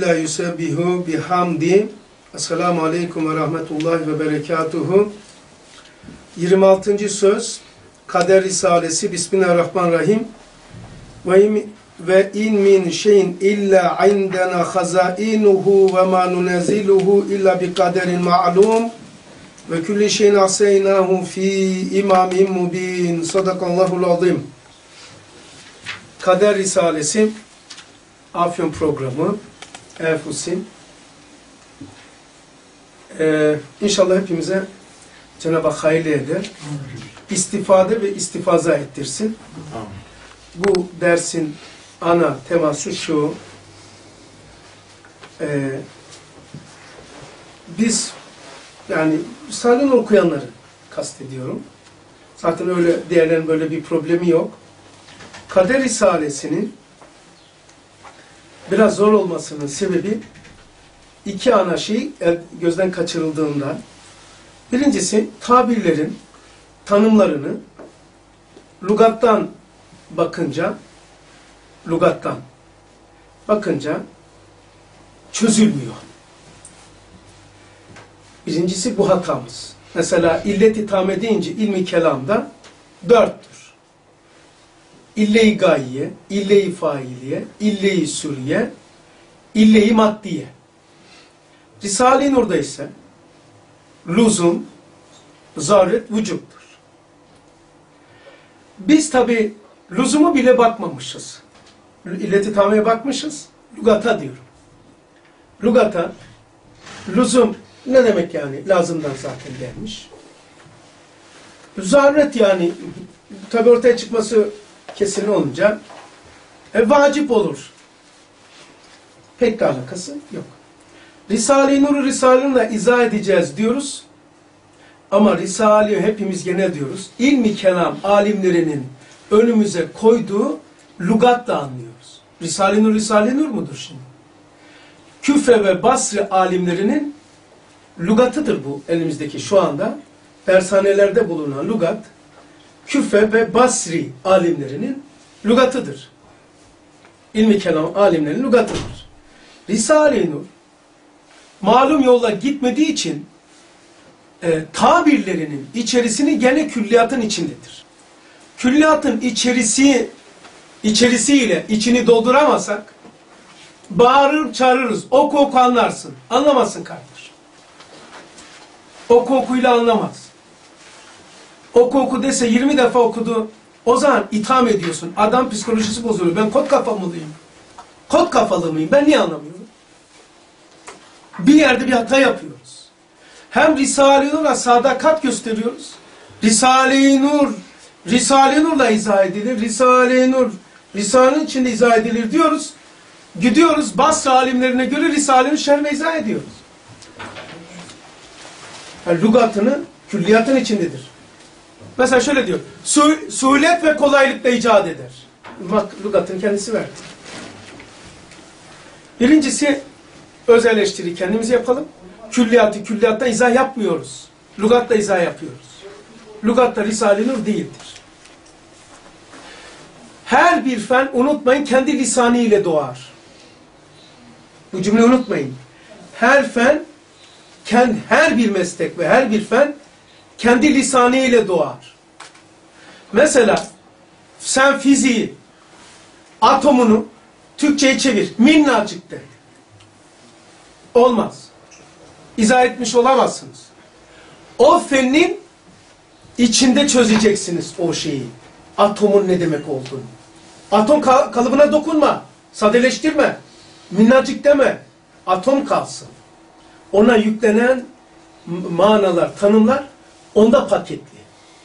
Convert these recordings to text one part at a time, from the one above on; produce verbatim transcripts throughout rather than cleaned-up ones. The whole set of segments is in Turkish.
la yusebbihu bihamdi. Esselamu aleyküm ve rahmetullahi ve berekatuhu. yirmi altıncı söz Kader Risalesi. Bismillahirrahmanirrahim. Ve in min şeyin illa indena hazainuhu ve ma nunezziluhu illa bi kaderin ma'lum ve kulli şeyin ahsaynahu fi imamin mubin. Sadakallahul azim. Kader Risalesi Afyon programı Efusim. Ee, İnşallah hepimize Cenab-ı Hak hayırlı eder. İstifade ve istifaza ettirsin. Bu dersin ana teması şu. E, biz yani Risale-i Nur okuyanları kastediyorum. Zaten öyle diğerlerin böyle bir problemi yok. Kader Risalesi'nin biraz zor olmasının sebebi iki ana şey gözden kaçırıldığından. Birincisi tabirlerin tanımlarını lügattan bakınca lügattan bakınca çözülmüyor. Birincisi bu hatamız. Mesela illet-i tame deyince ilmi kelamda dörttür. İlle-i gayye, ille-i failiye, ille-i sürriye, ille-i maddiye. Risale-i Nur'da ise lüzum, zaruret, vücuttur. Biz tabi lüzumu bile bakmamışız. İllet-i tameye bakmışız. Lügata diyorum. Lügata, lüzum ne demek yani? Lazımdan zaten gelmiş. Zaruret yani tabi ortaya çıkması kesin olunca e, vacip olur. Pek de alakası yok. Risale-i Nur'u Risale-i Nur'la izah edeceğiz diyoruz. Ama Risale-i hepimiz gene diyoruz. İlmi kelam alimlerinin önümüze koyduğu lügatla anlıyoruz. Risale-i Nur, Risale-i Nur mudur şimdi? Küfe ve Basri alimlerinin lügatıdır bu elimizdeki şu anda. Dershanelerde bulunan lügat, Küfe ve Basri alimlerinin lügatıdır. İlmi kelam alimlerinin lügatıdır. Risale-i Nur, malum yolla gitmediği için e, tabirlerinin içerisini gene külliyatın içindedir. Külliyatın içerisi içerisiyle içini dolduramazsak bağırır çağırırız. Oku oku anlarsın. Anlamazsın kardeş. Oku okuyla anlamaz. Oku oku dese yirmi defa okudu. O zaman itham ediyorsun. Adam psikolojisi bozuluyor. Ben kot kafalıyım. Kot kafalı mıyım? Ben niye anlamıyorum? Bir yerde bir hata yapıyoruz. Hem Risale-i Nur'la sadakat gösteriyoruz. Risale-i Nur Risale-i Nur'la izah edilir. Risale-i Nur Risale'nin içinde izah edilir diyoruz. Gidiyoruz Basra alimlerine göre Risale-i Şerh'le izah ediyoruz. Yani lügatını külliyatın içindedir. Mesela şöyle diyor. Su, suhulet ve kolaylıkla icat eder. Bak lügatın kendisi verdi. Birincisi öz eleştiri kendimiz yapalım. Külliyatı külliyatta izah yapmıyoruz. Lügatla izah yapıyoruz. Lügatta Risale-i Nur değildir. Her bir fen unutmayın kendi lisanı ile doğar. Bu cümleyi unutmayın. Her fen, kendi, her bir meslek ve her bir fen kendi lisanı ile doğar. Mesela sen fiziği, atomunu Türkçe'ye çevir. Minnacık de. Olmaz. İzah etmiş olamazsınız. O fenin içinde çözeceksiniz o şeyi. Atomun ne demek olduğunu. Atom kalıbına dokunma. Sadeleştirme. Minnacık deme. Atom kalsın. Ona yüklenen manalar, tanımlar onda paketli.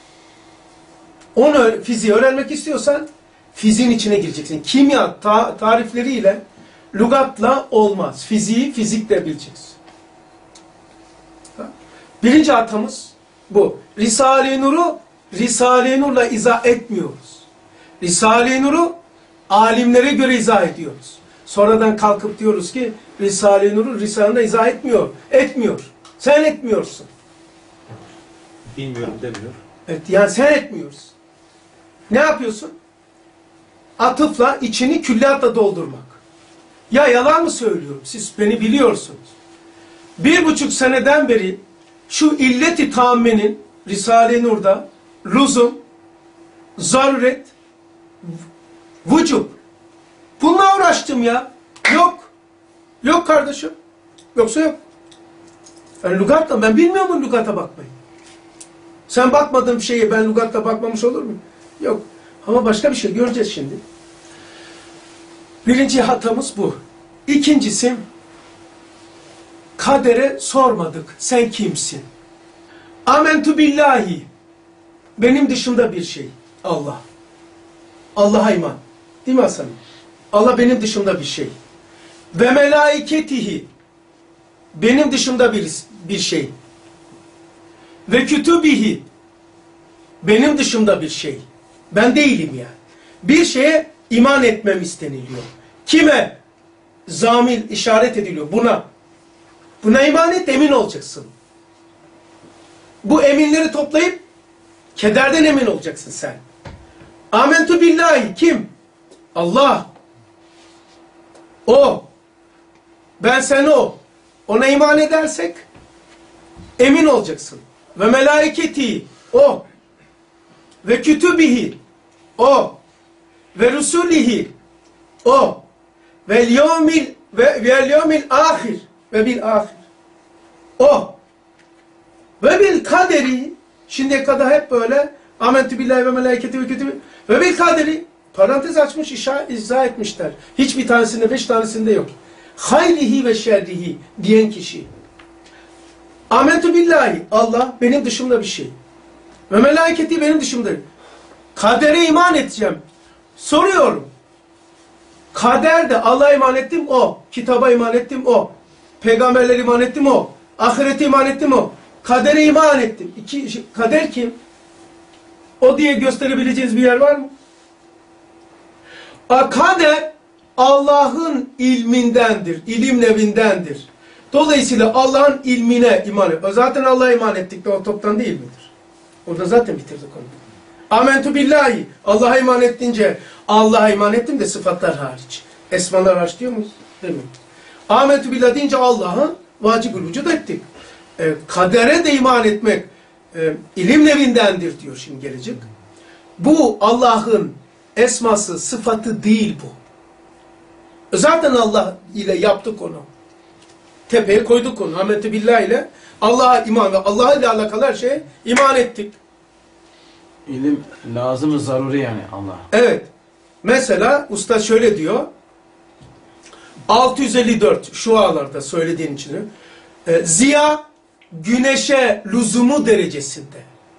Onu fiziği öğrenmek istiyorsan fiziğin içine gireceksin. Kimya ta tarifleriyle lügatla olmaz. Fiziği fizikle bileceksin. Birinci hatamız bu. Risale-i Nur'u Risale-i Nur'la izah etmiyoruz. Risale-i Nur'u alimlere göre izah ediyoruz. Sonradan kalkıp diyoruz ki Risale-i Nur'u Risale'de izah etmiyor. Etmiyor. Sen etmiyorsun. Bilmiyorum demiyor. Evet, yani sen etmiyorsun. Ne yapıyorsun? Atıfla içini külliyatla doldurmak. Ya yalan mı söylüyorum? Siz beni biliyorsunuz. Bir buçuk seneden beri şu illet-i tammenin Risale-i Nur'da lüzum, zaruret, vücub. Bununla uğraştım ya. Yok. Yok kardeşim. Yoksa yok. Yani lügatla, ben bilmiyor muyum lügata bakmayı? Sen bakmadığın bir şeye ben lügatla bakmamış olur muyum? Yok. Ama başka bir şey göreceğiz şimdi. Birinci hatamız bu. İkincisi, kadere sormadık. Sen kimsin? Amentu billahi. Benim dışımda bir şey. Allah. Allah'a iman. Değil mi Hasan? Allah benim dışımda bir şey. Ve melaiketihi. Benim dışımda bir, bir şey. Ve kütübihi. Benim dışımda bir şey. Ben değilim yani. Bir şeye iman etmem isteniliyor. Kime? Zamil işaret ediliyor. Buna. Buna iman et, emin olacaksın. Bu eminleri toplayıp kederden emin olacaksın sen. Amentu billahi. Kim? Allah. O. Ben sen o. Ona iman edersek emin olacaksın. Ve melaiketi. O. Ve kütübihi. O. Ve rusulihi. O. Ve yevmil ve ve yevmil ahir. Ve bil ahir. O. Ve bil kaderi. Şimdiye kadar hep böyle amentu billahi ve melaiketi ve kütübihi. Ve bil kaderi. Parantez açmış, işa, izah etmişler. Hiçbir tanesinde, beş tanesinde yok. Hayrihi ve şerrihi diyen kişi. Amentu billahi. Allah benim dışımda bir şey. Ve melaiketi benim dışımda. Kadere iman edeceğim. Soruyorum. Kaderde Allah'a iman ettim o. Kitaba iman ettim o. Peygamberlere iman ettim o. Ahirete iman ettim o. Kadere iman ettim. İki, kader kim? O diye gösterebileceğiniz bir yer var mı? Kader Allah'ın ilmindendir. İlim nevindendir. Dolayısıyla Allah'ın ilmine iman et. Zaten Allah'a iman ettik de o toptan değil midir? Orada zaten bitirdik onu. Amentu billahi. Allah'a iman ettince Allah'a iman ettim de sıfatlar hariç. Esmalar hariç diyor muyuz? Demiyor. Amentu billahi deyince Allah'ın vacib-ül vücud ettik. E, kadere de iman etmek e, ilim nevindendir diyor şimdi gelecek. Bu Allah'ın esması, sıfatı değil bu. Zaten Allah ile yaptık onu. Tepeye koyduk onu. Amentu billahi ile Allah'a iman ve Allah ile alakalı her şeye iman ettik. İlim lazım-ı zaruri yani Allah. Evet. Mesela usta şöyle diyor. altı yüz elli dört şualarda söylediğin için. E, ziya güneşe lüzumu derecesinde.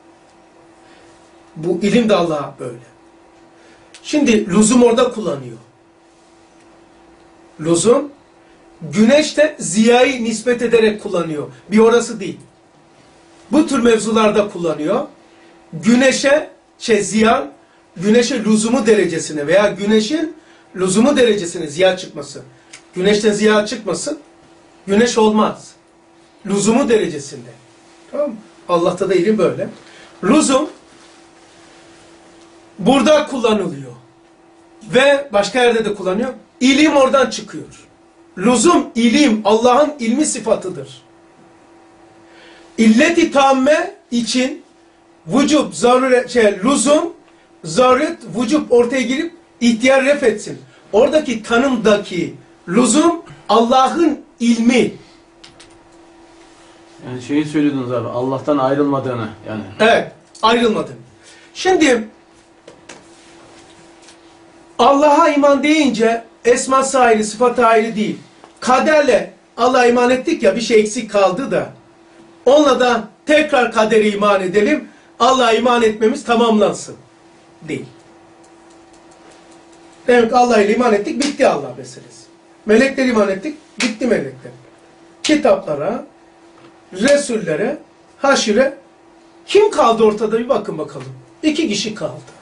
Bu ilim de Allah'a böyle. Şimdi lüzum orada kullanıyor. Lüzum güneş de ziyayı nispet ederek kullanıyor. Bir orası değil. Bu tür mevzularda kullanıyor. Güneşe şey ziya güneşe lüzumu derecesine veya güneşin lüzumu derecesine ziya çıkması. Güneşten ziya çıkmasın. Güneş olmaz. Lüzumu derecesinde. Tamam mı? Allah'ta da ilim böyle. Lüzum burada kullanılıyor. Ve başka yerde de kullanıyor. İlim oradan çıkıyor. Lüzum, ilim, Allah'ın ilmi sıfatıdır. İllet-i tamme için vücub, zaruret, şey, lüzum, zaruret, vücub ortaya girip ihtiyar ref etsin. Oradaki tanımdaki lüzum Allah'ın ilmi. Yani şeyi söylüyordunuz abi, Allah'tan ayrılmadığını yani. Evet, ayrılmadığını. Şimdi Allah'a iman deyince esması ayrı, sıfatı ayrı değil. Kaderle Allah'a iman ettik ya, bir şey eksik kaldı da onunla da tekrar kadere iman edelim. Allah'a iman etmemiz tamamlansın. Değil. Demek ki Allah'a iman ettik, bitti Allah meselesi. Melekler iman ettik, bitti melekler. Kitaplara, Resullere, haşire kim kaldı ortada bir bakın bakalım. İki kişi kaldı.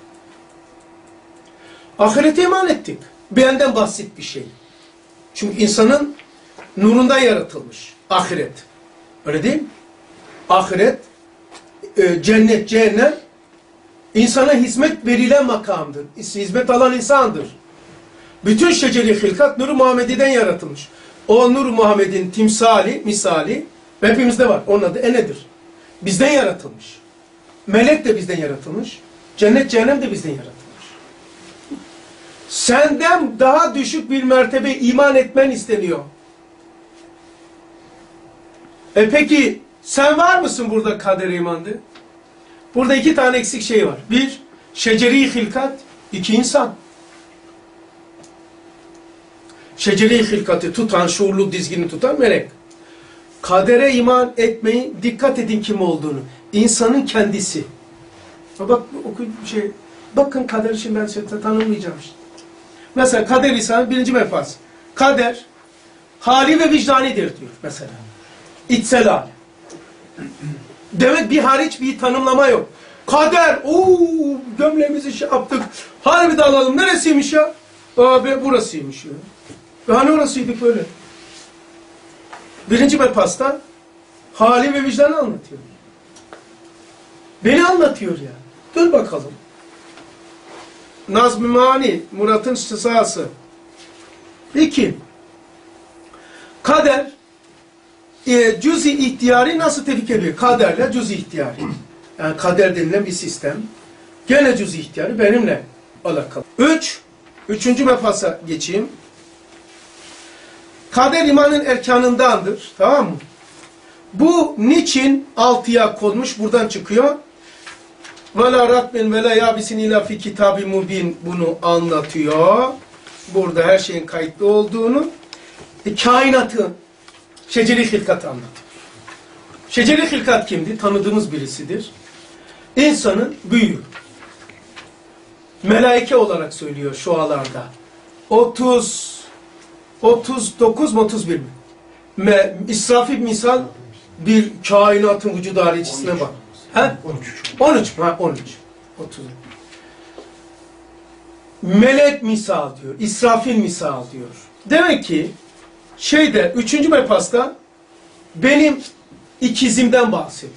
Ahirete iman ettik. Benden basit bir şey. Çünkü insanın nurundan yaratılmış. Ahiret. Öyle değil mi? Ahiret, e, cennet, cehennem insana hizmet verilen makamdır. Hizmet alan insandır. Bütün şeceri hilkat Nur-u Muhammedi'den yaratılmış. O Nur-u Muhammed'in timsali, misali hepimizde var. Onun adı Ene'dir. Bizden yaratılmış. Melek de bizden yaratılmış. Cennet, cehennem de bizden yaratılmış. Senden daha düşük bir mertebe iman etmen isteniyor. E peki sen var mısın burada kadere imanda? Burada iki tane eksik şey var. Bir, şeceri hilkat. İki, insan. Şeceri hilkatı tutan, şuurlu dizgini tutan melek. Kadere iman etmeyi, dikkat edin kim olduğunu. İnsanın kendisi. Bak, oku şey, bakın kader için ben size tanımlayacağım işte. Mesela kader insanın birinci mefaz. Kader, hali ve vicdanidir diyor mesela. İçsel hali. Demek bir hariç bir tanımlama yok. Kader, ooo gömleğimizi şey yaptık. Harbi de alalım. Neresiymiş ya? Abi burasıymış ya. Hani orasıydık böyle. Birinci mefasta hali ve vicdanı anlatıyor. Beni anlatıyor ya. Dur bakalım. Nazm-ı Mani, Murat'ın sahası. İki. Kader, e, cüz-i ihtiyari nasıl tefik ediyor? Kaderle cüz-i ihtiyari. Yani kader denilen bir sistem. Gene cüz-i ihtiyari benimle alakalı. Üç. Üçüncü mefasa geçeyim. Kader imanın erkanındandır. Tamam mı? Bu niçin altıya konmuş? Buradan çıkıyor. وَلَا رَتْمٍ وَلَا يَابِسٍ اِلَا فِي كِتَابِ مُب۪ينَ bunu anlatıyor. Burada her şeyin kayıtlı olduğunu. E, kainatı, şeceri hilkatı anlatıyor. Şeceri hilkat kimdi? Tanıdığımız birisidir. İnsanın büyüğü. Melaike olarak söylüyor şualarda. otuz, otuz dokuz mu otuz bir mi? Me, İsrafil misal bir kainatın vücudu haricisine bak. He? on üç. on üç. Ha, on üç. otuz. Melek misal diyor. İsrafil misal diyor. Demek ki şeyde üçüncü mefasta benim ikizimden bahsediyor.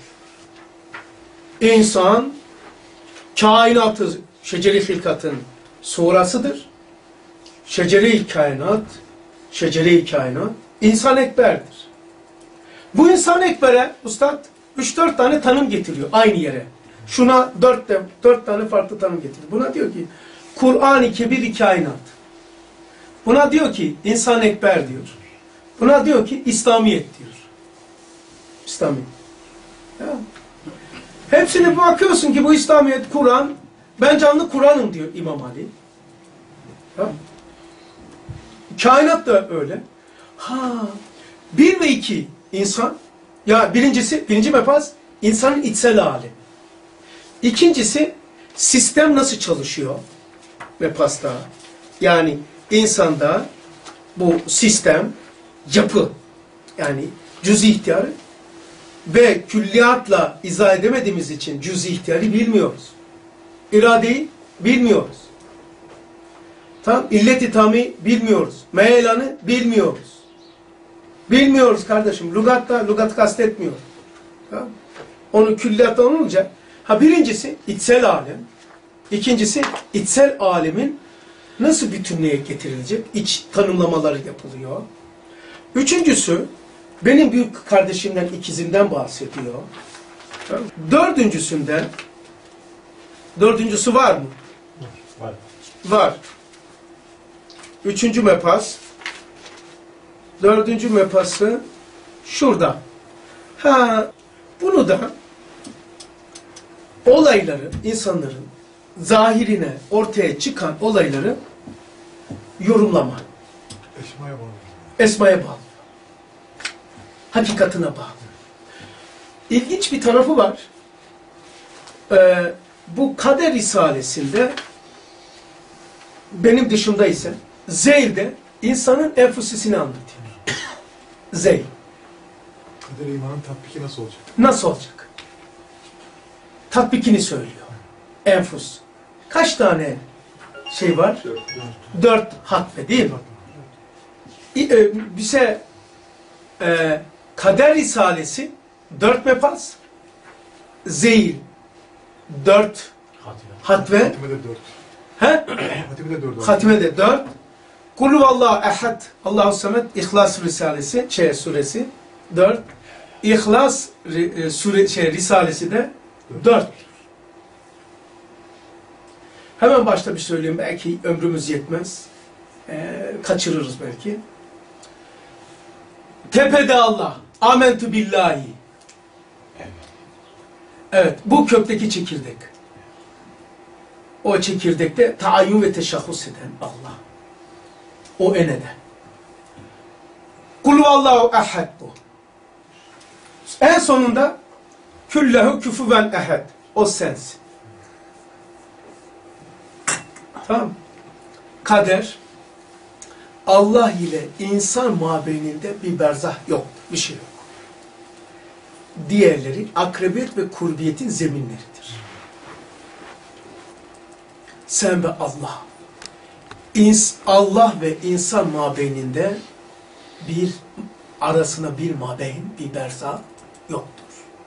İnsan kainatı, şeceri hilkatın surasıdır. Şeceri kainat, şeceri kainat insan ekberdir. Bu insan ekbere ustad üç dört tane tanım getiriyor aynı yere. Şuna dört, de, dört tane farklı tanım getiriyor. Buna diyor ki Kur'an-ı Kebir kainat. Buna diyor ki insan ekber diyor. Buna diyor ki İslamiyet diyor. İslamiyet. Ya. Hepsine bakıyorsun ki bu İslamiyet, Kur'an, ben canlı Kur'an'ım diyor İmam Ali. Ya. Kainat da öyle. Ha, bir ve iki insan, ya birincisi, birinci mefaz insanın içsel hali. İkincisi sistem nasıl çalışıyor mefasta. Yani insanda bu sistem, yapı, yani cüz-i ihtiyarı ve külliyatla izah edemediğimiz için cüz-i ihtiyarı bilmiyoruz. İradeyi bilmiyoruz. Tamam, illet-i tami bilmiyoruz. Meyelanı bilmiyoruz. Bilmiyoruz kardeşim. Lugatta, lugat kastetmiyor. Tamam. Onu külliyatta olunca, ha birincisi içsel alem, ikincisi içsel alemin nasıl bütünlüğe getirilecek? İç tanımlamaları yapılıyor. Üçüncüsü, benim büyük kardeşimden, ikizimden bahsediyor. Tamam. Dördüncüsünden, dördüncüsü var mı? Var. Var. Üçüncü mepas. Dördüncü mepası şurada. Ha, bunu da olayları, insanların zahirine ortaya çıkan olayları yorumlama. Esma'ya bağlı. Esma'ya bağlı. Hakikatine bağlı. İlginç bir tarafı var. Ee, bu Kader Risalesi'nde benim dışımda ise Zeyl'de insanın enfusisini anlatıyor. Zeyl. Kader imanın tatbiki nasıl olacak? Nasıl olacak? Tatbikini söylüyor. Enfus. Kaç tane şey var? Dört. Dört. Dört hatbe değil mi? E, bize e, Kader Risalesi dört mefaz, Zeyl dört hatve, Hatime de dört. he? Hatime de dört. Hatime de dört, Kul huvallahu ehad. Allahu samet. İhlas Risalesi, şey suresi dört. İhlas e, sure, şey Risalesi de dört. Hemen başta bir söyleyeyim. Belki ömrümüz yetmez. Ee, kaçırırız belki. Tepede Allah. Amentu billahi. Evet. Bu kökteki çekirdek. O çekirdekte taayyün ve teşahhus eden Allah. O enede. Kul vallahu ehad bu. En sonunda küllehu küfüven ehad. O sensin. Tamam. Kader Allah ile insan mabeyninde bir berzah yok. Bir şey yok. Diğerleri akrebiyet ve kurbiyetin zeminleridir. Sen ve Allah. İns, Allah ve insan mabeyninde bir arasına bir mabeyn, bir berzah yoktur.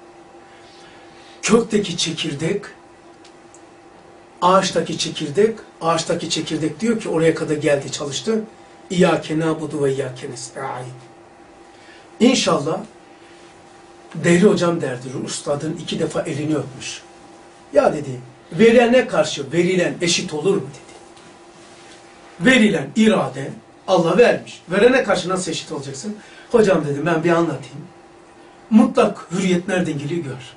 Kökteki çekirdek, ağaçtaki çekirdek, ağaçtaki çekirdek diyor ki oraya kadar geldi, çalıştı. İyyâke nâbudu ve iyyâke nesta'in. İnşallah Dehri hocam derdi, ustadın iki defa elini öpmüş. Ya dedi, verilene karşı verilen eşit olur mu dedi. Verilen irade Allah vermiş. Verene karşı nasıl eşit olacaksın? Hocam dedi, ben bir anlatayım. Mutlak hürriyet nereden geliyor gör.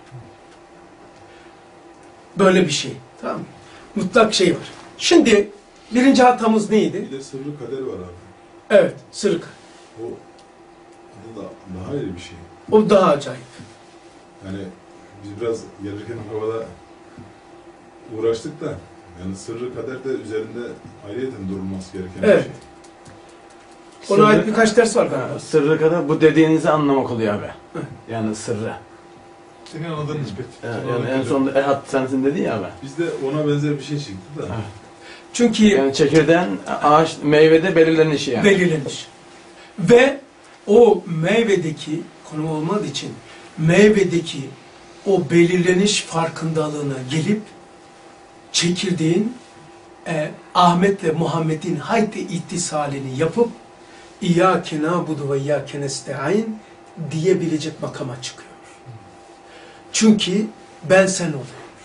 Böyle bir şey. Tamam mı? Mutlak şey var. Şimdi birinci hatamız neydi? Bir de sırrı kader var abi. Evet, sırrı kader. O da daha iyi bir şey. O daha acayip. Yani biz biraz gelirken havada uğraştık da yani sırrı kader de üzerinde ayrıyeten durulması gereken Evet. bir şey. Ona Sırrı- ait birkaç ders var galiba. Ha, sırrı kadar bu dediğinizi anlamak oluyor abi. Hı. Yani sırrı. Senin anladığın nispet. Yani, Senin yani anladığın en kader. sonunda ehad sensin dedi ya abi. Bizde ona benzer bir şey çıktı da. Evet. Çünkü Yani çekirdeğin ağaç meyvede belirlenişi yani. belirlenmiş. Ve o meyvedeki, konu olmadığı için, meyvedeki o belirleniş farkındalığına gelip çekirdeğin e, Ahmet'le Muhammed'in haydi ittisalini yapıp İyyâke nâbudu ve iyyâke nesta'in diyebilecek makama çıkıyor. Çünkü ben sen oluyorum.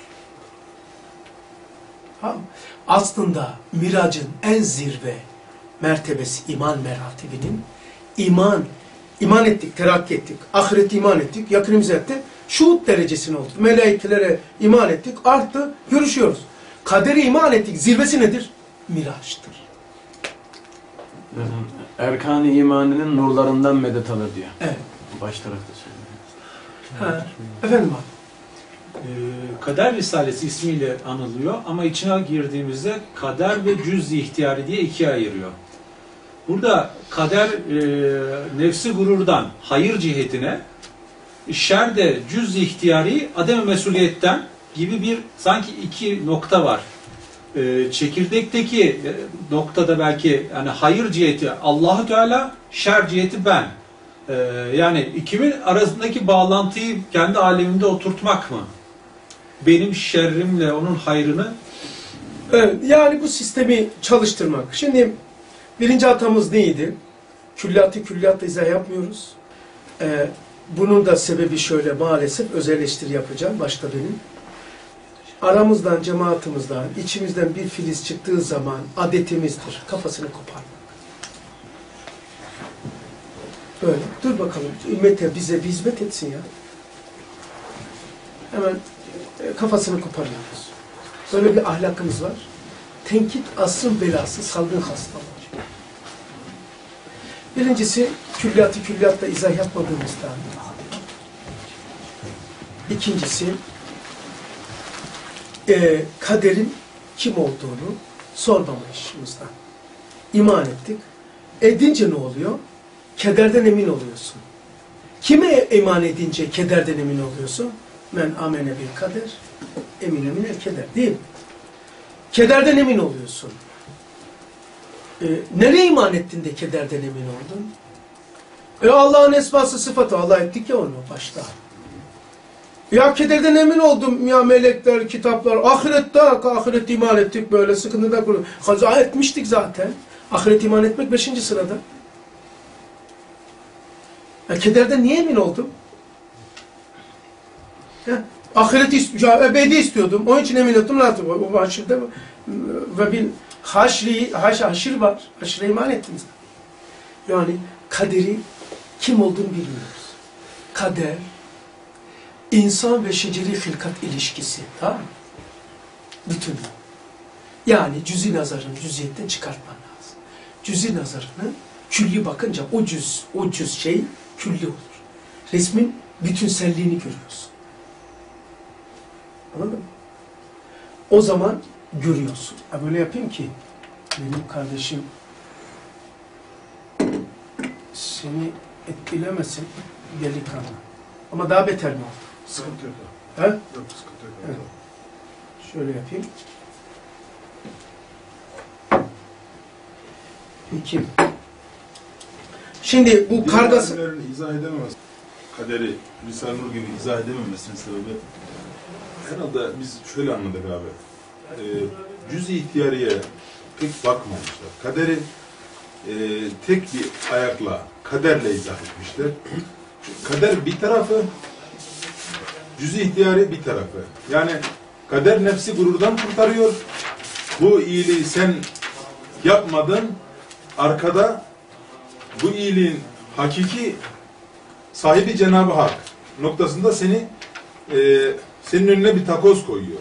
Tamam. Aslında miracın en zirve mertebesi iman meratibinin iman, iman ettik, terakki ettik, ahirete iman ettik, yakınımıza etti, şuhud derecesine oldu. Melaikelere iman ettik, arttı, görüşüyoruz. Kadere iman ettik, zirvesi nedir? Miraçtır. Erkan-ı imaninin nurlarından medet alır diyor. Evet. Baş tarafta söylüyor. Ha. Efendim abi. Ee, Kader Risalesi ismiyle anılıyor ama içine girdiğimizde kader ve cüz-i ihtiyari diye ikiye ayırıyor. Burada kader e, nefsi gururdan hayır cihetine, şer de cüz-i ihtiyari adem-i mesuliyetten gibi bir sanki iki nokta var. Ee, çekirdekteki e, noktada belki yani hayır ciheti Allah-u Teala, şer ciheti ben. Ee, yani ikinin arasındaki bağlantıyı kendi aleminde oturtmak mı? Benim şerrimle onun hayrını. Evet, yani bu sistemi çalıştırmak. Şimdi birinci hatamız neydi? Külliyatı külliyatla izah yapmıyoruz. Ee, bunun da sebebi şöyle, maalesef öz eleştiri yapacağım, başta benim. Aramızdan, cemaatimizden, içimizden bir filiz çıktığı zaman adetimizdir, kafasını koparmak. Böyle, dur bakalım, ümmete bize bir hizmet etsin ya. Hemen e, kafasını koparıyoruz. Böyle bir ahlakımız var. Tenkit asrın belası, salgın hastalığı. Birincisi, külliyatı külliyatla izah yapmadığımızdan. İkincisi, e, kaderin kim olduğunu sormamayışımızdan. İman ettik. Edince ne oluyor? Kederden emin oluyorsun. Kime iman edince kederden emin oluyorsun? Men amene bil kader, emin emin el keder. Değil mi? Kederden emin oluyorsun. Ee, nereye iman ettin de kederden emin oldun? E Allah'ın esması sıfatı. Allah ettik ya onu başta. Ya kederden emin oldum ya melekler, kitaplar, ahirette, ahirette iman ettik böyle sıkıntıda kurulur. Kaza etmiştik zaten. Ahiret iman etmek beşinci sırada. Ya kederden niye emin oldum? Ya, ahireti ya, ebedi istiyordum. Onun için emin oldum. O haşirde ve bir haşri, haş, haşir var. Haşire iman ettim. Yani kaderi kim olduğunu bilmiyoruz. Kader, insan ve şeceri hilkat ilişkisi. Tamam mı? Bütün. Yani cüz-i nazarını cüziyetten çıkartman lazım. Cüz-i nazarını külli bakınca o cüz, o cüz şey külli olur. Resmin bütünselliğini görüyorsun. Anladın mı? O zaman görüyorsun. Ha böyle yapayım ki benim kardeşim seni etkilemesin delikanlı. Ama daha beter mi oldu? Sıkıntı yok. He? Yok, sıkıntı yok. Evet. Şöyle yapayım. Peki. Şimdi bu kargası... Diğer alimlerin izah edememesi, kaderi Risale-i Nur gibi izah edememesinin sebebi herhalde biz şöyle anladık abi. E, cüz-i ihtiyariye pek bakmamışlar. Kaderi e, tek bir ayakla, kaderle izah etmişler. Kader bir tarafı, cüz-i ihtiyari bir tarafı. Yani kader nefsi gururdan kurtarıyor. Bu iyiliği sen yapmadın. Arkada bu iyiliğin hakiki sahibi Cenab-ı Hak noktasında seni e, senin önüne bir takoz koyuyor.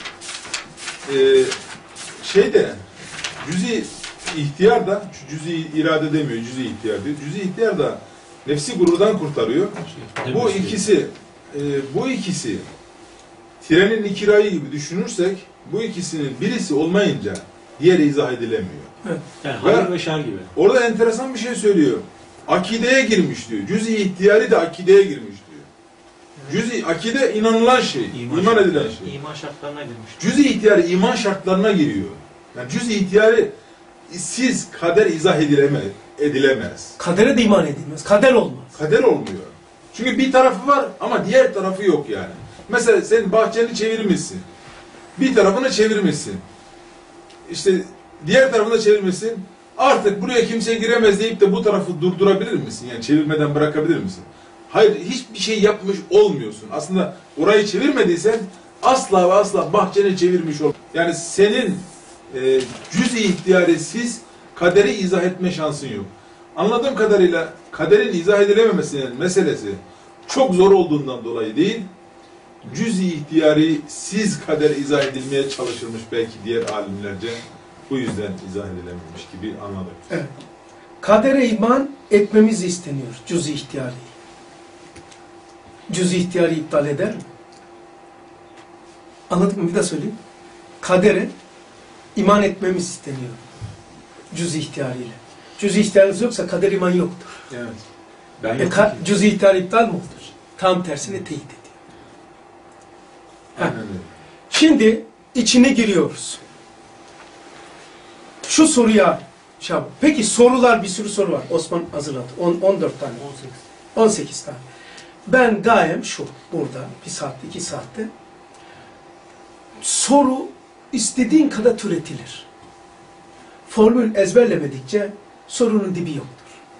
E, şeyde cüz-i ihtiyar da, cüz-i irade demiyor, cüz-i ihtiyar diyor. Cüz-i ihtiyar da nefsi gururdan kurtarıyor. Bu ikisi e, bu ikisi trenin iki rayı gibi düşünürsek bu ikisinin birisi olmayınca diğeri izah edilemiyor. Evet. Yani hayır ve şer gibi. Orada enteresan bir şey söylüyor. Akideye girmiş diyor. Cüz-i ihtiyari de akideye girmiş diyor. Cüz-i akide inanılan şey, iman, iman edilen şey. İman şartlarına girmiş. Cüz-i ihtiyari iman şartlarına giriyor. Yani cüz-i ihtiyari siz kader izah edilemez. edilemez. Kadere de iman edilmez. Kader olmaz. Kader olmuyor. Çünkü bir tarafı var ama diğer tarafı yok yani. Mesela sen bahçeni çevirmişsin. Bir tarafını çevirmişsin. İşte diğer tarafını çevirmişsin. Artık buraya kimse giremez deyip de bu tarafı durdurabilir misin? Yani çevirmeden bırakabilir misin? Hayır, hiçbir şey yapmış olmuyorsun. Aslında orayı çevirmediysen asla ve asla bahçeni çevirmiş ol. Yani senin e, cüz-i ihtiyarisiz kaderi izah etme şansın yok. Anladığım kadarıyla kaderin izah edilememesinin meselesi çok zor olduğundan dolayı değil, cüz-i ihtiyari siz kader izah edilmeye çalışılmış belki diğer alimlerce, bu yüzden izah edilememiş gibi anladık. Evet. Kadere iman etmemiz isteniyor cüz-i ihtiyari. Cüz-i ihtiyari iptal eder mi? Anladın mı? Bir daha söyleyeyim. Kadere iman etmemiz isteniyor. Cüz-i ihtiyariyle. Cüz-i ihtiyarınız yoksa kader iman yoktur. Evet. Ben E, ka- cüz-i ihtiyar iptal mi olur? Tam tersine teyit ediyor. Aynen öyle. Şimdi içine giriyoruz. Şu soruya şey yapalım. Peki sorular, bir sürü soru var. Osman hazırladı. on dört tane. on sekiz. on sekiz tane. Ben gayem şu. Burada bir saatte, iki saatte. Soru istediğin kadar türetilir. Formül ezberlemedikçe sorunun dibi yoktur.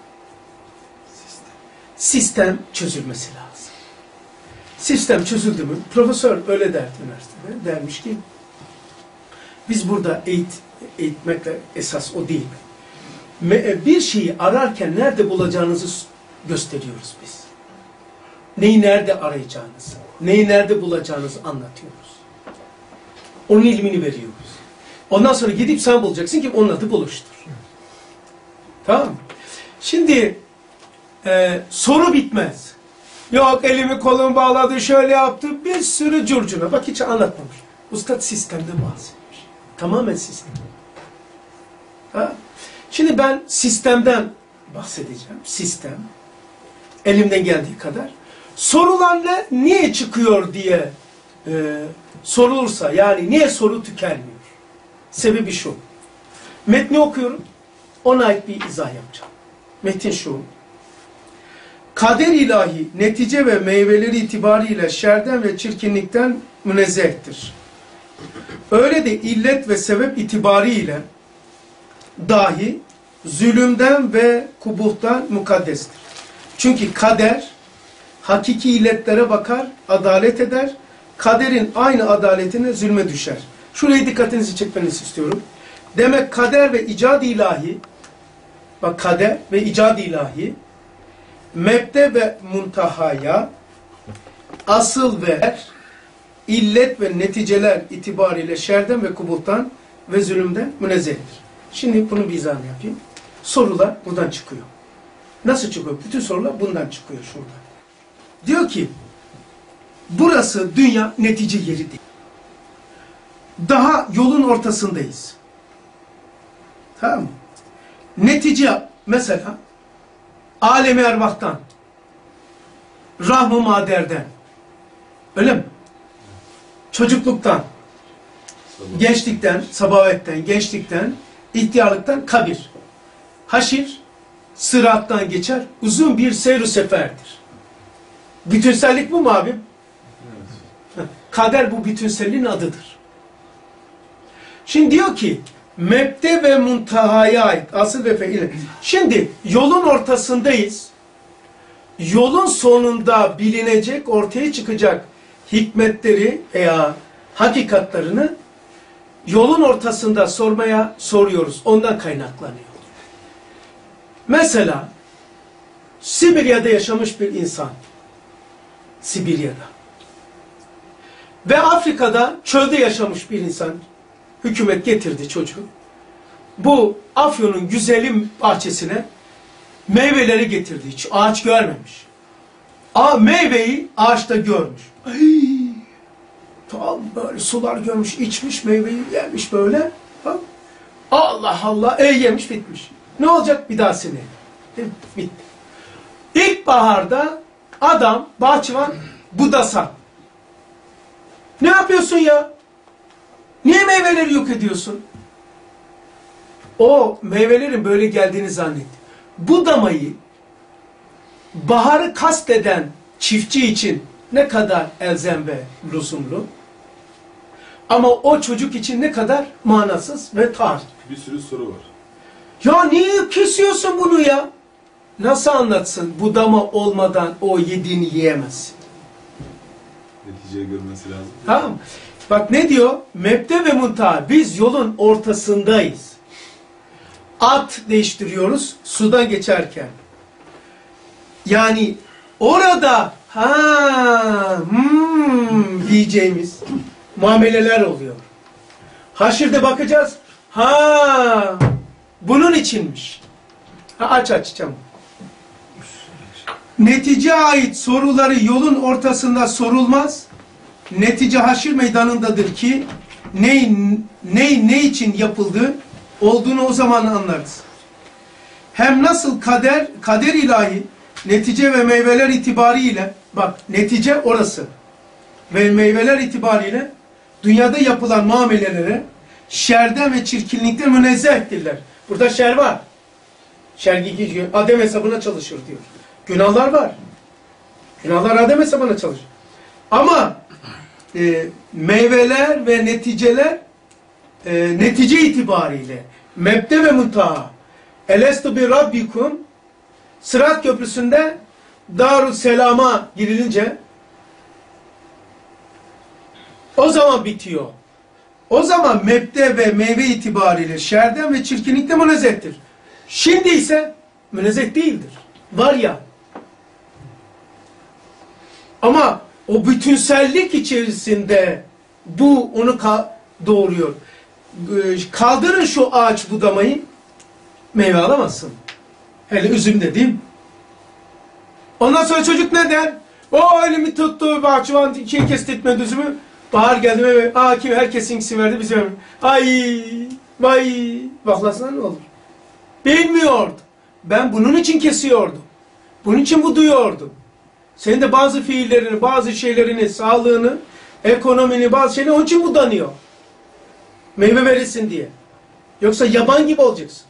Sistem çözülmesi lazım. Sistem çözüldü mü? Profesör öyle derdi üniversitede. Dermiş ki biz burada eğit, eğitmekle esas o değil. Bir şeyi ararken nerede bulacağınızı gösteriyoruz biz. Neyi nerede arayacağınızı, neyi nerede bulacağınızı anlatıyoruz. Onun ilmini veriyoruz. Ondan sonra gidip sen bulacaksın ki onun adı buluştur. Tamam mı? Şimdi e, soru bitmez. Yok elimi kolumu bağladı, şöyle yaptı, bir sürü curcuna. Bak hiç anlatmamış. Ustad sistemden bahsetmiş. Tamamen sistem. Ha? Şimdi ben sistemden bahsedeceğim. Sistem. Elimden geldiği kadar. Sorular ne? Niye çıkıyor diye e, sorulursa, yani niye soru tükenmiyor? Sebebi şu. Metni okuyorum. Ona ait bir izah yapacağım. Metin şu. Kader ilahi netice ve meyveleri itibariyle şerden ve çirkinlikten münezzehtir. Öyle de illet ve sebep itibariyle dahi zulümden ve kubuhtan mukaddestir. Çünkü kader hakiki illetlere bakar, adalet eder. Kaderin aynı adaletine zulme düşer. Şuraya dikkatinizi çekmenizi istiyorum. Demek kader ve icad-ı ilahi, bak kader ve icad-ı ilahi, mebde ve muntahaya, asıl ve illet ve neticeler itibariyle şerden ve kubuhtan ve zulümden münezzehtir. Şimdi bunu bir izahını yapayım. Sorular buradan çıkıyor. Nasıl çıkıyor? Bütün sorular bundan çıkıyor şurada. Diyor ki, burası dünya netice yeri değil. Daha yolun ortasındayız. Tamam mı? Netice mesela alemi ervahtan, rahm-ı maderden, öyle mi? Çocukluktan, gençlikten, sabavetten, gençlikten, ihtiyarlıktan kabir. Haşir, sırattan geçer, uzun bir seyr-i seferdir. Bütünsellik bu mu abi? Evet. Kader bu bütünselliğin adıdır. Şimdi diyor ki, mebde ve muntahaya ait, asıl ve feile. Şimdi yolun ortasındayız. Yolun sonunda bilinecek, ortaya çıkacak hikmetleri veya hakikatlarını yolun ortasında sormaya soruyoruz. Ondan kaynaklanıyor. Mesela Sibirya'da yaşamış bir insan. Sibirya'da. Ve Afrika'da çölde yaşamış bir insan. Hükümet getirdi çocuğu. Bu Afyon'un güzelim bahçesine meyveleri getirdi. Hiç ağaç görmemiş. A, meyveyi ağaçta görmüş. Ay, tam böyle sular görmüş, içmiş, meyveyi yemiş böyle. Ha? Allah Allah, e yemiş, bitmiş. Ne olacak bir daha seneye? Bitti. İlkbaharda adam, bahçıvan, budasa. Ne yapıyorsun ya? Niye meyveleri yok ediyorsun? O meyvelerin böyle geldiğini zannetti. Budamayı baharı kasteden çiftçi için ne kadar elzem ve lüzumlu. Ama o çocuk için ne kadar manasız ve tarih. Bir sürü soru var. Ya niye kesiyorsun bunu ya? Nasıl anlatsın? Budama olmadan o yediğini yiyemezsin. Neticeyi görmesi lazım. Tamam. Bak ne diyor? Mebde ve muntaha. Biz yolun ortasındayız. At değiştiriyoruz sudan geçerken. Yani orada ha hmm, diyeceğimiz muameleler oluyor. Haşirde bakacağız. Ha bunun içinmiş. Ha, aç açacağım. Netice ait soruları yolun ortasında sorulmaz. Netice haşir meydanındadır ki ne, ne, ne için yapıldığı olduğunu o zaman anlarız. Hem nasıl kader, kader ilahi netice ve meyveler itibariyle, bak netice orası ve meyveler itibariyle dünyada yapılan muamelelere şerden ve çirkinlikten münezzehtirler. Burada şer var. Şer Adem hesabına çalışır diyor. Günahlar var. Günahlar Adem hesabına çalışır. Ama e, meyveler ve neticeler e, netice itibariyle mebde ve muntaha elestu bi rabbikum Sırat Köprüsü'nde Darüsselam'a girilince o zaman bitiyor. O zaman mebde ve meyve itibariyle şerden ve çirkinlikten münezzehtir. Şimdi ise münezzeh değildir. Var ya. Ama o bütünsellik içerisinde bu onu doğuruyor. Kaldırın şu ağaç budamayı, meyve alamazsın. Hele üzüm dediğim. Ondan sonra çocuk ne der? O elimi tuttu, bahçıvan ikiye kestirtmedi üzümü. Bahar geldi ve aa kim herkesinkisi verdi bize verdi. Ay, vay, baklasana ne olur. Bilmiyordu. Ben bunun için kesiyordum. Bunun için bu duyuyordum. Senin de bazı fiillerini, bazı şeylerini, sağlığını, ekonomini, bazı şeyleri onun için budanıyor. Meyve verirsin diye. Yoksa yaban gibi olacaksın.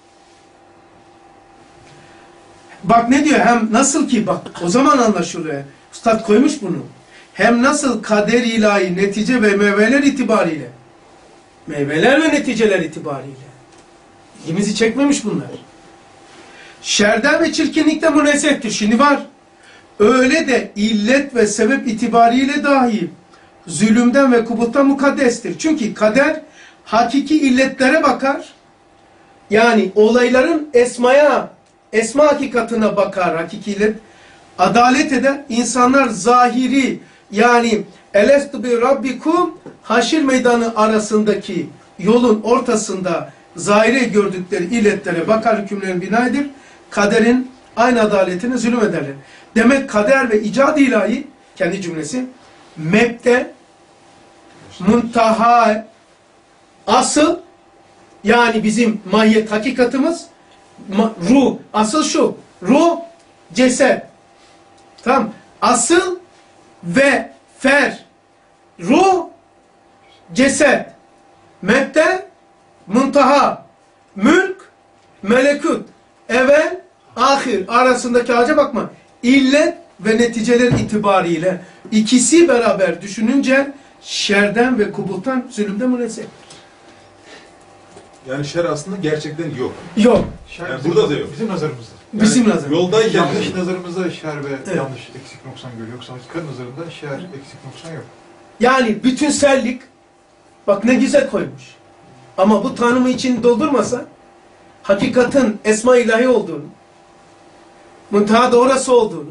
Bak ne diyor? Hem nasıl ki bak o zaman anlaşılıyor. Üstad koymuş bunu. Hem nasıl kader ilahi netice ve meyveler itibariyle. Meyveler ve neticeler itibariyle. İlgimizi çekmemiş bunlar. Şerden ve çirkinlikten münezzehtir. Şimdi var. Öyle de illet ve sebep itibariyle dahi zulümden ve kubuttan mukaddestir. Çünkü kader hakiki illetlere bakar. Yani olayların esmaya, esma hakikatine bakar hakiki illet. Adalet eder. İnsanlar zahiri yani elestu bi rabbikum haşir meydanı arasındaki yolun ortasında zahire gördükleri illetlere bakar, hükümlerin bina edir. Kaderin aynı adaletini zulüm ederler. Demek kader ve icad-ı ilahi, kendi cümlesi, mebde, muntaha, asıl, yani bizim mahiyet hakikatımız, ruh, asıl şu, ruh, ceset. Tamam, asıl ve fer, ruh, ceset, mebde, muntaha, mülk, melekut, evvel, ahir arasındaki ağaca bakma. İllet ve neticeler itibariyle ikisi beraber düşününce şerden ve kubuttan, zulümden münezzeh. Yani şer aslında gerçekten yok. Yok. Şer Yani bizim, burada da yok. Bizim nazarımızda. Bizim Yani nazarımızda. Yoldayken Yanlış yok. nazarımızda şer ve Evet. yanlış eksik noksan görüyor. Yoksa hakikat nazarında şer, eksik noksan yok. Yani bütünsellik, bak ne güzel koymuş. Ama bu tanımı için doldurmasa, hakikatin esma ilahi olduğunu, muntaha da orası olduğunu.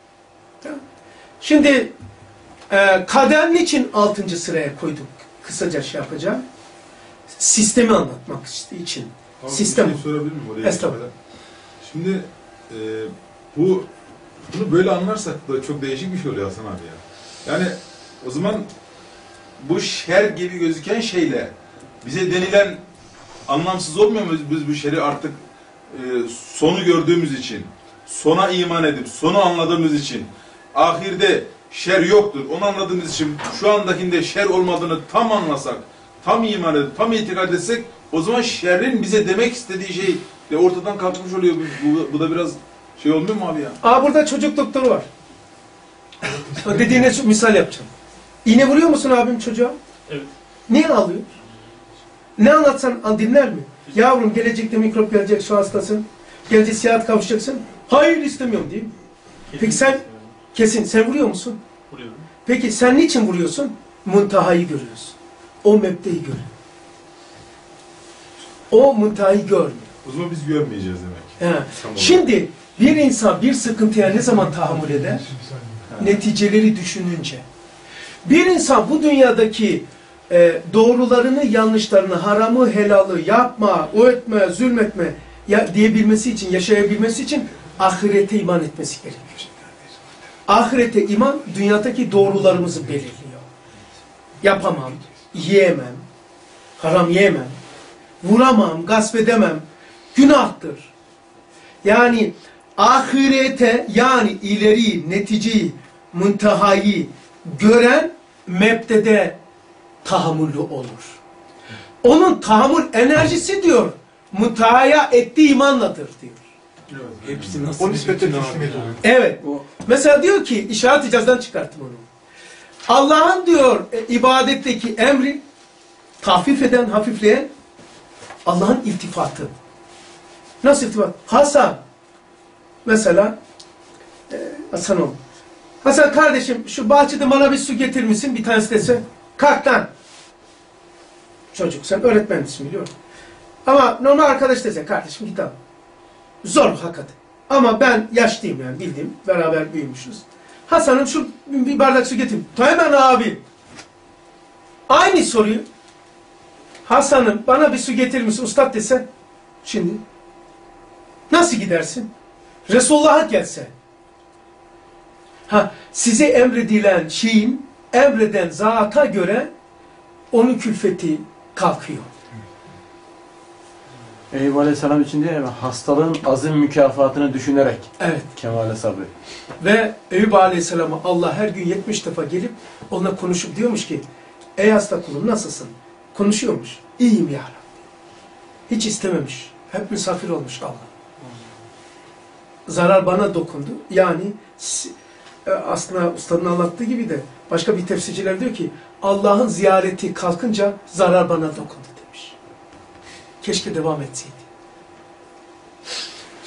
Şimdi e, kader niçin altıncı sıraya koyduk? Kısaca şey yapacağım. Sistemi anlatmak için. Abi, Sistem. bir şey sorabilir miyim oraya Estağfurullah. geçmeden? Şimdi e, bu bunu böyle anlarsak da çok değişik bir şey oluyor Hasan abi ya. Yani o zaman bu şer gibi gözüken şeyle bize denilen anlamsız olmuyor mu biz bu şeri artık e, sonu gördüğümüz için, sona iman edip sonu anladığımız için, ahirde şer yoktur onu anladığımız için şu andakinde şer olmadığını tam anlasak, tam iman edip tam itikad etsek o zaman şerrin bize demek istediği şey de ortadan kalkmış oluyor. Bu, bu, bu da biraz şey olmuyor mu abi ya? Aa, burada çocuk doktoru var. O dediğine şu misal yapacağım. İğne vuruyor musun abim çocuğa? Evet. Niye alıyor? Ne anlatsan al, dinler mi? Yavrum gelecekte mikrop gelecek, şu hastasın. Gelecek sıhhat kavuşacaksın. Hayır istemiyorum diyeyim. Peki sen, kesin sen vuruyor musun? Vuruyorum. Peki sen niçin vuruyorsun? Muntahayı görüyorsun. O mebdeyi görüyor. O muntahayı görmüyor. O zaman biz görmeyeceğiz demek. He. Tam olarak. Şimdi bir insan bir sıkıntıya ne zaman tahammül eder? Neticeleri düşününce. Bir insan bu dünyadaki e, doğrularını, yanlışlarını, haramı, helalı yapma, o etme, zulmetme ya, diyebilmesi için, yaşayabilmesi için ahirete iman etmesi gerekiyor. Ahirete iman, dünyadaki doğrularımızı belirliyor. Yapamam, yiyemem, haram yiyemem, vuramam, gasp edemem, günahtır. Yani ahirete, yani ileri, neticeyi, muntahayı gören mebdede tahammüllü olur. Onun tahammül enerjisi diyor, muntahaya ettiği imanladır diyor. Hepsi nasıl O bir nispette bütün abi teslimiyet ya? oluyor. Evet. Bu Mesela diyor ki, işaret icazdan çıkarttım onu. Allah'ın diyor e, ibadetteki emri tahfif eden, hafifleyen Allah'ın iltifatı. Nasıl iltifat? Hasan. Mesela e, Hasan ol. Hasan kardeşim şu bahçede bana bir su getirir misin? Bir tanesi dese kalk lan. Çocuk sen öğretmen misin biliyorum. Ama normal arkadaş dese kardeşim git al. Zor hakikaten. Ama ben yaşlıyım yani bildiğim. Beraber büyümüşüz. Hasan'ım şu bir bardak su getir. Hemen abi. Aynı soruyu Hasan'ım bana bir su getirir misin ustad desen şimdi nasıl gidersin? Resulullah'a gelse. Ha, size emredilen şeyin emreden zata göre onun külfeti kalkıyor. Eyüp Aleyhisselam için diyor ya, hastalığın azim mükafatını düşünerek Evet. kemale sabrı. Ve Eyüp Aleyhisselam'a Allah her gün yetmiş defa gelip onunla konuşup diyormuş ki ey hasta kulum nasılsın? Konuşuyormuş. İyiyim ya Rabbi. Hiç istememiş. Hep misafir olmuş Allah. Zarar bana dokundu. Yani aslında ustanın anlattığı gibi de başka bir tefsirciler diyor ki Allah'ın ziyareti kalkınca zarar bana dokundu demiş. Keşke devam etseydi.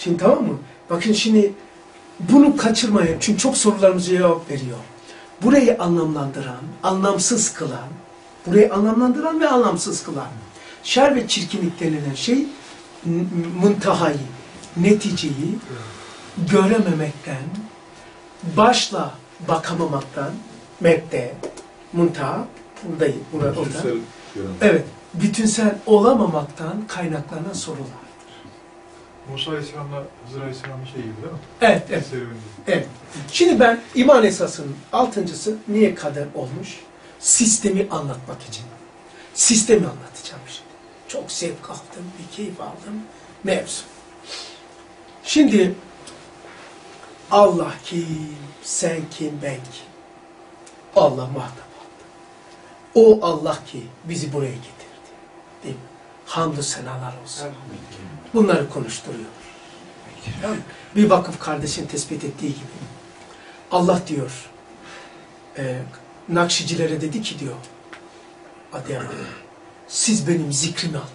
Şimdi tamam mı? Bakın şimdi bunu kaçırmayın. Çünkü çok sorularımıza cevap veriyor. Burayı anlamlandıran, anlamsız kılan, burayı anlamlandıran ve anlamsız kılan şer ve çirkinlik denilen şey muntahayı, neticeyi görememekten, başla bakamamaktan, mebde, muntaha, buradayım, burada, orada. Bütünsel görüntü. Evet, bütünsel olamamaktan kaynaklanan sorular. Musa Aleyhisselam'la Hızır Aleyhisselam'ın şeyi gibi değil mi? Evet, evet. Serüveni gibi. Evet. Şimdi ben iman esasının altıncısı niye kader olmuş? Sistemi anlatmak için. Sistemi anlatacağım şimdi. Çok zevk aldım, bir keyif aldım. Mevzu. Şimdi Allah kim, sen kim, ben kim? Allah muhatap. O Allah ki bizi buraya getirdi. Değil mi? Hamdü senalar olsun. Bunları konuşturuyor. Tamam mı? Bir vakıf kardeşin tespit ettiği gibi. Allah diyor, e, Nakşicilere dedi ki diyor, Adıyaman, siz benim zikrimi anlatın.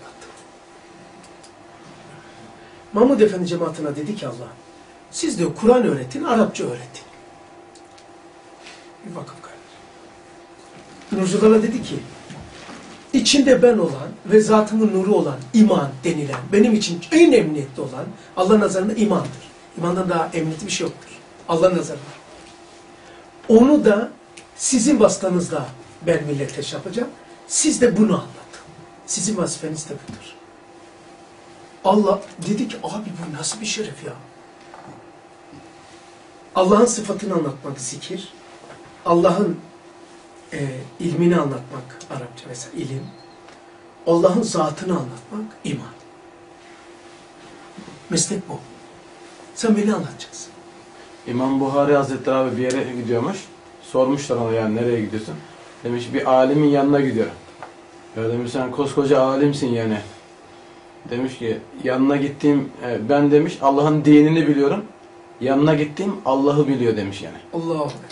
Mahmud Efendi cemaatine dedi ki Allah, siz diyor Kur'an öğretin, Arapça öğretin. Bir vakıf kardeş. Nurculara dedi ki, içinde ben olan ve zatımın nuru olan iman denilen, benim için en emniyetli olan Allah nazarında imandır. İmandan daha emniyetli bir şey yoktur. Allah nazarında. Onu da sizin vasıtanızla ben millete şey yapacağım. Siz de bunu anlatın. Sizin vazifeniz de budur. Allah dedi ki, abi bu nasıl bir şeref ya? Allah'ın sıfatını anlatmak zikir. Allah'ın e, ilmini anlatmak Arapça mesela ilim. Allah'ın zatını anlatmak iman. Meslek bu. Sen beni anlatacaksın. İmam Buhari Hazretleri abi bir yere gidiyormuş. Sormuşlar ona yani nereye gidiyorsun? Demiş bir alimin yanına gidiyorum. Ya demiş sen koskoca alimsin yani. Demiş ki yanına gittiğim ben demiş Allah'ın dinini biliyorum. Yanına gittiğim Allah'ı biliyor demiş yani. Allahu Ekber.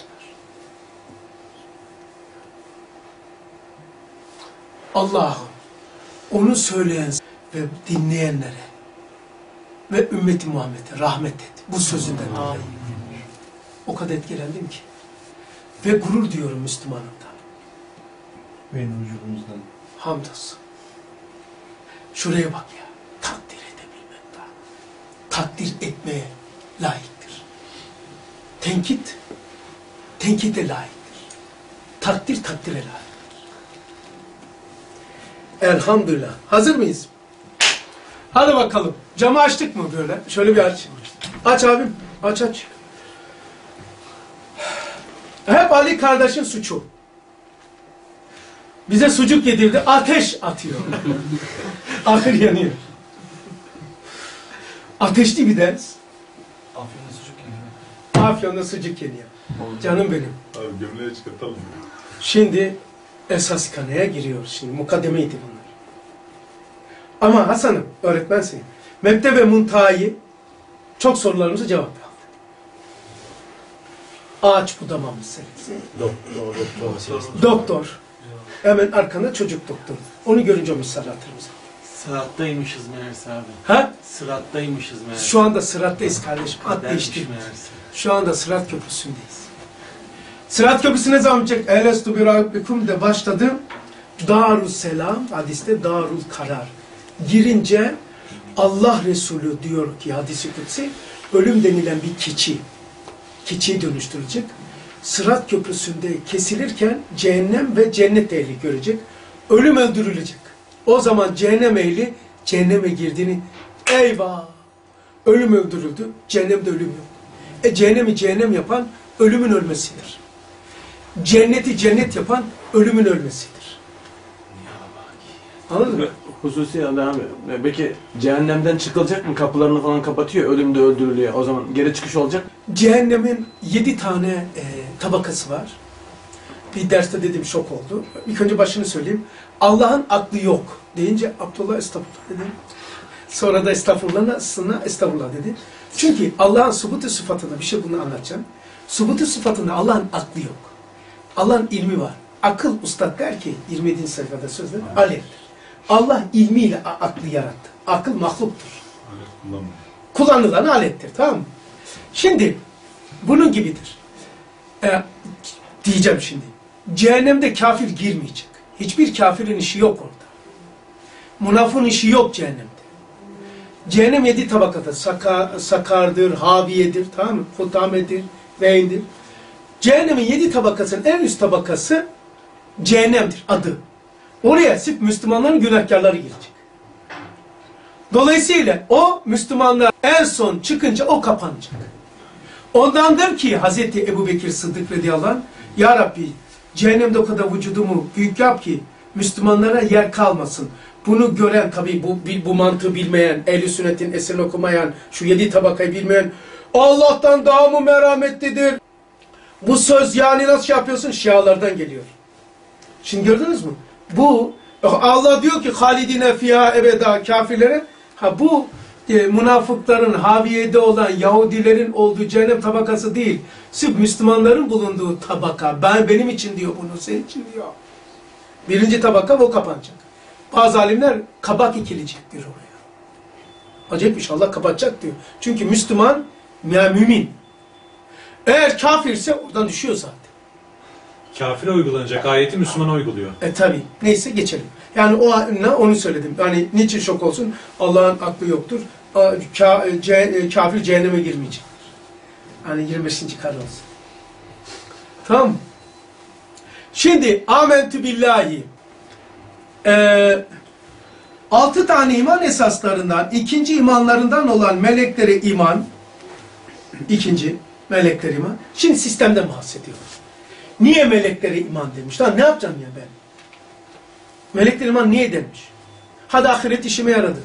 Allah'ım onu söyleyen ve dinleyenlere ve ümmeti Muhammed'e rahmet et. Bu sözünden dolayı. O kadar etkilendim ki. Ve gurur diyorum Müslümanımdan. Benim vücudumuzdan. Hamdolsun. Şuraya bak ya. Takdir edebilmek daha. Takdir etmeye layıktır. Tenkit, tenkite layıktır. Takdir, takdire layıktır. Elhamdülillah. Hazır mıyız? Hadi bakalım. Camı açtık mı böyle? Şöyle bir aç. Aç abim. Aç aç. Hep Ali kardeşin suçu. Bize sucuk yedirdi. Ateş atıyor. Ahır yanıyor. Ateşli bir ders. Afyon'da sucuk yeniyor. Afyon'da sucuk yeniyor. Canım benim. Abi gömleği çıkartalım. Şimdi esas kanıya giriyoruz. Şimdi mukaddemeydi bunlar. Ama Hasan'ım öğretmensin. Mebde ve muntahayı çok sorularımıza cevap aldı. Ağaç budama meselesi. Doktor, doktor. Doktor. Hemen arkanda çocuk doktor. Onu görünce o misal hatırımıza. Sırattaymışız meğerse abi. Ha? Sırattaymışız meğerse. Şu anda sırattayız kardeşim. At Kadermiş değişti. meğerse. Şu anda Sırat Köprüsü'ndeyiz. Sırat Köprüsü ne zaman bitecek? Elestu bir rabbikum de başladı. Darusselam, hadiste Darul Karar. Girince Allah Resulü diyor ki hadisi kutsi, ölüm denilen bir keçi, keçiye dönüştürülecek. Sırat Köprüsü'nde kesilirken cehennem ve cennet ehli görecek. Ölüm öldürülecek. O zaman cehennem ehli cehenneme girdiğini, eyvah! Ölüm öldürüldü, cehennemde ölüm yok. E cehennemi cehennem yapan ölümün ölmesidir. Cenneti cennet yapan ölümün ölmesidir. Anladın mı? Hususi abi. Peki cehennemden çıkılacak mı? Kapılarını falan kapatıyor. Ölümde öldürülüyor. O zaman geri çıkış olacak. Cehennemin yedi tane e, tabakası var. Bir derste dedim şok oldu. İlk önce başını söyleyeyim. Allah'ın aklı yok deyince Abdullah estağfurullah dedi. Sonra da estağfurullah'ına estağfurullah dedi. Çünkü Allah'ın subutu sıfatında bir şey bunu anlatacağım. Subutu sıfatında Allah'ın aklı yok. Allah'ın ilmi var. Akıl ustad der ki yirmi yedinci sayfada sözler alevdir. Allah ilmiyle aklı yarattı. Akıl mahluktur. Alet kullanmıyor. kullanılan alettir. Tamam mı? Şimdi bunun gibidir. Ee, diyeceğim şimdi. Cehennemde kafir girmeyecek. Hiçbir kafirin işi yok orada. Münafığın işi yok cehennemde. Cehennem yedi tabakada. Saka, sakardır, haviyedir, tamam mı? Hutamedir, veyndir. Cehennemin yedi tabakasının en üst tabakası cehennemdir adı. Oraya sırf Müslümanların günahkarları girecek. Dolayısıyla o Müslümanlar en son çıkınca o kapanacak. Ondandır ki Hazreti Ebubekir Sıddık radıyallahu anh, Ya Rabbi cehennemde o kadar vücudumu büyük yap ki Müslümanlara yer kalmasın. Bunu gören tabi bu, bu mantığı bilmeyen, ehl-i sünnetin eserini okumayan, şu yedi tabakayı bilmeyen, Allah'tan daha mı merhametlidir? Bu söz yani nasıl şey yapıyorsun? Şialardan geliyor. Şimdi gördünüz mü? Bu Allah diyor ki halidine fiha ebeda kafirlere, ha bu e, münafıkların haviyede olan Yahudilerin olduğu cehennem tabakası değil. Sırf Müslümanların bulunduğu tabaka. Ben benim için diyor bunu, senin için diyor. Birinci tabaka o kapanacak. Bazı alimler kabak ekilecek diyor oraya. Acayip bir şey, Allah kapatacak diyor. Çünkü Müslüman ya mümin. Eğer kafirse oradan düşüyor zaten. Kafire uygulanacak ayeti Müslümana uyguluyor. E tabi. Neyse geçelim. Yani o onu söyledim. Yani niçin şok olsun? Allah'ın aklı yoktur. Ka, ce, kafir cehenneme girmeyecek. Yani yirmi beşinci kare olsun. Tamam mı? Şimdi amentü billahi. Ee, altı tane iman esaslarından, ikinci imanlarından olan meleklere iman, ikinci melekler iman. Şimdi sistemden bahsediyoruz. Niye meleklere iman demiş? Lan ne yapacağım ya ben? Melekler iman niye demiş? Hadi ahiret işime yaradı.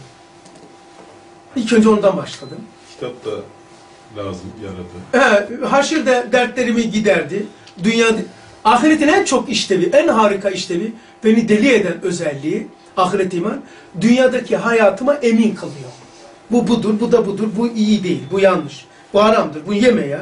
İlk önce ondan başladım. Kitap da lazım, yaradı. He, haşirde dertlerimi giderdi. Dünya, ahiretin en çok işlevi, en harika işlevi, beni deli eden özelliği, ahiret iman, dünyadaki hayatıma emin kılıyor. Bu budur, bu da budur, bu iyi değil, bu yanlış, bu haramdır, bu yeme ya.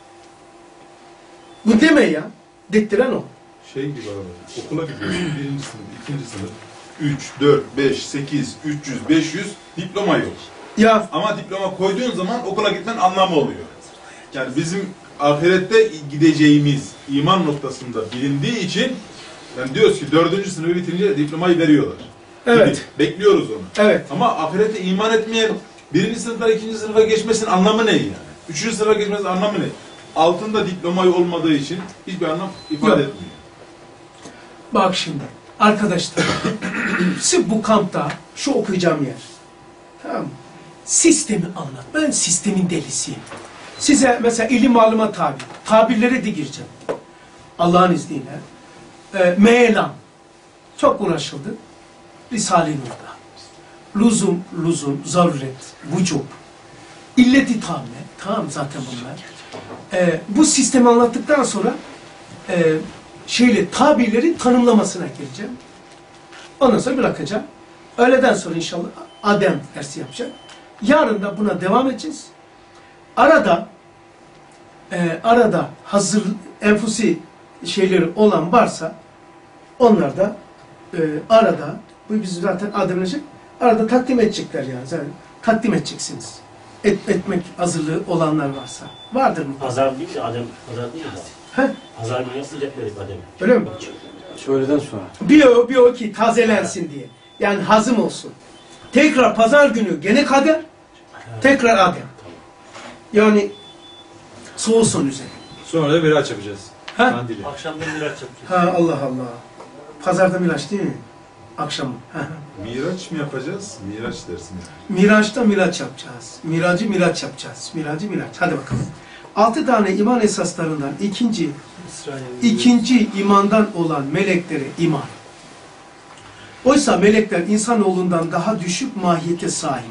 Bu deme ya. Dettiren o. Şey gibi abi, okula gidiyorsun, birinci sınıf, ikinci sınıf, üç, dört, beş, sekiz, üç yüz, beş yüz, diploma yok. Ya. Ama diploma koyduğun zaman okula gitmenin anlamı oluyor. Yani bizim ahirette gideceğimiz iman noktasında bilindiği için, yani diyoruz ki dördüncü sınıfı bitirince diplomayı veriyorlar. Evet. Gibi. Bekliyoruz onu. Evet. Ama ahirette iman etmeyen birinci sınıftan ikinci sınıfa geçmesinin anlamı ne yani? Üçüncü sınıfa geçmesinin anlamı ne? Altında diplomayı olmadığı için hiçbir anlam ifade Yok. etmiyor. Bak şimdi arkadaşlar sırf bu kampta şu okuyacağım yer. Tamam mı? Sistemi anlat. Ben sistemin delisiyim. Size mesela ilim maluma tabi. Tabirlere de gireceğim. Allah'ın izniyle. E, meyelan. Çok uğraşıldı. Risale-i Nur'da. Luzum, luzum, zaruret, vücub. İlleti tamme. Tamam zaten bunlar. E, bu sistemi anlattıktan sonra e, şeyle tabirlerin tanımlamasına gireceğim. Ondan sonra bırakacağım. Öğleden sonra inşallah Adem dersi yapacağım. Yarın da buna devam edeceğiz. Arada e, arada hazır enfusi şeyleri olan varsa onlar da e, arada bu biz zaten Adem'e arada takdim edecekler yani. yani takdim edeceksiniz. Et, etmek hazırlığı olanlar varsa. Vardır mı? Pazar değil mi? Adem pazar değil mi? He? Pazar günü sıcak verip Adem. Öyle mi? Öğleden sonra. Bir o, bir o ki tazelensin diye. Yani hazım olsun. Tekrar pazar günü gene kader. Tekrar Adem. Yani soğusun üzerine. Sonra da miraç yapacağız. Ha? Kandili. Akşamda miraç yapacağız. Ha Allah Allah. Pazarda Miraç değil mi? Akşam. Ha. Miraç mı yapacağız? Miraç dersin. Miraç'ta Miraç yapacağız. Miracı Miraç yapacağız. Miracı Miraç. Hadi bakalım. Altı tane iman esaslarından ikinci ikinci imandan olan meleklere iman. Oysa melekler insanoğlundan daha düşük mahiyete sahip.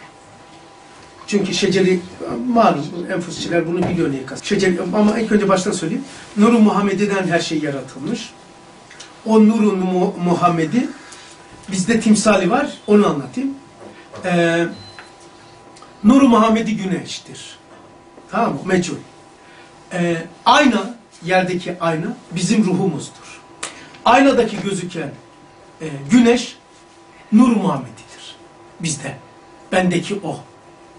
Çünkü şeceri, malum enfusçiler bunu biliyor niye kastı. Şeceri, ama ilk önce baştan söyleyeyim. Nur-u Muhammedi'den her şey yaratılmış. O Nur-u Mu Muhammedi bizde timsali var. Onu anlatayım. Ee, Nur-u Muhammedi güneştir. Tamam mı? Mecul. Ee, ayna, yerdeki ayna bizim ruhumuzdur. Aynadaki gözüken e, güneş Nur-u Muhammedi'dir. Bizde. Bendeki o.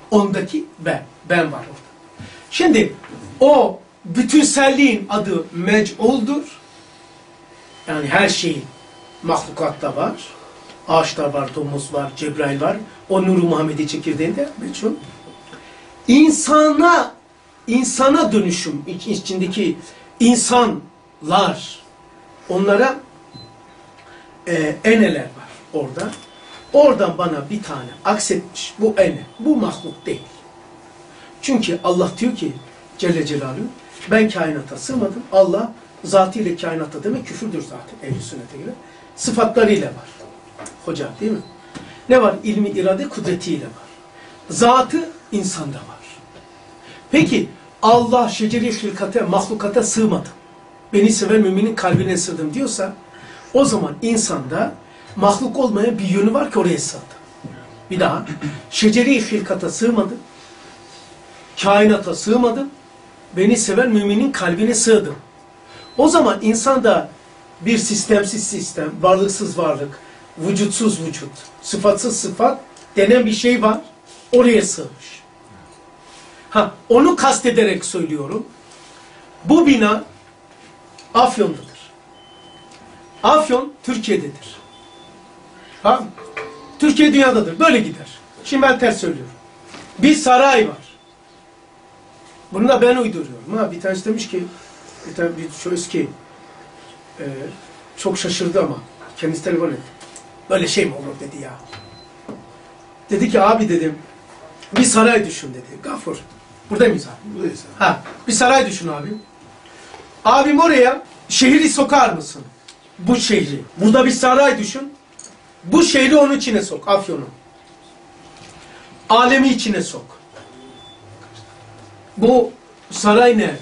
Ondaki ben. Ben var orada. Şimdi o bütünselliğin adı mec'uldur. Yani her şeyin mahlukatta var. Ağaçlar var, domuz var, Cebrail var. O Nur-u Muhammedi çekirdeğinde meçhul. İnsana, insana dönüşüm, içindeki insanlar, onlara e, eneler var orada. Oradan bana bir tane aksetmiş bu ene. Bu mahluk değil. Çünkü Allah diyor ki Celle Celaluhu, ben kainata sığmadım. Allah zatıyla kainatta demek küfürdür zaten ehl-i sünnete göre. Sıfatlarıyla var. Hoca değil mi? Ne var? İlmi, irade, kudretiyle var. Zatı insanda var. Peki Allah şeceri hilkate, mahlukata sığmadı. Beni seven müminin kalbine sığdım diyorsa o zaman insanda mahluk olmayan bir yönü var ki oraya sığdı. Bir daha. Şeceri hilkata sığmadı. Kainata sığmadı. Beni seven müminin kalbine sığdım. O zaman insanda bir sistemsiz sistem, varlıksız varlık, vücutsuz vücut, sıfatsız sıfat denen bir şey var. Oraya sığmış. Ha, onu kastederek söylüyorum. Bu bina Afyon'dadır. Afyon Türkiye'dedir. Ha? Türkiye dünyadadır. Böyle gider. Şimdi ben ters söylüyorum. Bir saray var. Bunu da ben uyduruyorum. Ha, bir tanesi demiş ki, bir tane bir şu eski e, çok şaşırdı ama kendisi telefon etti. Böyle şey mi olur dedi ya. Dedi ki abi dedim, bir saray düşün dedi. Gafur. Burada mıyız abi? Buradayız abi. Ha, bir saray düşün abi. Abim oraya şehri sokar mısın? Bu şehri. Burada bir saray düşün. Bu şehri onun içine sok. Afyon'u. Alemi içine sok. Bu saray nerede?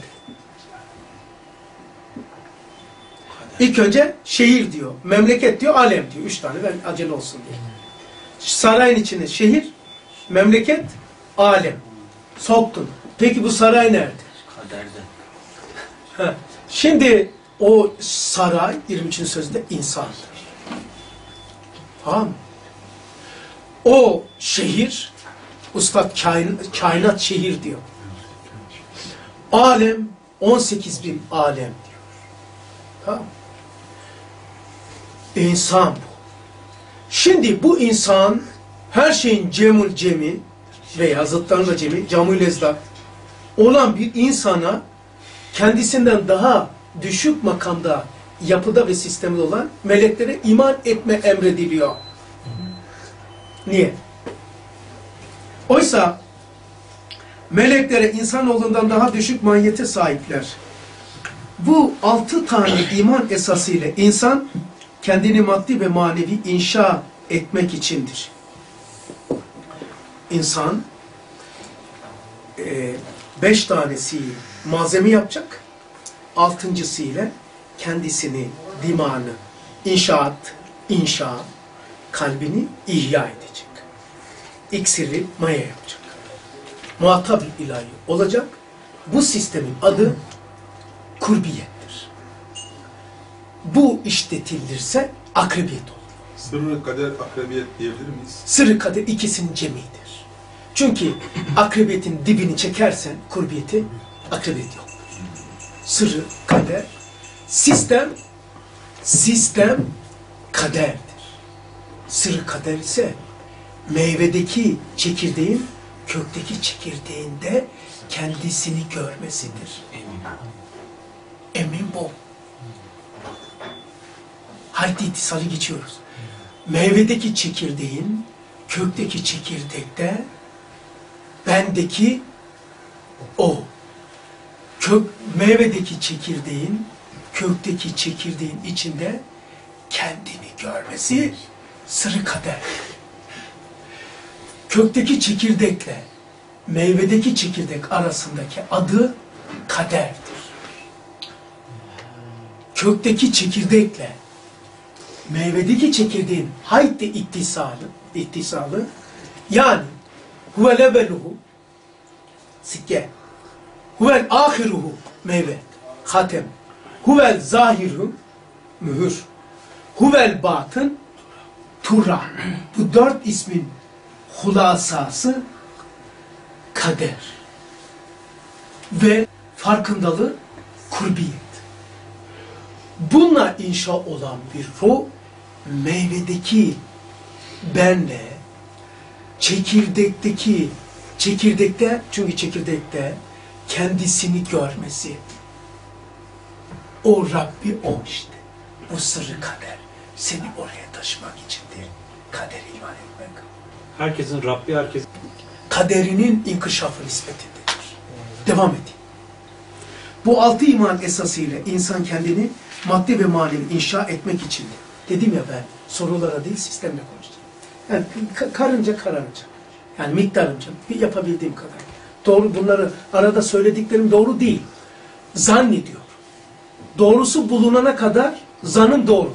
İlk önce şehir diyor. Memleket diyor. Alem diyor. Üç tane ben acele olsun diye. Sarayın içine şehir, memleket, alem. Soktun. Peki bu saray nerede? Kaderde. Heh. Şimdi o saray yirmi üçüncü sözde insandır. Tamam mı? O şehir, Üstad kain, kainat şehir diyor. Alem on sekiz bin alem diyor. Tamam mı? İnsan bu. Şimdi bu insan her şeyin cemul cemi veya zıtlarında cemi, camül ezdat olan bir insana kendisinden daha düşük makamda, yapıda ve sistemde olan meleklere iman etme emrediliyor. Niye? Oysa meleklere insanoğlundan daha düşük mahiyete sahipler. Bu altı tane iman esasıyla insan kendini maddi ve manevi inşa etmek içindir. İnsan e, beş tanesi malzeme yapacak, altıncısı ile kendisini, dimağını, inşaat, inşa, kalbini ihya edecek. İksiri maya yapacak. Muhatap ilahi olacak. Bu sistemin adı kurbiyettir. Bu işletilirse akribiyet olur. Sırrı kader akrabiyet diyebilir miyiz? Sırrı kader ikisinin cemidir. Çünkü akrebiyetin dibini çekersen kurbiyeti, akribiyet yoktur. Sırrı kader, sistem, sistem kaderdir. Sırrı kader ise meyvedeki çekirdeğin kökteki çekirdeğinde kendisini görmesidir. Emin bu. Haydi itisali geçiyoruz. Meyvedeki çekirdeğin kökteki çekirdekte bendeki o. Kök, meyvedeki çekirdeğin kökteki çekirdeğin içinde kendini görmesi sırrı kader. Kökteki çekirdekle meyvedeki çekirdek arasındaki adı kaderdir. Kökteki çekirdekle meyvedeki çekirdeğin haydi ittisalı, ittisalı yani huvel eveluhu sikke, huvel ahiruhu meyve, hatem, huvel zahiru mühür, huvel batın tura. Bu dört ismin hulasası kader ve farkındalığı kurbiyet. Bununla inşa olan bir ruh, meyvedeki benle, çekirdekteki, çekirdekte, çünkü çekirdekte kendisini görmesi, o Rabbi o işte. Bu sırrı kader. Seni oraya taşımak içindir. Kadere iman etmek. Herkesin Rabbi, herkes Kaderinin inkişafı nispetindedir. Devam edin. Bu altı iman esasıyla insan kendini maddi ve manevi inşa etmek içindir. Dedim ya ben, sorulara değil sistemle konuşacağım. Yani karınca kararınca. Yani miktarınca yapabildiğim kadar. Doğru, bunları arada söylediklerim doğru değil. Zannediyor. Doğrusu bulunana kadar zanın doğrudur.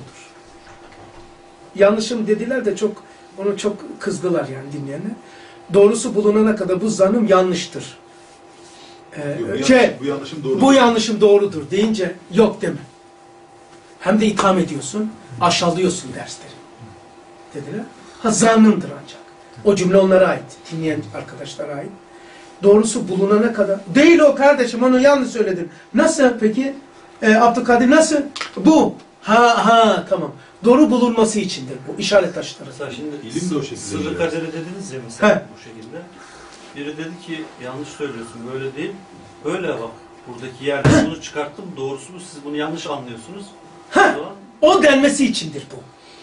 Yanlışım dediler de çok, onu çok kızdılar yani dinleyenler. Doğrusu bulunana kadar bu zanım yanlıştır. Ee, Yok, bu şey, yanlış- bu yanlışım doğrudur. Bu yanlışım doğrudur deyince yok deme. Hem de itham ediyorsun, aşağılıyorsun dersleri. Dediler. Ha zannındır ancak. O cümle onlara ait. Dinleyen arkadaşlara ait. Doğrusu bulunana kadar. Değil o kardeşim, onu yanlış söyledin. Nasıl peki? Ee, Abdülkadir nasıl? Bu. Ha ha tamam. Doğru bulunması içindir bu. İşaret taşları. Mesela şimdi İlim de o şekilde sırrı yani. kaderi dediniz ya mesela He. bu şekilde. Biri dedi ki yanlış söylüyorsun, böyle değil. Böyle bak, buradaki yerde bunu çıkarttım, doğrusu bu, siz bunu yanlış anlıyorsunuz. Ha, O zaman o denmesi içindir bu.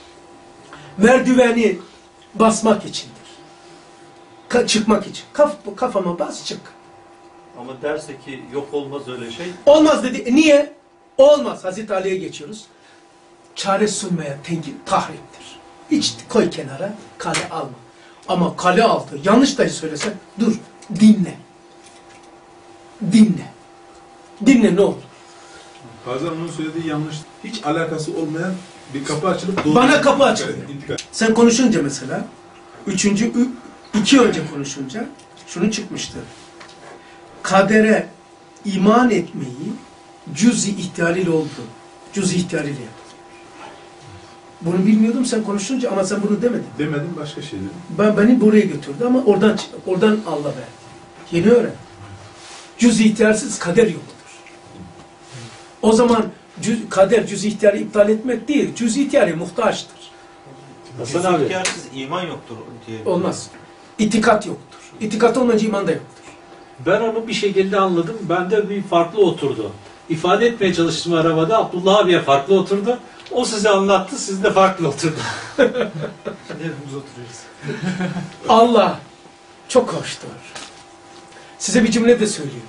Merdiveni basmak içindir. Ka çıkmak için. Kaf kafama bas çık. ama derse ki yok olmaz öyle şey. Olmaz dedi. E, niye? Olmaz. Hazreti Ali'ye geçiyoruz. Çare sunmaya tenkit tahriptir. Hiç koy kenara, kale alma. Ama kale aldı. Yanlış da söylesen dur, dinle. Dinle. Dinle ne olur. Bazen onun söylediği yanlış, hiç alakası olmayan bir kapı açılıp... Bana kapı açılıyor. İntikal. Sen konuşunca mesela, üçüncü, ü, iki önce konuşunca şunu çıkmıştı. Kadere iman etmeyi cüz-i ihtiyariyle oldu. Cüz-i ihtiyariyle. Bunu bilmiyordum sen konuşunca ama sen bunu demedin. Demedim, başka şey dedim. Ben, beni buraya götürdü ama oradan oradan Allah verdi. Yeni öğren. Cüz-i ihtiyarsız kader yoktur. O zaman cüz, kader cüz-i ihtiyarı iptal etmek değil, cüz-i ihtiyarı muhtaçtır. Hasan abi. Hikâyetsiz iman yoktur diye. Olmaz. İtikat yoktur. İtikat olmayınca iman da yoktur. Ben onu bir şekilde anladım. Bende bir farklı oturdu. İfade etmeye çalıştım arabada. Abdullah abiye farklı oturdu. O size anlattı, sizde farklı oturdu. Hepimiz oturuyoruz. Allah çok hoştur. Size bir cümle de söyleyeyim.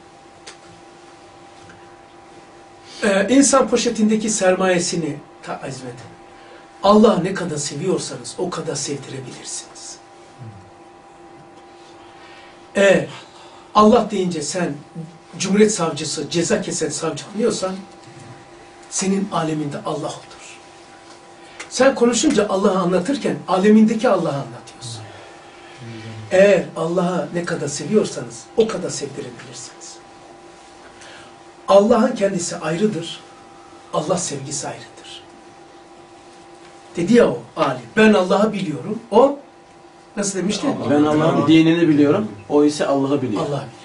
Ee, insan poşetindeki sermayesini taazz edin. Allah ne kadar seviyorsanız o kadar sevdirebilirsiniz. Eğer Allah deyince sen Cumhuriyet Savcısı, ceza kesen savcı anlıyorsan senin aleminde Allah olur. Sen konuşunca Allah'ı anlatırken alemindeki Allah'ı anlatıyorsun. Eğer Allah'ı ne kadar seviyorsanız o kadar sevdirebilirsiniz. Allah'ın kendisi ayrıdır. Allah sevgisi ayrıdır. Dedi ya o alim. Ben Allah'ı biliyorum. O nasıl demişti? Ben Allah'ın dinini biliyorum, o ise Allah'ı biliyor. Allah'ı biliyor.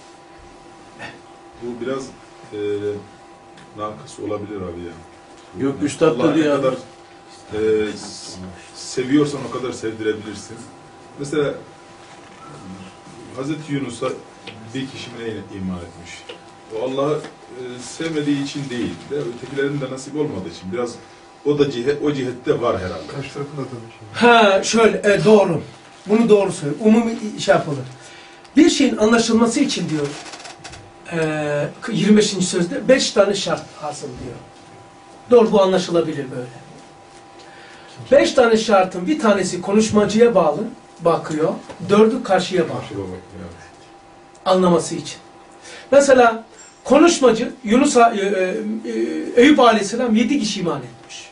Bu biraz e, nakıs olabilir abi ya. Yok üstad Allah da ne diyor. kadar e, seviyorsan o kadar sevdirebilirsin. Mesela Hazreti Yunus'a bir kişi mi ne iman etmiş? O Allah'ı e, sevmediği için değil de ötekilerin de nasip olmadığı için biraz o da cihet, o cihette var herhalde. Karşı tarafın da tabii şey. Ha şöyle e, doğru. Bunu doğru söylüyor. Umumi şey yapılır. Bir şeyin anlaşılması için diyor e, yirmi beşinci sözde beş tane şart hasıl diyor. Doğru, bu anlaşılabilir böyle. Beş tane şartın bir tanesi konuşmacıya bağlı bakıyor. Dördü karşıya bağlı. Karşıya bak, evet. Anlaması için. Mesela konuşmacı Yunus e, e, Eyüp Aleyhisselam yedi kişi iman etmiş.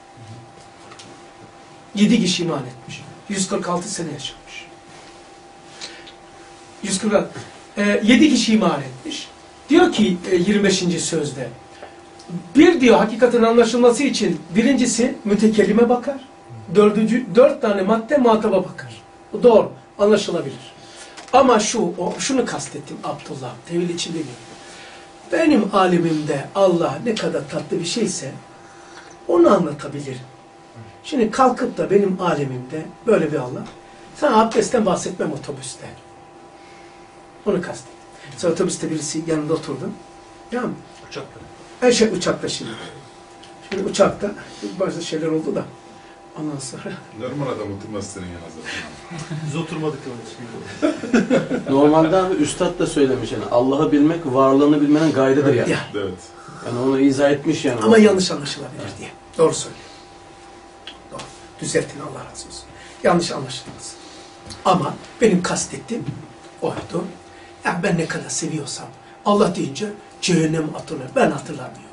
Yedi kişi iman etmiş. yüz kırk altı sene yaşamış. yüz kırk altı. E, yedi kişi iman etmiş. Diyor ki e, yirmi beşinci sözde. Bir diyor hakikatin anlaşılması için birincisi mütekellime bakar. Dördüncü, dört tane madde muhataba bakar. Bu doğru. Anlaşılabilir. Ama şu, o, şunu kastettim Abdullah, tevil için demiyorum. Benim alemimde Allah ne kadar tatlı bir şeyse onu anlatabilirim. Şimdi kalkıp da benim alemimde böyle bir Allah, sana abdestten bahsetmem otobüste. Onu kastettim. Sen otobüste birisi yanında oturdun. Ya mı? Uçakta. Her şey uçakta şimdi. Şimdi uçakta bazı şeyler oldu da ondan sonra. Normal adam oturmaz senin yanına zaten. Biz oturmadık öyle şimdi. Normalde abi Üstad da söylemiş yani Allah'ı bilmek varlığını bilmenin gayrıdır yani. Ya. Evet. Yani onu izah etmiş yani. Ama yanlış anlaşılabilir diye. Doğru söylüyor. Doğru. Düzeltin, Allah razı olsun. Yanlış anlaşılmaz. Ama benim kastettiğim oydu. Ya ben ne kadar seviyorsam Allah deyince cehennem atılır. Ben hatırlamıyorum.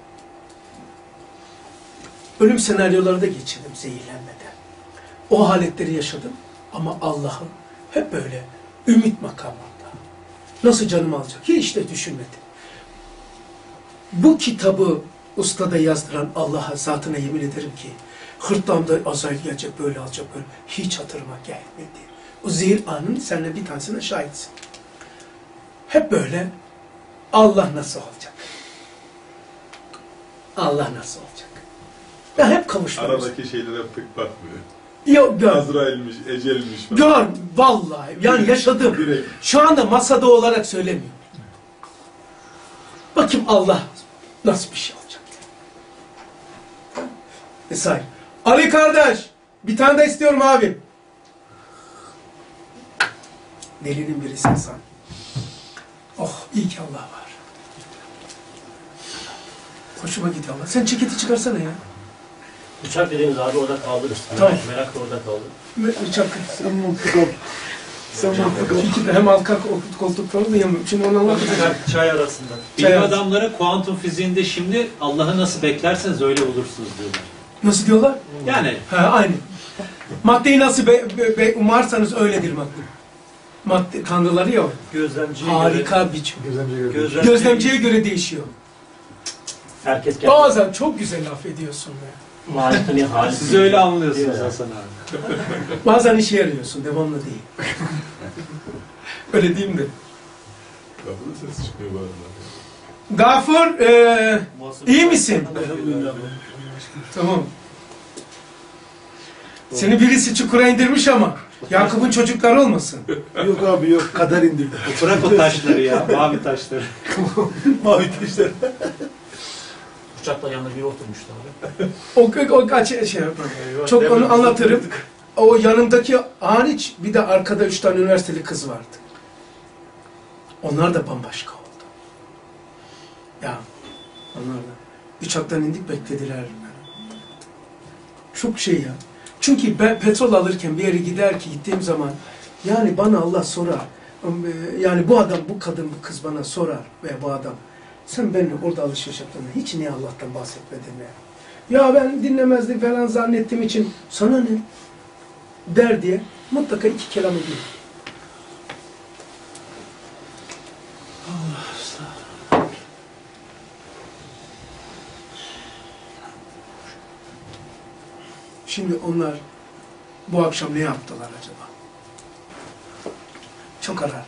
Ölüm senaryoları da geçirdim zehirlenmeden. O haletleri yaşadım ama Allah'ı hep böyle ümit makamında. Nasıl canımı alacak? Hiç de düşünmedim. Bu kitabı ustada yazdıran Allah'a zatına yemin ederim ki hırtlamda Azrail gelecek, böyle alacak, böyle. Hiç hatırıma gelmedi. O zehir anının seninle bir tanesine şahitsin. Hep böyle Allah nasıl olacak? Allah nasıl olacak? Ya hep kavuşmuyoruz. Aradaki şeylere pek bakmıyor. Yok gör. Azrail'miş, ecelmiş falan. Gör vallahi. Yani yaşadım. Direkt. Şu anda masada olarak söylemiyorum. Bakayım Allah nasıl bir şey olacak. Vesaire. Ali kardeş, bir tane de istiyorum abi. Delinin birisi insan. Oh, iyi ki Allah var. Hoşuma gidiyor Allah. Sen ceketi çıkarsana ya. Uçak dediğimiz abi orada kaldırır. Tamam. Merak, merak da orada kaldı. Uçak. Sen mantık ol. Sen mantık ol. Çünkü hem arka koltuk, koltukları da yamıyorum. Şimdi onu anlatacağım. Çay, çay arasında. Çay Bilim arası. adamları kuantum fiziğinde şimdi Allah'ı nasıl beklerseniz öyle olursunuz diyorlar. Nasıl diyorlar? Yani Ha, aynı. Maddeyi nasıl be, be, be, umarsanız öyledir madde. Madde tanrıları ya. Gözlemciye Harika bir Gözlemci göre. göre. Gözlemciye, gözlemciye göre değişiyor. Herkes kendi Bazen çok güzel laf ediyorsun be. mahiyetini hali. siz öyle anlıyorsunuz Diyor ya. Hasan abi. Bazen işe yarıyorsun, devamlı değil. Öyle diyeyim de. Kapıda ses çıkıyor bu arada. Gafur, ee, Muhasebe- iyi misin? Tamam. Seni birisi çukura indirmiş ama Yakup'un çocukları olmasın. Yok abi yok. Kader indirdi. Bırak o taşları ya, mavi taşları. Mavi taşlar. Uçakta yanında biri oturmuştu abi. O, o kaç şey yapalım. Çok onu anlatırım. O yanımdaki hariç bir de arkada üç tane üniversiteli kız vardı. Onlar da bambaşka oldu. Ya onlar da. Uçaktan indik beklediler. Çok şey ya. Çünkü ben petrol alırken bir yere gider ki gittiğim zaman yani bana Allah sorar. Yani bu adam, bu kadın, bu kız bana sorar veya bu adam. Sen benimle orada alışveriş yaptığında hiç niye Allah'tan bahsetmedin ya? Ya ben dinlemezdim falan zannettiğim için sana ne? Der diye mutlaka iki kelam ediyor. Şimdi onlar bu akşam ne yaptılar acaba? Çok ararlar.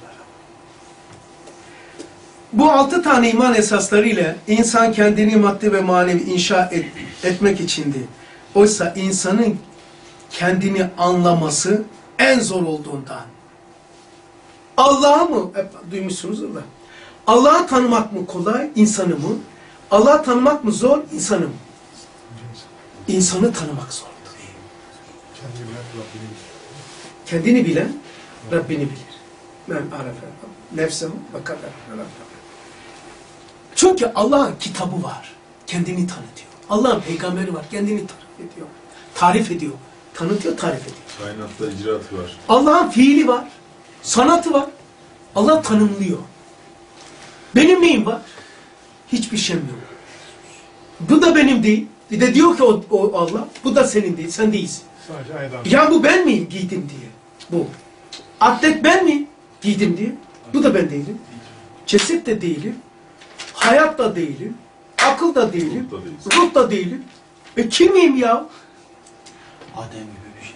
Bu altı tane iman esasları ile insan kendini maddi ve manevi inşa et, etmek içindi. Oysa insanın kendini anlaması en zor olduğundan. Allah'ı mı? Hep duymuşsunuzdur da. Allah'ı tanımak mı kolay, insanı mı? Allah'ı tanımak mı zor, insanı mı? İnsanı tanımak zordur. Kendini bilen Rabbini bilir. Men arefe nefsehu ve kader. Çünkü Allah'ın kitabı var. Kendini tanıtıyor. Allah'ın peygamberi var. Kendini tarif ediyor. Tarif ediyor. Tanıtıyor, tarif ediyor. Kainatta icraatı var. Allah'ın fiili var. Sanatı var. Allah tanımlıyor. Benim neyim var? Hiçbir şeyim yok. Bu da benim değil. Bir de diyor ki o, o Allah, bu da senin değil, sen değilsin. Sadece aydan. Ya bu ben miyim giydim diye? Bu. Atlet ben miyim giydim diye? Bu da ben değilim. Ceset de değilim. Hayat da değilim. Akıl da değilim. Ruh da değilsin. Ruh da değilim. E kimim ya? Adem gibi bir şey.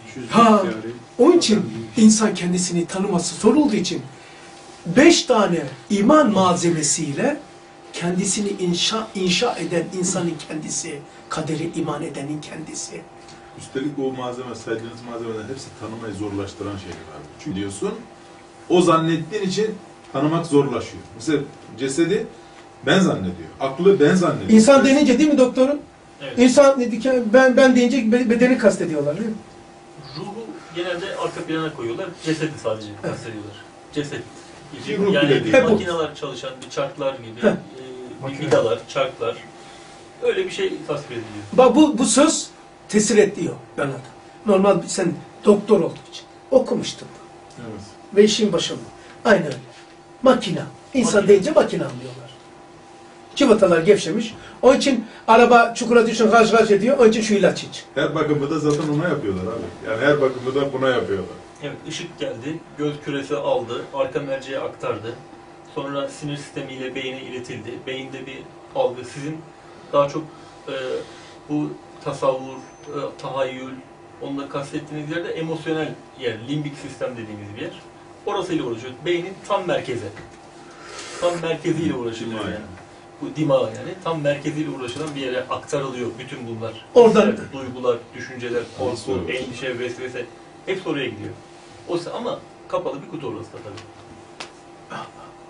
Ha, onun için insan kendisini tanıması zor olduğu için beş tane iman malzemesiyle kendisini inşa, inşa eden insanın kendisi, kaderi iman edenin kendisi. Üstelik o malzeme, saydığınız malzemeler hepsi tanımayı zorlaştıran şeyler abi. Çünkü diyorsun, o zannettiğin için tanımak zorlaşıyor. Mesela cesedi ben zannediyor, aklı ben zannediyor. İnsan denince değil mi doktorum? Evet. İnsan dedi ben ben deyince bedeni kastediyorlar değil mi? Ruhu genelde arka plana koyuyorlar. Cesedi sadece kastediyorlar. Ceset Ki gibi. ruh Yani bile değil. Hep o. makineler çalışan bir çarklar gibi, Heh. e, bir vidalar, çarklar. Öyle bir şey tasvir ediliyor. Bak bu, bu söz tesir ediyor bana da. Normal sen doktor olduğu için okumuştun Evet. ve işin başında. Aynen öyle. Makina. İnsan Makine. deyince makine anlıyorlar. Cıvatalar gevşemiş. Onun için araba çukura düşün gaz gaz ediyor. Onun için şu ilaç iç. Her bakımı da zaten ona yapıyorlar abi. Yani her bakımı da buna yapıyorlar. Evet, ışık geldi, göz küresi aldı, arka merceğe aktardı. Sonra sinir sistemiyle beyine iletildi. Beyinde bir algı. Sizin daha çok e, bu tasavvur, e, tahayyül, onunla kastettiğiniz yerde emosyonel yer, limbik sistem dediğimiz bir yer. Orasıyla uğraşıyor. Beynin tam merkezi. Tam merkeziyle uğraşılıyor Dima yani. Bu dima yani. Tam merkeziyle uğraşılan bir yere aktarılıyor bütün bunlar. Oradan- Hisler, duygular, düşünceler, korku, Anladım. endişe, vesvese. Hepsi oraya gidiyor. Oysa ama kapalı bir kutu orası da tabii.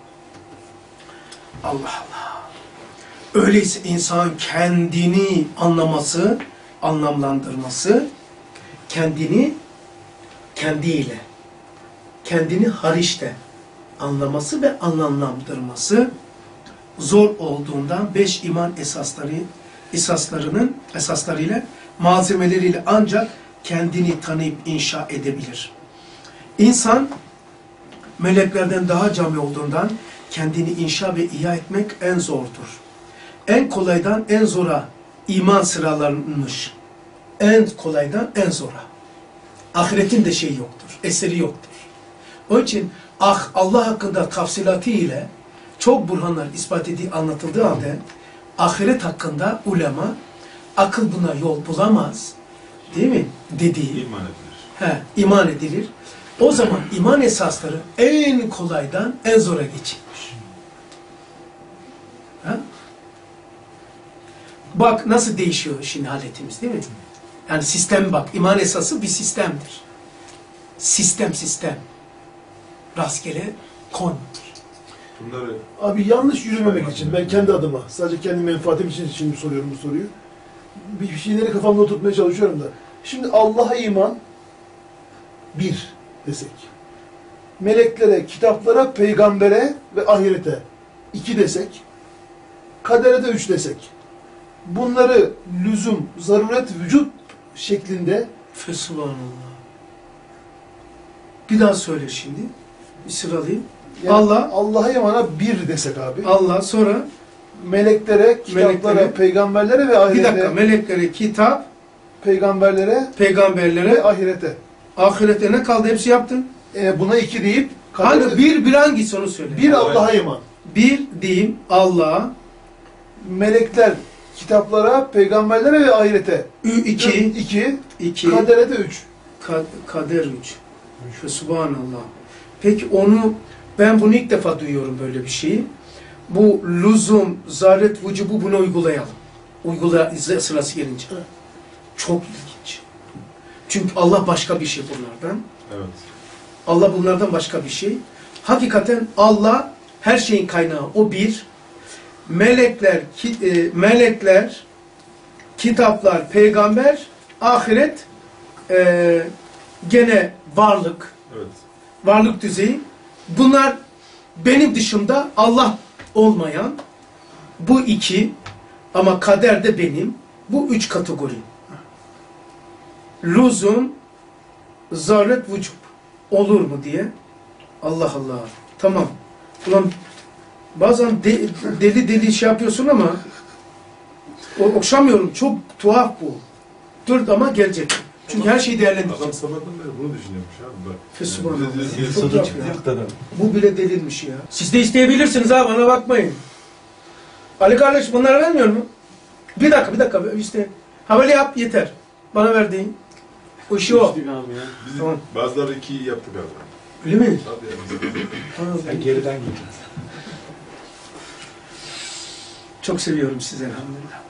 Allah Allah. Öyleyse insan kendini anlaması, anlamlandırması, kendini kendiyle, kendini hariçte anlaması ve anlamlandırması zor olduğundan beş iman esasları esaslarının esaslarıyla malzemeleriyle ancak kendini tanıyıp inşa edebilir. İnsan meleklerden daha cami olduğundan kendini inşa ve ihya etmek en zordur. En kolaydan en zora iman sıralanmış. En kolaydan en zora. Ahiretin de şeyi yoktur, eseri yoktur. Onun için ah, Allah hakkında tafsilatı ile çok burhanlar ispat edildiği anlatıldığı halde ahiret hakkında ulema akıl buna yol bulamaz, değil mi? Dediği, İman edilir. he, iman edilir. O zaman iman esasları en kolaydan en zora geçilmiş. Ha? Bak nasıl değişiyor şimdi haletimiz değil mi? Yani sistem bak, iman esası bir sistemdir. Sistem sistem. Rastgele konmuyor. Bunları Abi yanlış yürümemek için, ben kendi adıma, sadece kendi menfaatim için şimdi soruyorum bu soruyu. Bir şeyleri kafamda oturtmaya çalışıyorum da. Şimdi Allah'a iman bir desek. Meleklere, kitaplara, peygambere ve ahirete iki desek. Kadere de üç desek. Bunları lüzum, zaruret, vücut şeklinde Fesubhanallah. Bir daha söyle şimdi. Bir sıralayayım. yani Allah, Allah'a imana bir desek abi. Allah sonra Meleklere, kitaplara, Meleklere- peygamberlere ve ahirete. bir dakika meleklere, kitap, Peygamberlere peygamberlere, ve ahirete. ahirete ne kaldı hepsi yaptın. E, buna iki deyip Hangi kadere- bir bir hangisi onu söyle. bir Allah'a iman. Bir diyeyim Allah, Melekler, kitaplara, peygamberlere ve ahirete. ü iki, iki. iki, Kadere de üç. kad- kader üç. Subhanallah. Peki onu ben bunu ilk defa duyuyorum böyle bir şeyi. Bu lüzum, zaret, vücubu bunu uygulayalım. Uygula sırası gelince. Evet. Çok ilginç. Çünkü Allah başka bir şey bunlardan. evet. Allah bunlardan başka bir şey. Hakikaten Allah her şeyin kaynağı. O bir. Melekler, ki, e, melekler, kitaplar, peygamber, ahiret, e, gene varlık, Evet. varlık düzeyi. Bunlar benim dışımda Allah olmayan, bu iki, ama kader de benim, bu üç kategori. Lüzum, zaruret, vücub. Olur mu diye. Allah Allah. Tamam. Ulan bazen de, deli deli şey yapıyorsun ama o, okşamıyorum. Çok tuhaf bu. Dur ama gelecek. Çünkü her şeyi Adam değerlendireceğiz. sabahtan beri bunu düşünüyormuş abi. Bak. Fesubhanallah. Yani biz- Çok tuhaf ya. Bu bile delirmiş ya. Siz de isteyebilirsiniz ha, bana bakmayın. Ali kardeş bunları vermiyor mu? Bir dakika bir dakika işte. Ha böyle yap yeter. Bana verdiğin. O işi o. Düştük abi ya. Bizim Tamam. bazıları ikiyi yaptık abi. Öyle mi? Tabii ya. Ha, Sen geriden gidiyorsun. Çok seviyorum sizi elhamdülillah.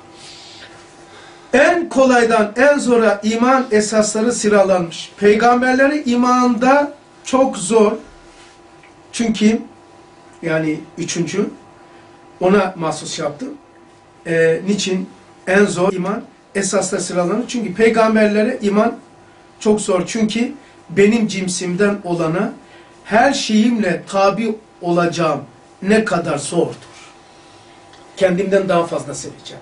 En kolaydan en zora iman esasları sıralanmış. Peygamberleri imanda çok zor. Çünkü yani üçüncü ona mahsus yaptım. Ee, niçin en zor iman esasları sıralanır? Çünkü peygamberlere iman çok zor. Çünkü benim cinsimden olana her şeyimle tabi olacağım ne kadar zordur. Kendimden daha fazla seveceğim.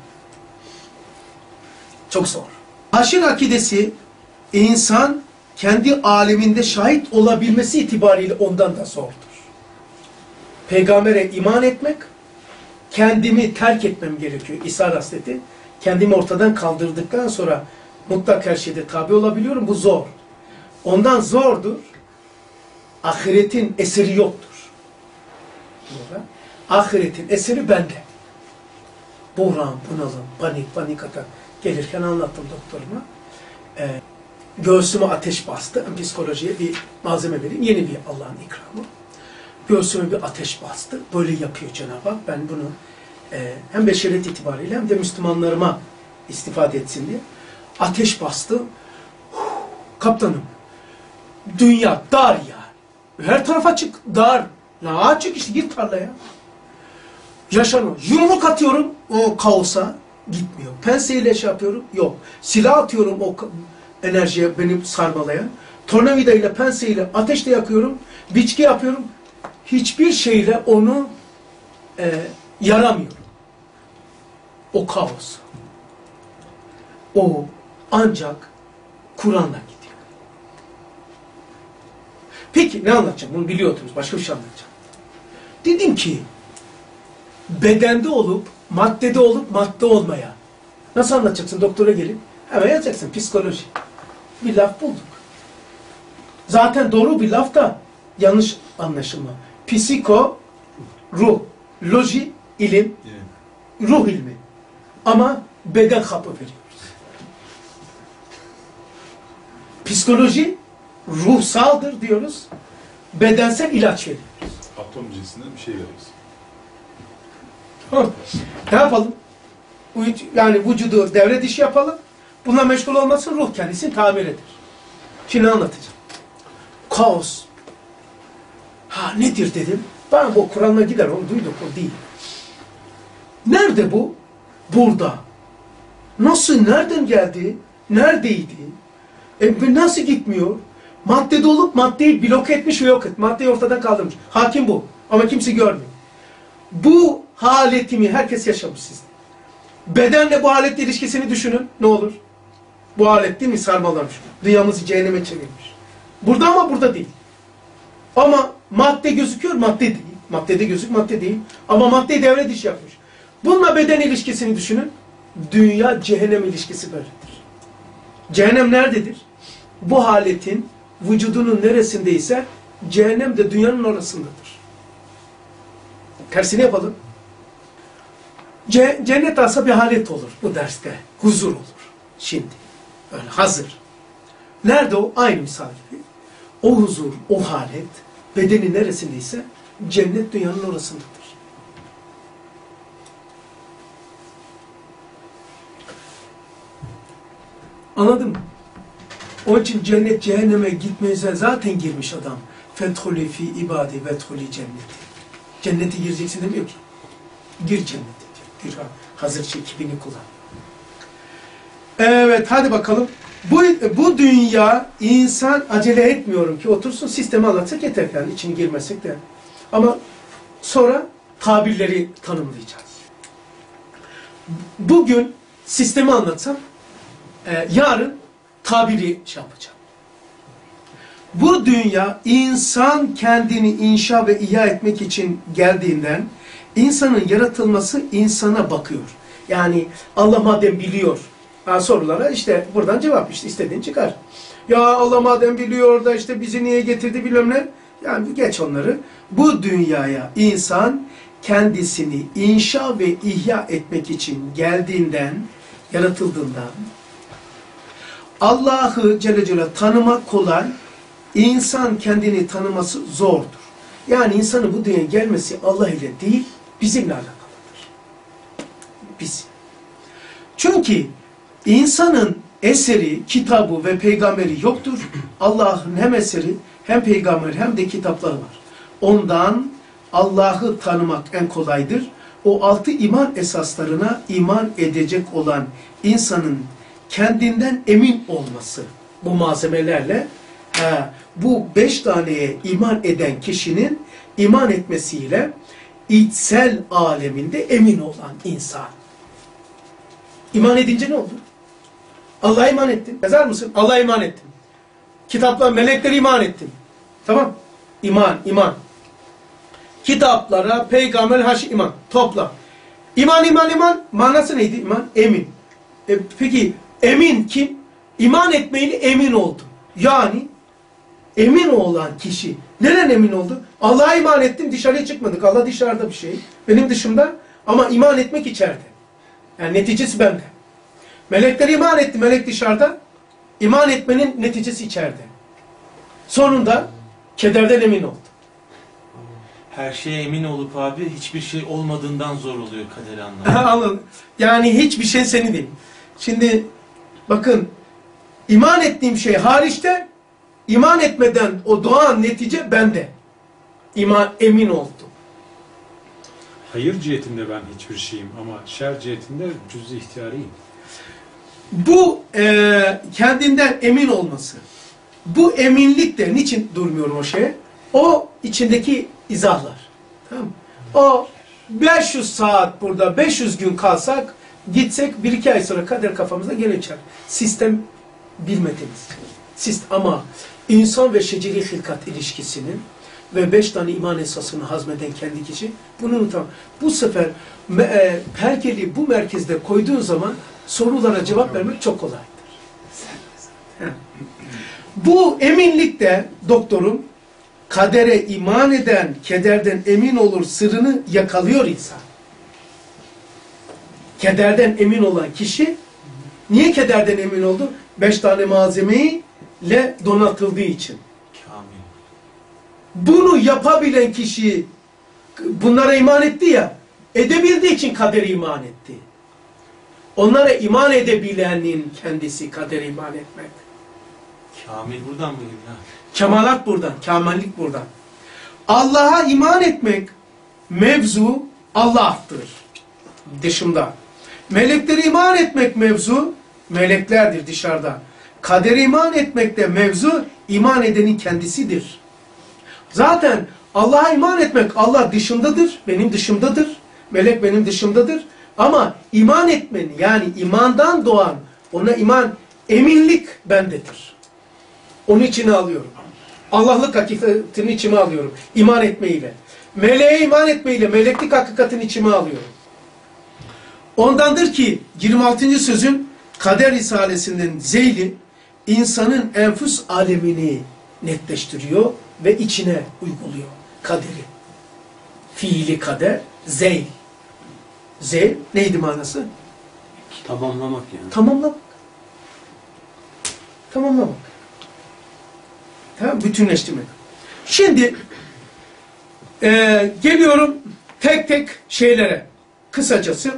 Çok zor. Haşir akidesi insan kendi aleminde şahit olabilmesi itibariyle ondan da zordur. Peygambere iman etmek, kendimi terk etmem gerekiyor. İsa Hazreti, kendimi ortadan kaldırdıktan sonra mutlak her şeyde tabi olabiliyorum. Bu zor. Ondan zordur. Ahiretin eseri yoktur. Burada. Ahiretin eseri bende. Buhran, bunalım, panik, panik atak. Gelirken anlattım doktoruma. Ee, göğsüme ateş bastı. Psikolojiye bir malzeme vereyim. Yeni bir Allah'ın ikramı. Göğsüme bir ateş bastı. Böyle yapıyor Cenab-ı Hak. Ben bunu e, hem beşeriyet itibariyle hem de Müslümanlarıma istifade etsin diye. Ateş bastı. Huh, kaptanım. Dünya dar ya. Her tarafa çık. Dar. La çık işte git tarlaya. Yaşanıyor. Yumruk atıyorum o kaosa. Gitmiyor. Penseyle şey yapıyorum. Yok. Silah atıyorum o enerjiye beni sarmalayan. Tornavidayla, penseyle ateşle yakıyorum. Biçki yapıyorum. Hiçbir şeyle onu e, yaramıyorum. O kaos. O ancak Kur'an'la gidiyor. Peki ne anlatacağım? Bunu biliyordunuz. Başka bir şey anlatacağım. Dedim ki bedende olup maddede olup madde olmaya. Nasıl anlatacaksın? Doktora gelip hemen yazacaksın. Psikoloji. Bir laf bulduk. Zaten doğru bir laf da yanlış anlaşılma. Psiko, ruh. Loji, ilim. Ruh ilmi. Ama beden hapı veriyoruz. Psikoloji ruhsaldır diyoruz. Bedensel ilaç veriyoruz. Atom cinsinden bir şey veriyoruz. Ne yapalım? Yani vücudu devre dışı yapalım. Buna meşgul olmasın, ruh kendisini tamir eder. Şimdi anlatacağım. Kaos. Ha nedir dedim. Ben bu Kur'an'la gider, onu duyduk, o değil. Nerede bu? Burada. Nasıl, nereden geldi? Neredeydi? E, nasıl gitmiyor? Maddede olup maddeyi bloke etmiş ve yok et. Maddeyi ortadan kaldırmış. Hakim bu. Ama kimse görmüyor. Bu haletimi herkes yaşamış sizde. Bedenle bu haletle ilişkisini düşünün. Ne olur? Bu halet değil mi? Sarmalamış. Dünyamızı cehenneme çevirmiş. Burada ama burada değil. Ama madde gözüküyor, madde değil. Maddede gözük, madde değil. Ama maddeyi devre dışı yapmış. Bununla beden ilişkisini düşünün. Dünya cehennem ilişkisi böyledir. Cehennem nerededir? Bu haletin vücudunun neresindeyse cehennem de dünyanın orasındadır. Tersini yapalım. Ce cennet alsa bir halet olur bu derste. Huzur olur. Şimdi. Öyle hazır. Nerede o? Aynı misal gibi. O huzur, o halet bedeni neresindeyse cennet dünyanın orasındadır. Anladın mı? Onun için cennet cehenneme gitmeyse zaten girmiş adam. Fethulü fi ibadi vethulü cenneti. Cennete gireceksin demiyor ki. Gir cennete diyor. Gir hazır çekibini kullan. Evet hadi bakalım. Bu, bu dünya insan acele etmiyorum ki otursun sistemi anlatsak yeter yani içine girmesek de. Ama sonra tabirleri tanımlayacağız. Bugün sistemi anlatsam e, yarın tabiri şey yapacağım. Bu dünya insan kendini inşa ve ihya etmek için geldiğinden insanın yaratılması insana bakıyor. Yani Allah madem biliyor ha, sorulara işte buradan cevap işte istediğin çıkar. Ya Allah madem biliyor da işte bizi niye getirdi bilmem ne. Yani geç onları. Bu dünyaya insan kendisini inşa ve ihya etmek için geldiğinden, yaratıldığından Allah'ı Celle Celaluhu tanımak kolay, insan kendini tanıması zordur. Yani insanın bu dünyaya gelmesi Allah ile değil, bizimle alakalıdır. Biz. Çünkü insanın eseri, kitabı ve peygamberi yoktur. Allah'ın hem eseri, hem peygamberi, hem de kitapları var. Ondan Allah'ı tanımak en kolaydır. O altı iman esaslarına iman edecek olan insanın kendinden emin olması bu malzemelerle, he, bu beş taneye iman eden kişinin iman etmesiyle içsel aleminde emin olan insan. İman edince ne olur? Allah'a iman ettin. Yazar mısın? Allah'a iman ettim. Kitaplar, meleklere iman ettim. Tamam. İman, iman. Kitaplara, peygamber, haş, iman. Topla. İman, iman, iman. Manası neydi? İman, emin. E, peki, emin kim? İman etmeyini emin oldu. Yani, emin olan kişi. Neden emin oldu? Allah'a iman ettim, dışarıya çıkmadık. Allah dışarıda bir şey. Benim dışımda. Ama iman etmek içeride. Yani neticesi bende. Meleklere iman etti, melek dışarıda. İman etmenin neticesi içeride. Sonunda kederden emin oldu. Her şeye emin olup abi hiçbir şey olmadığından zor oluyor kaderi anlamak. Anladın. Yani hiçbir şey senin değil. Şimdi bakın, iman ettiğim şey hariçte, iman etmeden o doğan netice bende. İman, emin oldum. Hayır cihetinde ben hiçbir şeyim ama şer cihetinde cüz-i ihtiyariyim. Bu e, kendinden emin olması. Bu eminlik de niçin durmuyorum o şeye? O içindeki izahlar. Tamam mı? O beş yüz saat burada, beş yüz gün kalsak, gitsek bir iki ay sonra kader kafamıza gene çıkar. Sistem bilmediğimiz. Sistem, ama insan ve şeceri hilkat ilişkisinin ve beş tane iman esasını hazmeden kendi kişi bunu unutamam. Bu sefer e, pergeli bu merkezde koyduğun zaman sorulara cevap vermek çok kolaydır. Bu eminlikte doktorum kadere iman eden, kederden emin olur sırrını yakalıyor insan. Kederden emin olan kişi niye kederden emin oldu? Beş tane malzemeyle donatıldığı için. Kamil. Bunu yapabilen kişi bunlara iman etti ya, edebildiği için kadere iman etti. Onlara iman edebilenin kendisi kadere iman etmek. Kamil buradan mı geliyor? Kemalat buradan, kamallik buradan. Allah'a iman etmek mevzu Allah'tır. Dışında. Meleklere iman etmek mevzu meleklerdir dışarıda. Kadere iman etmek de mevzu iman edenin kendisidir. Zaten Allah'a iman etmek Allah dışındadır, benim dışımdadır. Melek benim dışımdadır. Ama iman etmenin, yani imandan doğan, ona iman, eminlik bendedir. Onu içine alıyorum. Allah'lık hakikatini içime alıyorum. İman etmeyle. Meleğe iman etmeyle meleklik hakikatini içime alıyorum. Ondandır ki yirmi altıncı sözün Kader Risalesi'nin zeyli insanın enfüs alemini netleştiriyor ve içine uyguluyor kaderi. Fiili kader, zeyl. Zeyl neydi manası? Tamamlamak yani. Tamamlamak. Tamamlamak. Tamam, bütünleştirmek. Şimdi e, geliyorum tek tek şeylere. Kısacası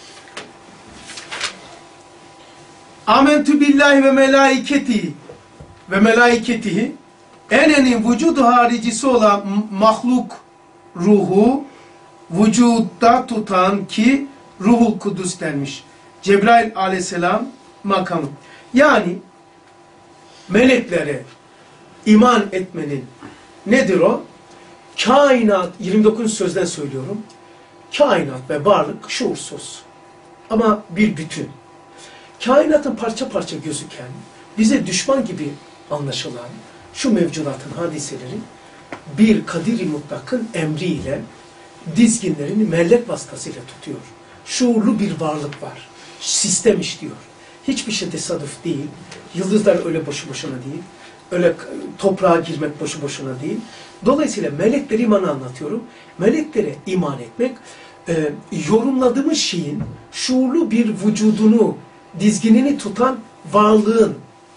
Amentü billahi ve melaiketi ve melaiketihi enenin vücudu haricisi olan mahluk ruhu vücutta tutan ki Ruhul Kudüs denmiş. Cebrail aleyhisselam makamı. Yani meleklere iman etmenin nedir o? Kainat, yirmi dokuz sözden söylüyorum. Kainat ve varlık şuursuz. Ama bir bütün. Kainatın parça parça gözüken, bize düşman gibi anlaşılan şu mevcudatın hadiseleri bir kadir-i mutlakın emriyle dizginlerini melek vasıtasıyla tutuyor. Şuurlu bir varlık var. Sistem işliyor. Hiçbir şey tesadüf değil. Yıldızlar öyle boşu boşuna değil. Öyle toprağa girmek boşu boşuna değil. Dolayısıyla meleklere imanı anlatıyorum. Meleklere iman etmek, e, yorumladığımız şeyin şuurlu bir vücudunu, dizginini tutan varlığın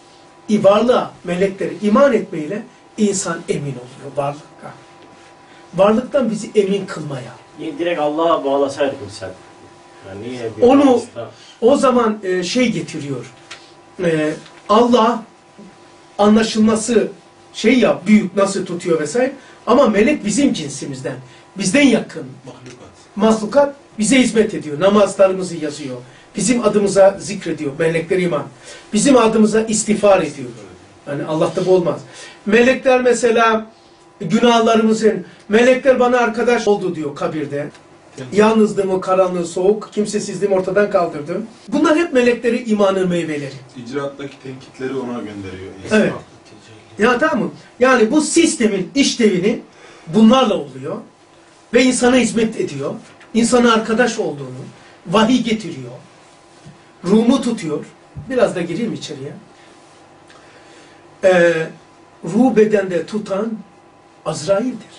varlığa, meleklere iman etmeyle insan emin oluyor varlıkta. Varlıktan bizi emin kılmaya. Yani direkt Allah'a bağlasaydık sen. Yani niye bir Onu bağlasın? o zaman e, şey getiriyor. E, Allah anlaşılması şey yap, büyük nasıl tutuyor vesaire. Ama melek bizim cinsimizden. Bizden yakın. Mahlukat. Mahlukat bize hizmet ediyor. Namazlarımızı yazıyor. Bizim adımıza zikrediyor. Melekler iman. Bizim adımıza istiğfar ediyor. Yani Allah'ta bu olmaz. Melekler mesela günahlarımızın, melekler bana arkadaş oldu diyor kabirde. Yalnızlığımı, karanlığı, soğuk, kimsesizliğimi ortadan kaldırdım. Bunlar hep melekleri imanın meyveleri. İcraattaki tenkitleri ona gönderiyor. Evet. Ya tamam mı? Yani bu sistemin işlevini bunlarla oluyor. Ve insana hizmet ediyor. İnsana arkadaş olduğunu, vahiy getiriyor. Ruhumu tutuyor. Biraz da gireyim içeriye. Ee, ruh bedende tutan Azrail'dir.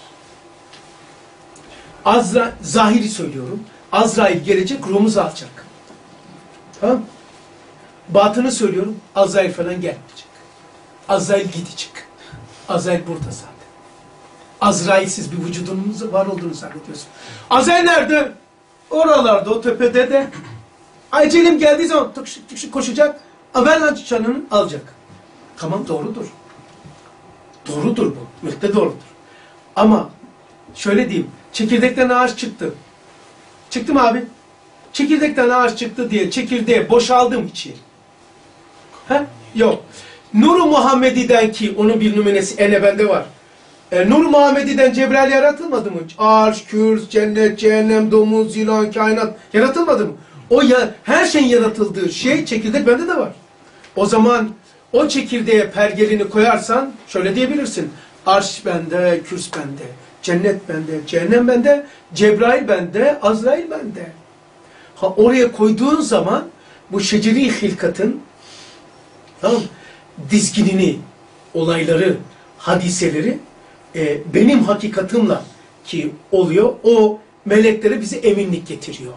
Azra, zahiri söylüyorum. Azrail gelecek, ruhumuzu alacak. Tamam. Batını söylüyorum. Azrail falan gelmeyecek. Azrail gidecek. Azrail burada zaten. Azrailsiz bir vücudunuz var olduğunu zannediyorsun. Azrail nerede? Oralarda, o tepede de. Ecelim geldiği zaman tıkşık tıkşık koşacak. Avel canını alacak. Tamam, doğrudur. Doğrudur bu. Mülkte doğrudur. Ama şöyle diyeyim. Çekirdekten ağaç çıktı. Çıktı mı abi? Çekirdekten ağaç çıktı diye çekirdeğe boşaldım içi. He? Yok. Nur-u Muhammedi'den, ki onun bir numunesi ene bende var. E, Nur-u Muhammedi'den Cebrail yaratılmadı mı? Arş, kürs, cennet, cehennem, domuz, yılan, kainat yaratılmadı mı? O ya, her şeyin yaratıldığı şey çekirdek bende de var. O zaman o çekirdeğe pergelini koyarsan şöyle diyebilirsin. Arş bende, kürs bende, cennet bende, cehennem bende, Cebrail bende, Azrail bende. Ha, oraya koyduğun zaman bu şeceri hilkatın, tamam, dizginini, olayları, hadiseleri e, benim hakikatımla ki oluyor, o meleklere bize eminlik getiriyor.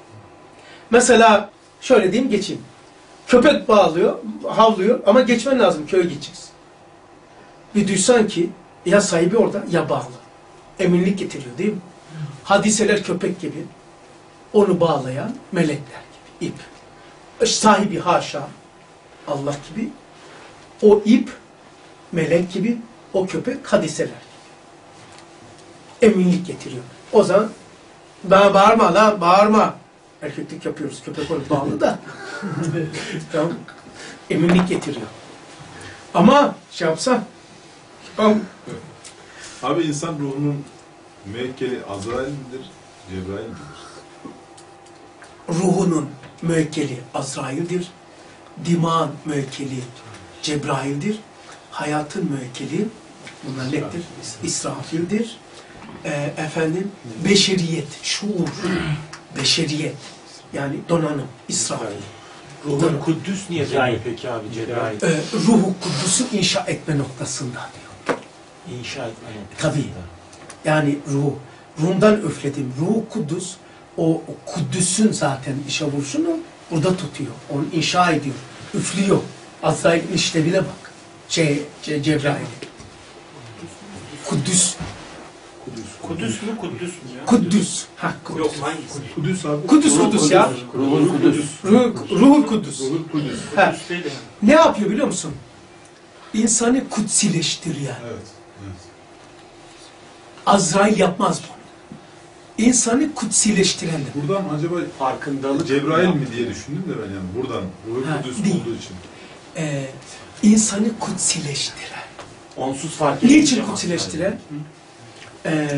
Mesela şöyle diyeyim, geçeyim. Köpek bağlıyor, havlıyor ama geçmen lazım, köye gideceğiz. Bir duysan ki ya sahibi orada ya bağlı. Eminlik getiriyor değil mi? Hadiseler köpek gibi, onu bağlayan melekler gibi, ip. Sahibi haşa, Allah gibi, o ip, melek gibi, o köpek hadiseler gibi. Eminlik getiriyor. O zaman bana bağırma la, bağırma. Erkeklik yapıyoruz, köpek onu bağlı da. Tamam. Eminlik getiriyor. Ama şey yapsa, tamam. Abi insan ruhunun müekkeli Azrail midir, Cebrail midir? Ruhunun müekkeli Azrail'dir. Dimağın müekkeli Cebrail'dir. Hayatın müekkeli bunlar nettir. İsrafil'dir. Ee, efendim, beşeriyet, şuur, beşeriyet. Yani donanım, İsrafil. Ruhun Kuddüs niye deniyor peki abi Cebrail? Ee, Ruhu Kudüs'ü inşa etme noktasında diyor. İnşa etme noktasında. Tabii. Yani ruh, ruhumdan üfledim. Ruhu Kudüs, o, o Kudüs'ün zaten işe vuruşunu burada tutuyor. Onu inşa ediyor, üflüyor. Azrail'in işlevine bak. Şey, Ce Cebrail. Kudüs. Kudüs mü Kudüs mü ya? Kudüs. Ha, Kudüs. Yok hangisi? Kudüs abi. Kudüs Kudüs ya. Ruhul Kudüs. Ruh, Ruhul Kudüs. Ruhul Kudüs. Ha. Kudüs değil yani. Ne yapıyor biliyor musun? İnsanı kutsileştiriyor. Evet. Evet. Azrail yapmaz bunu. İnsanı kutsileştirendir. Buradan acaba Farkındalık. Cebrail mi diye düşündüm de ben yani buradan Ruhul Ha, Kudüs değil. olduğu için. Ee, insanı kutsileştiren. Onsuz fark Niçin edileceğim kutsileştiren? Ee,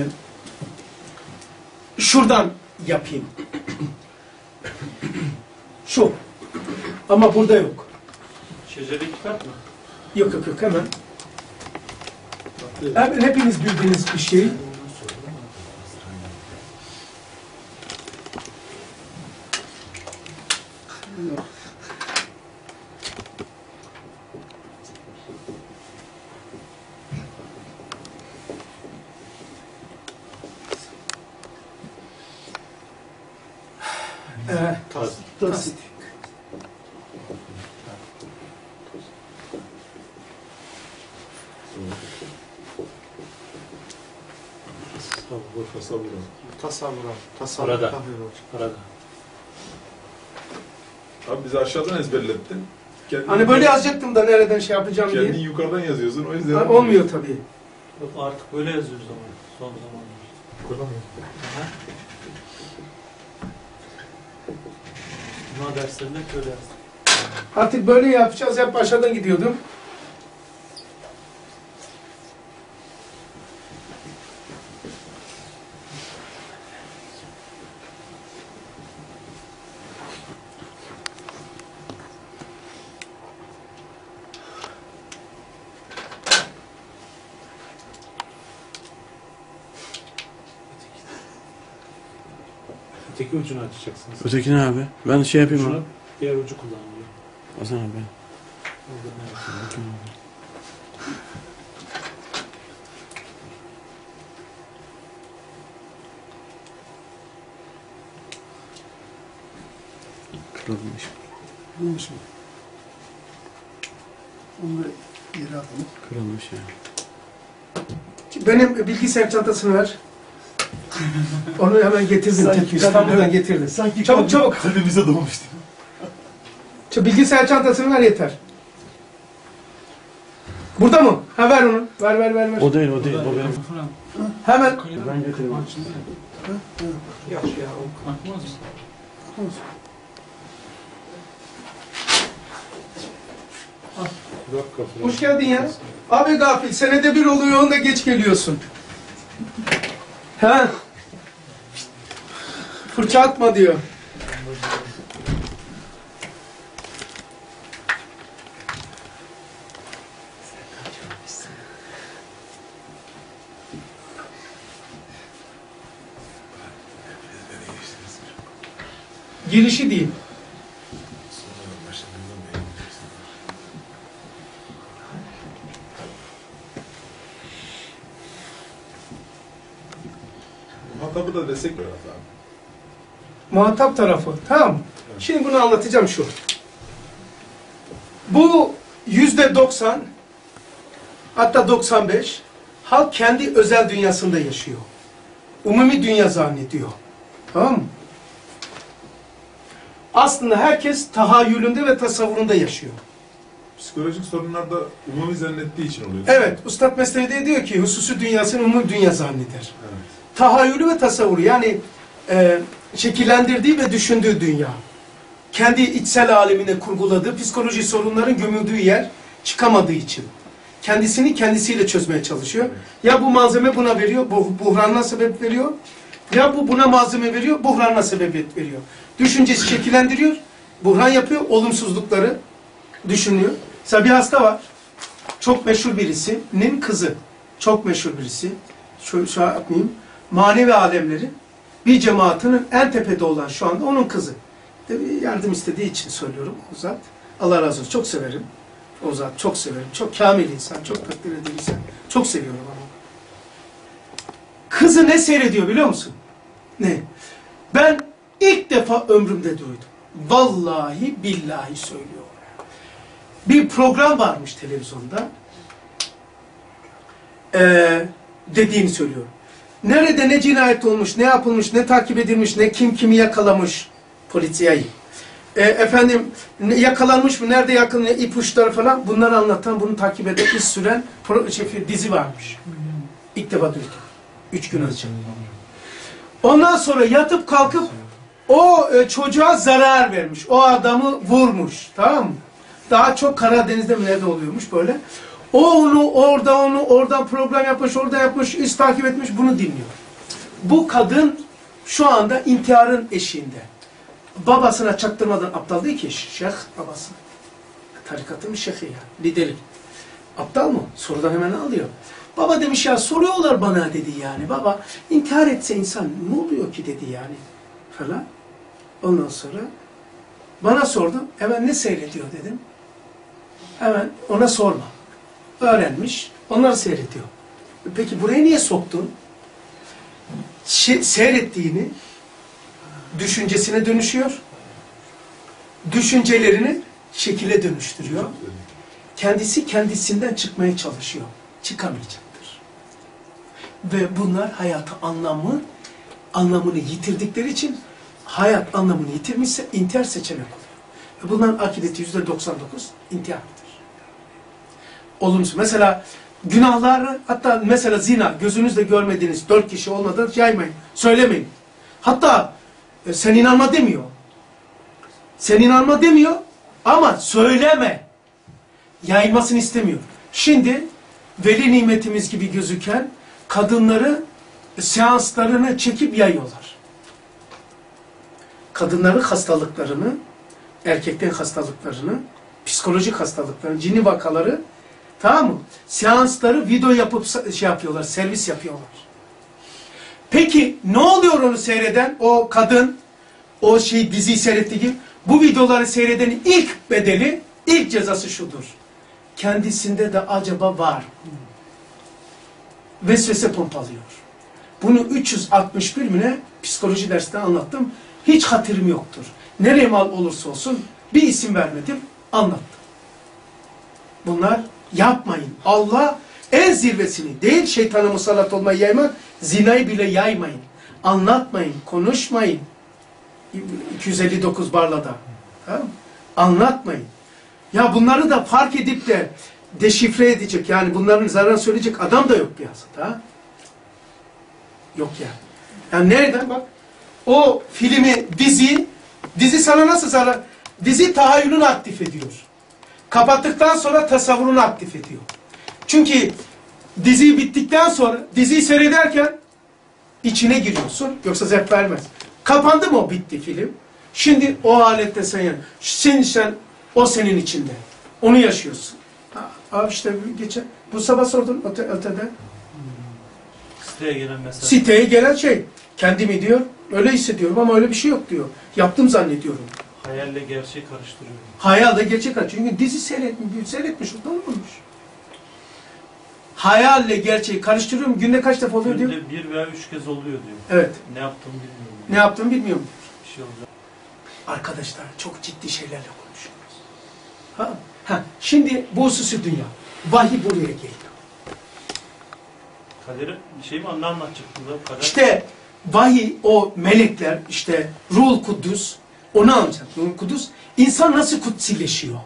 şuradan yapayım. Şu. Ama burada yok. Şeceri kitap mı? Yok yok yok hemen. Hemen hepiniz bildiğiniz bir şey. Ee, tasdik. Bu tasavvur. Tasavvura. Tasavvur. Orada. tabii hocam. Arada. Abi bizi aşağıdan ezberlettin. Kendin, Hani böyle yazacaktım da nereden şey yapacağım kendin diye. yukarıdan yazıyorsun. O yüzden Ha, olmuyor tabii. Yok artık böyle yazıyoruz ama son zamanlarda. Aha. Cuma derslerinde böyle yazdık. Artık böyle yapacağız. Hep aşağıdan gidiyordum. Öteki ucunu açacaksınız. Öteki ne abi? Ben şey yapayım Ucunu, abi. diğer ucu kullanılıyor. Hasan abi. Orada evet. Kırılmış. Bulmuş mu? Onu da yere atalım. Kırılmış ya. Benim bilgisayar çantasını ver. Onu hemen getirdim. Sanki- İstanbul'dan getirdim. Sanki Çabuk kalbi- çabuk. kalbimize doğmuştu. Şu bilgisayar çantasını ver yeter. Burada mı? Ha ver onu. Ver ver ver ver. O değil, o değil. O benim. Hemen. Ben getireyim. Yok ya. Hoş geldin ya. Abi gafil, senede bir oluyor, onda geç geliyorsun. Ha? Fırça atma diyor. Girişi değil. Muhatabı da desek biraz abi. Muhatap tarafı. Tamam. Şimdi bunu anlatacağım şu. Bu yüzde doksan, hatta doksan beş, halk kendi özel dünyasında yaşıyor. Umumi dünya zannediyor. Tamam mı? Aslında herkes tahayyülünde ve tasavvurunda yaşıyor. Psikolojik sorunlar da umumi zannettiği için oluyor. Evet, Üstad Mesnevi'de diyor ki hususi dünyasını umumi dünya zanneder. Evet. Tahayyülü ve tasavvuru, yani e, şekillendirdiği ve düşündüğü dünya. Kendi içsel alemine kurguladığı psikoloji sorunların gömüldüğü yer, çıkamadığı için. Kendisini kendisiyle çözmeye çalışıyor. Ya bu malzeme buna veriyor, bu buhranına sebep veriyor. Ya bu buna malzeme veriyor, buhranına sebebiyet veriyor. Düşüncesi şekillendiriyor, buhran yapıyor, olumsuzlukları düşünüyor. Mesela bir hasta var, çok meşhur birisinin kızı, çok meşhur birisi, şu, şu yapmayayım, manevi alemlerin bir cemaatinin en tepede olan şu anda onun kızı. Tabii yardım istediği için söylüyorum o zat. Allah razı olsun, çok severim. O zat çok severim, çok kamil insan, çok takdir edilen insan. Çok seviyorum ama. Kızı ne seyrediyor biliyor musun? Ne? Ben ilk defa ömrümde duydum. Vallahi billahi söylüyorum. Bir program varmış televizyonda. Ee, dediğini söylüyorum. Nerede ne cinayet olmuş, ne yapılmış, ne takip edilmiş, ne kim kimi yakalamış polisiyeyi. Ee, efendim ne, yakalanmış mı, nerede yakın, ne ipuçları falan, bunları anlatan, bunu takip eden, iz süren pro, şey, dizi varmış. İlk defa duydum. Üç gün önce. Ondan sonra yatıp kalkıp o e, çocuğa zarar vermiş. O adamı vurmuş. Tamam mı? Daha çok Karadeniz'de mi nerede oluyormuş böyle. O onu orada onu oradan program yapmış, orada yapmış, iz takip etmiş, bunu dinliyor. Bu kadın şu anda intiharın eşiğinde. Babasına çaktırmadan, aptal değil ki, şeyh babası. Tarikatın şeyhi ya, lideri. Aptal mı? Sorudan hemen alıyor. Baba demiş ya, soruyorlar bana dedi yani. Baba intihar etse insan ne oluyor ki dedi yani. Falan. Ondan sonra bana sordu. Hemen ne seyrediyor dedim. Hemen ona sorma. Öğrenmiş. Onları seyrediyor. Peki buraya niye soktun? Şey, seyrettiğini düşüncesine dönüşüyor. Düşüncelerini şekile dönüştürüyor. Kendisi kendisinden çıkmaya çalışıyor. Çıkamayacaktır. Ve bunlar hayata anlamı, anlamını yitirdikleri için hayat anlamını yitirmişse intihar seçenek oluyor. Ve bunların akıbeti yüzde doksan dokuz intihardır. Olumsuz. Mesela günahları, hatta mesela zina, gözünüzle görmediğiniz dört kişi olmadan yaymayın, söylemeyin. Hatta e, sen inanma demiyor. Sen inanma demiyor ama söyleme. Yayılmasını istemiyor. Şimdi veli nimetimiz gibi gözüken kadınları seanslarını çekip yayıyorlar. Kadınların hastalıklarını, erkeklerin hastalıklarını, psikolojik hastalıklarını, cinni vakaları, tamam mı? Seansları video yapıp şey yapıyorlar, servis yapıyorlar. Peki ne oluyor onu seyreden o kadın, o şey diziyi seyrettiği gibi? Bu videoları seyredenin ilk bedeli, ilk cezası şudur. Kendisinde de acaba var. Vesvese pompalıyor. Bunu üç yüz altmış bir mi psikoloji dersinde anlattım. Hiç hatırım yoktur. Nereye mal olursa olsun bir isim vermedim, anlattım. Bunlar yapmayın. Allah en zirvesini değil şeytana musallat olmayı yaymak, zinayı bile yaymayın. Anlatmayın, konuşmayın. iki yüz elli dokuz Barla'da. Tamam? Anlatmayın. Ya bunları da fark edip de deşifre edecek, yani bunların zararını söyleyecek adam da yok piyasada. Yok yani. Yani nereden bak? O filmi, dizi, dizi sana nasıl zarar? Dizi tahayyülünü aktif ediyor. Kapattıktan sonra tasavvurunu aktif ediyor. Çünkü dizi bittikten sonra, diziyi seyrederken içine giriyorsun. Yoksa zevk vermez. Kapandı mı o bitti film? Şimdi o alette sen yani. Sen, sen, o senin içinde. Onu yaşıyorsun. Abi işte geçen, bu sabah sordum öte, ötede. Siteye gelen mesaj. Siteye gelen şey. Kendimi diyor, öyle hissediyorum ama öyle bir şey yok diyor. Yaptım zannediyorum. Hayalle gerçeği karıştırıyor. Hayalle gerçek açıyor. Çünkü dizi seyretmiş, seyretmiş, olmamış. Hayalle gerçeği karıştırıyorum. Günde kaç defa oluyor diyor? Günde bir veya üç kez oluyor diyor. Evet. Ne yaptığımı bilmiyorum. Ne yaptığımı bilmiyorum. Bir şey olacak. Arkadaşlar çok ciddi şeylerle konuşuyoruz. Ha? Ha. Şimdi bu hususi dünya. Vahiy buraya geliyor. Kader'i bir şey mi ne anlatacaktın da? Kader... İşte vahiy, o melekler, işte Ruhul Kudüs, onu anlayacak. Ruhul Kudüs, insan nasıl kutsileşiyor?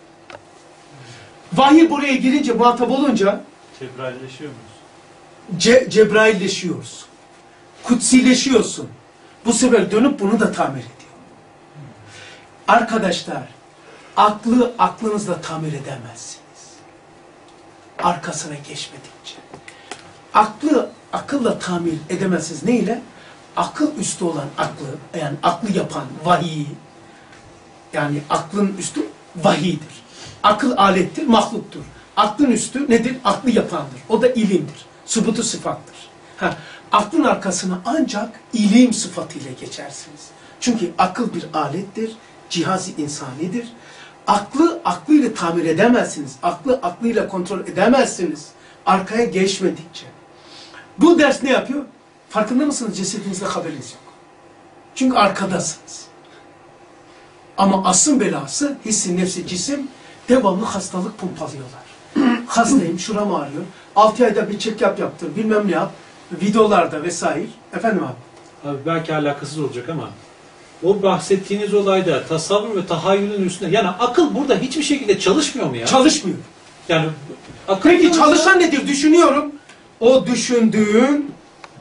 Vahiy buraya girince, muhatap olunca Cebrailleşiyor muyuz? Ce Cebrailleşiyoruz. Kutsileşiyorsun. Bu sefer dönüp bunu da tamir ediyor. Arkadaşlar, aklı aklınızla tamir edemezsiniz. Arkasına geçmedikçe. Aklı akılla tamir edemezsiniz. Ne ile? Akıl üstü olan aklı, yani aklı yapan vahiy, yani aklın üstü vahiydir. Akıl alettir, mahluktur. Aklın üstü nedir? Aklı yapandır. O da ilimdir. Subutu sıfattır. Ha, aklın arkasına ancak ilim sıfatıyla geçersiniz. Çünkü akıl bir alettir, cihaz-ı insanidir. Aklı aklıyla tamir edemezsiniz. Aklı aklıyla kontrol edemezsiniz. Arkaya geçmedikçe. Bu ders ne yapıyor? Farkında mısınız? Cesedinizde haberiniz yok. Çünkü arkadasınız. Ama asıl belası hissi, nefsi, cisim devamlı hastalık pompalıyorlar. Hastayım, şuram ağrıyor. Altı ayda bir check-up yaptır, bilmem ne yap. Videolarda vesaire. Efendim abi? Abi belki alakasız olacak ama o bahsettiğiniz olayda tasavvur ve tahayyülün üstüne, yani akıl burada hiçbir şekilde çalışmıyor mu ya? Çalışmıyor. Yani akıl Peki diyorsa- çalışan nedir? Düşünüyorum. O düşündüğün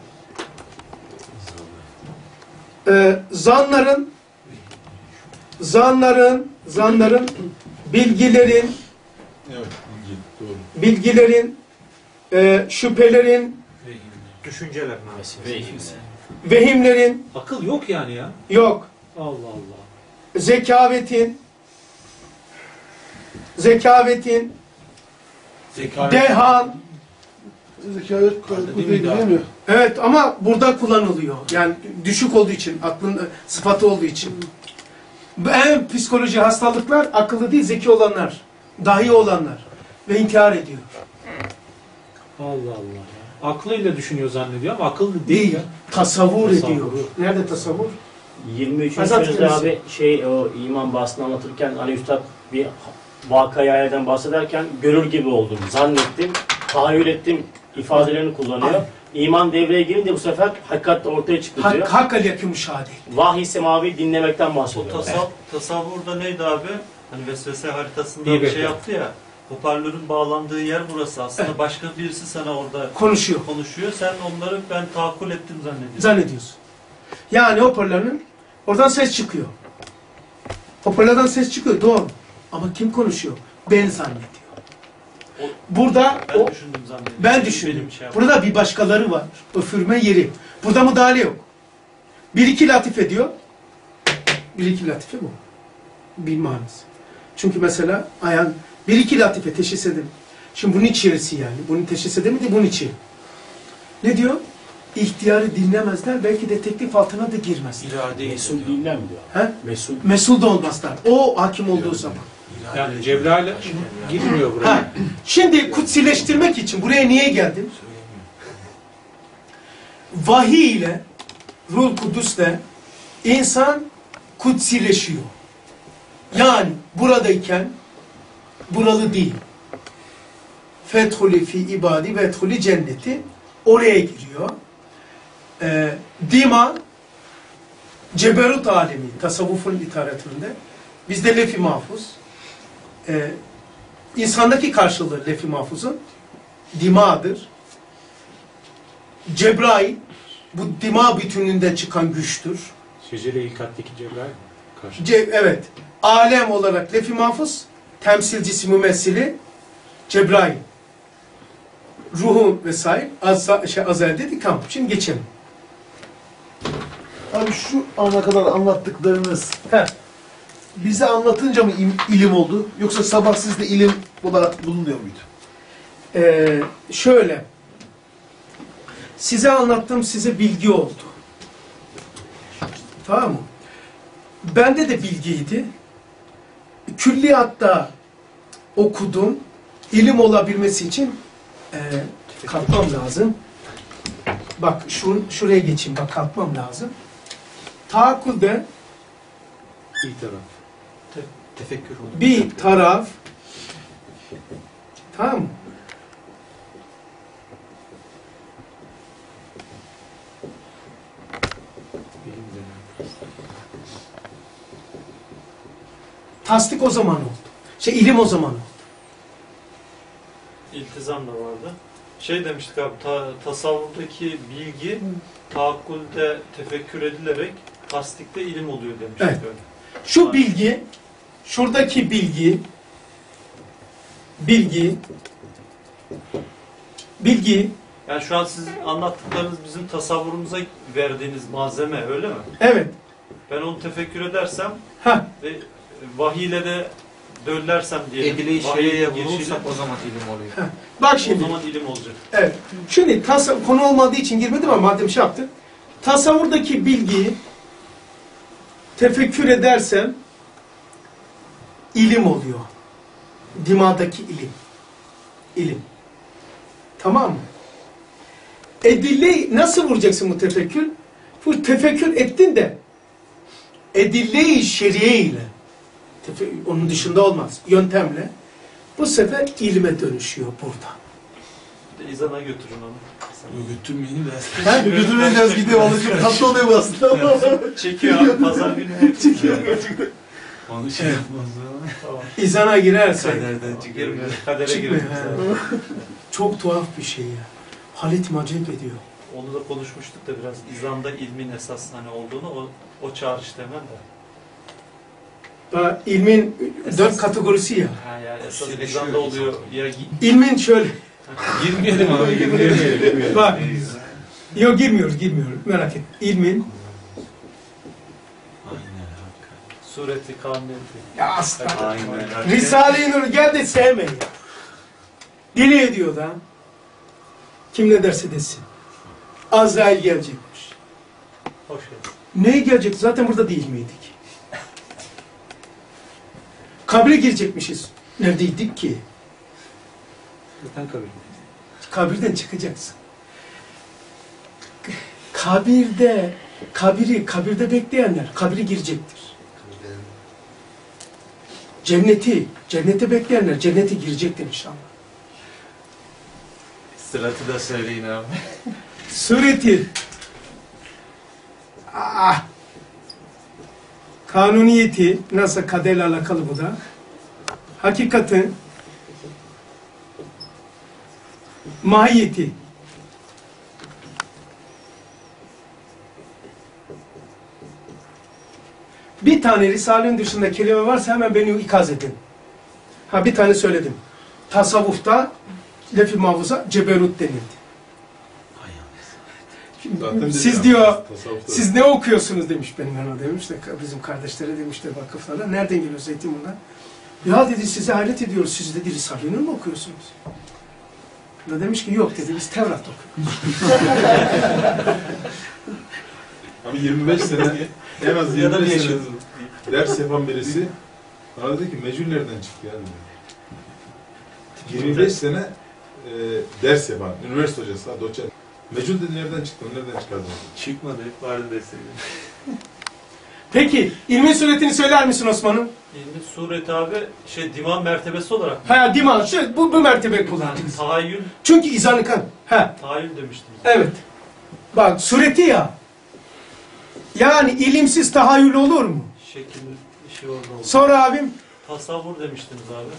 e, zanların zanların zanların bilgilerin Evet, bilgi, doğru. bilgilerin e, şüphelerin düşünceler vehimlerin akıl yok yani ya. yok. Allah Allah. Zekavetin zekavetin Zekavet. dehan. Zekavet Değil değil, miydi değil abi? mi? Evet ama burada kullanılıyor. Yani düşük olduğu için, aklın e, sıfatı olduğu için. En psikoloji hastalıklar akıllı değil, zeki olanlar, dahi olanlar ve intihar ediyor. Allah Allah ya. Aklıyla düşünüyor zannediyor ama akıllı değil, Değil, ya. tasavvur, Tasavvur. ediyor. Nerede tasavvur? yirmi üçüncü Azat sözde kelimesi. abi şey o iman bahsini anlatırken Ali Üstad bir vakayayeden bahsederken görür gibi oldum, zannettim, tahayyül ettim ifadelerini kullanıyor. İman devreye girince bu sefer hakikat de ortaya çıktı diyor. Hak, hak aleyke müşahede. Vahiy semavi dinlemekten O bahsediyor. tasav, tasavvurda neydi abi? Hani vesvese haritasında İyi bir bekle. şey yaptı ya. Hoparlörün bağlandığı yer burası. Aslında başka birisi sana orada Konuşuyor. konuşuyor. Sen onları ben tahakkül ettim zannediyorsun. Zannediyorsun. Yani hoparlörün oradan ses çıkıyor. Hoparlörden ses çıkıyor, doğru. Ama kim konuşuyor? Ben zannediyor. O- Burada Ben o, düşündüm zannediyorum. ben düşündüm. Benim şey yaptım. Burada bir başkaları var. Öfürme yeri. Burada müdahale yok. Bir iki latife diyor. Bir iki latife bu. Bir manası. Çünkü mesela ayağın bir iki latife teşhis edelim. Şimdi bunun içerisi yani. Bunu teşhis edemedi, bunun içi. Ne diyor? İhtiyarı dinlemezler, belki de teklif altına da girmezler. İradeyi Mesul dinlem diyor. He? Mesul. Mesul da olmazlar. O hakim olduğu zaman. Yani Cebrail girmiyor buraya. Ha. Şimdi kutsileştirmek için buraya niye geldim? Vahiy ile, Ruh Kudüs'le insan kutsileşiyor. Yani buradayken buralı değil. Fethuli fi ibadi ve ethuli cenneti oraya giriyor. Ee, Dima ceberut alemi tasavvufun literatüründe bizde lef-i mahfuz. Ee, insandaki karşılığı lef-i mahfuzun dimadır. Cebrail bu dima bütününden çıkan güçtür. Şecere ilk kattaki Cebrail karşı. Ce evet. Alem olarak lef-i mahfuz, temsilcisi mümessili Cebrail. Ruhu vesaire az, şey, Azel dedik. Tamam. Şimdi geçelim. Abi şu ana kadar anlattıklarınız Heh. bize anlatınca mı im- ilim oldu? Yoksa sabah sizde ilim olarak bulunuyor muydu? Ee, şöyle. Size anlattığım size bilgi oldu. Tamam mı? Bende de bilgiydi. Külliyatta okudum. İlim olabilmesi için e, kalkmam lazım. Bak şur şuraya geçeyim. Bak kalkmam lazım. Tahakkülde İyi taraf. Te tefekkür olur. bir taraf, tamam mı? Bilim denen. Tasdik o zaman oldu. Şey ilim o zaman oldu. İltizam da vardı. Şey demiştik abi, ta, tasavvurdaki bilgi tahakkülde tefekkür edilerek tasdikte ilim oluyor demiştik. Evet. Öyle. Şu bilgi, şuradaki bilgi, bilgi, bilgi, Yani şu an sizin anlattıklarınız bizim tasavvurumuza verdiğiniz malzeme öyle mi? evet, Ben onu tefekkür edersem ha, ve vahiyle de döllersem diyelim. Edile-i vahiy şer'iye girişiyle, vurursak o zaman ilim oluyor. ha. Bak o şimdi, zaman ilim olacak. evet, şimdi tas- konu olmadığı için girmedim ama madem şey yaptık, tasavvurdaki bilgiyi tefekkür edersem ilim oluyor. Dimadaki ilim. İlim. Tamam mı? Edille nasıl vuracaksın bu tefekkür? Bu tefekkür ettin de edille-i şeriye ile tefe- onun dışında olmaz. Yöntemle bu sefer ilme dönüşüyor burada. Bir de izana götürün onu. Götürmeyin de. Ha? Götürmeyeceğiz gidiyor. Onu çok tatlı oluyor bu aslında ama. Çekiyor abi pazar günü. Çekiyor. Onu şey yapmaz Tamam. İzana girerse Kaderden çıkıyor. Girmiyor. Kadere çıkmıyor. girmiyor. ha. Çok tuhaf bir şey ya. Halit Macep ediyor. Onu da konuşmuştuk da biraz izanda ilmin esas hani olduğunu o, o çağrıştı hemen de. Ha, İlmin dört kategorisi ya. Ha yani esas Sirleşiyor izanda oluyor ya gi- İlmin şöyle. Girmeyelim abi, girmeyelim. Bak. Yok girmiyoruz, girmiyoruz. Merak etme. İlmin Aynen sureti kanuneti. ya aslan. Aynen. Risale-i Nur gel de sevme ya. Deli ediyor da. Kim ne derse desin. Azrail gelecekmiş. Hoş geldin. Neye gelecek? Zaten burada değil miydik? Kabre girecekmişiz. Neredeydik ki? Zaten kabul. Kabirden çıkacaksın. Kabirde, kabiri, kabirde bekleyenler kabiri girecektir. Cenneti, cennete bekleyenler cennete girecektir inşallah. Sıratı da söyleyin abi. sureti ah, kanuniyeti nasıl kaderle alakalı bu da hakikatin mahiyeti bir tane Risale'nin dışında kelime varsa hemen beni ikaz edin. Ha bir tane söyledim. Tasavvufta lef-i mahfuza ceberut denildi. Zaten Siz dedi diyor, ya, tasavvufta. siz ne okuyorsunuz demiş benim yanıma demiş de bizim kardeşlere demiş de vakıflara. Nereden geliyor Zeytinburnu'ndan? Ya dedi size hayret ediyoruz. Siz dedi Risale-i Nur mu okuyorsunuz? Da demiş ki yok dedi biz Tevrat okuyoruz. Abi yirmi beş sene, en az Ya da yirmi beş bir sene yaşadın. ders yapan birisi bana dedi ki mecül nereden çıktı ya dedi. yirmi beş sene e, ders yapan, üniversite hocası, ha, doçent. Mecül dedi nereden çıktı, nereden çıkardın? Çıkmadı, hep vardı deseydi. Peki ilmin suretini söyler misin Osman'ım? İlmi suret abi şey divan mertebesi olarak Ha diman şu bu, bu mertebe kullandık. yani tahayyül, Çünkü izanı kan. Ha tahayyül demiştim. evet. Bak sureti ya. Yani ilimsiz tahayyül olur mu? Şekil işi orada oldu. Sonra abim Tasavvur demiştiniz abi.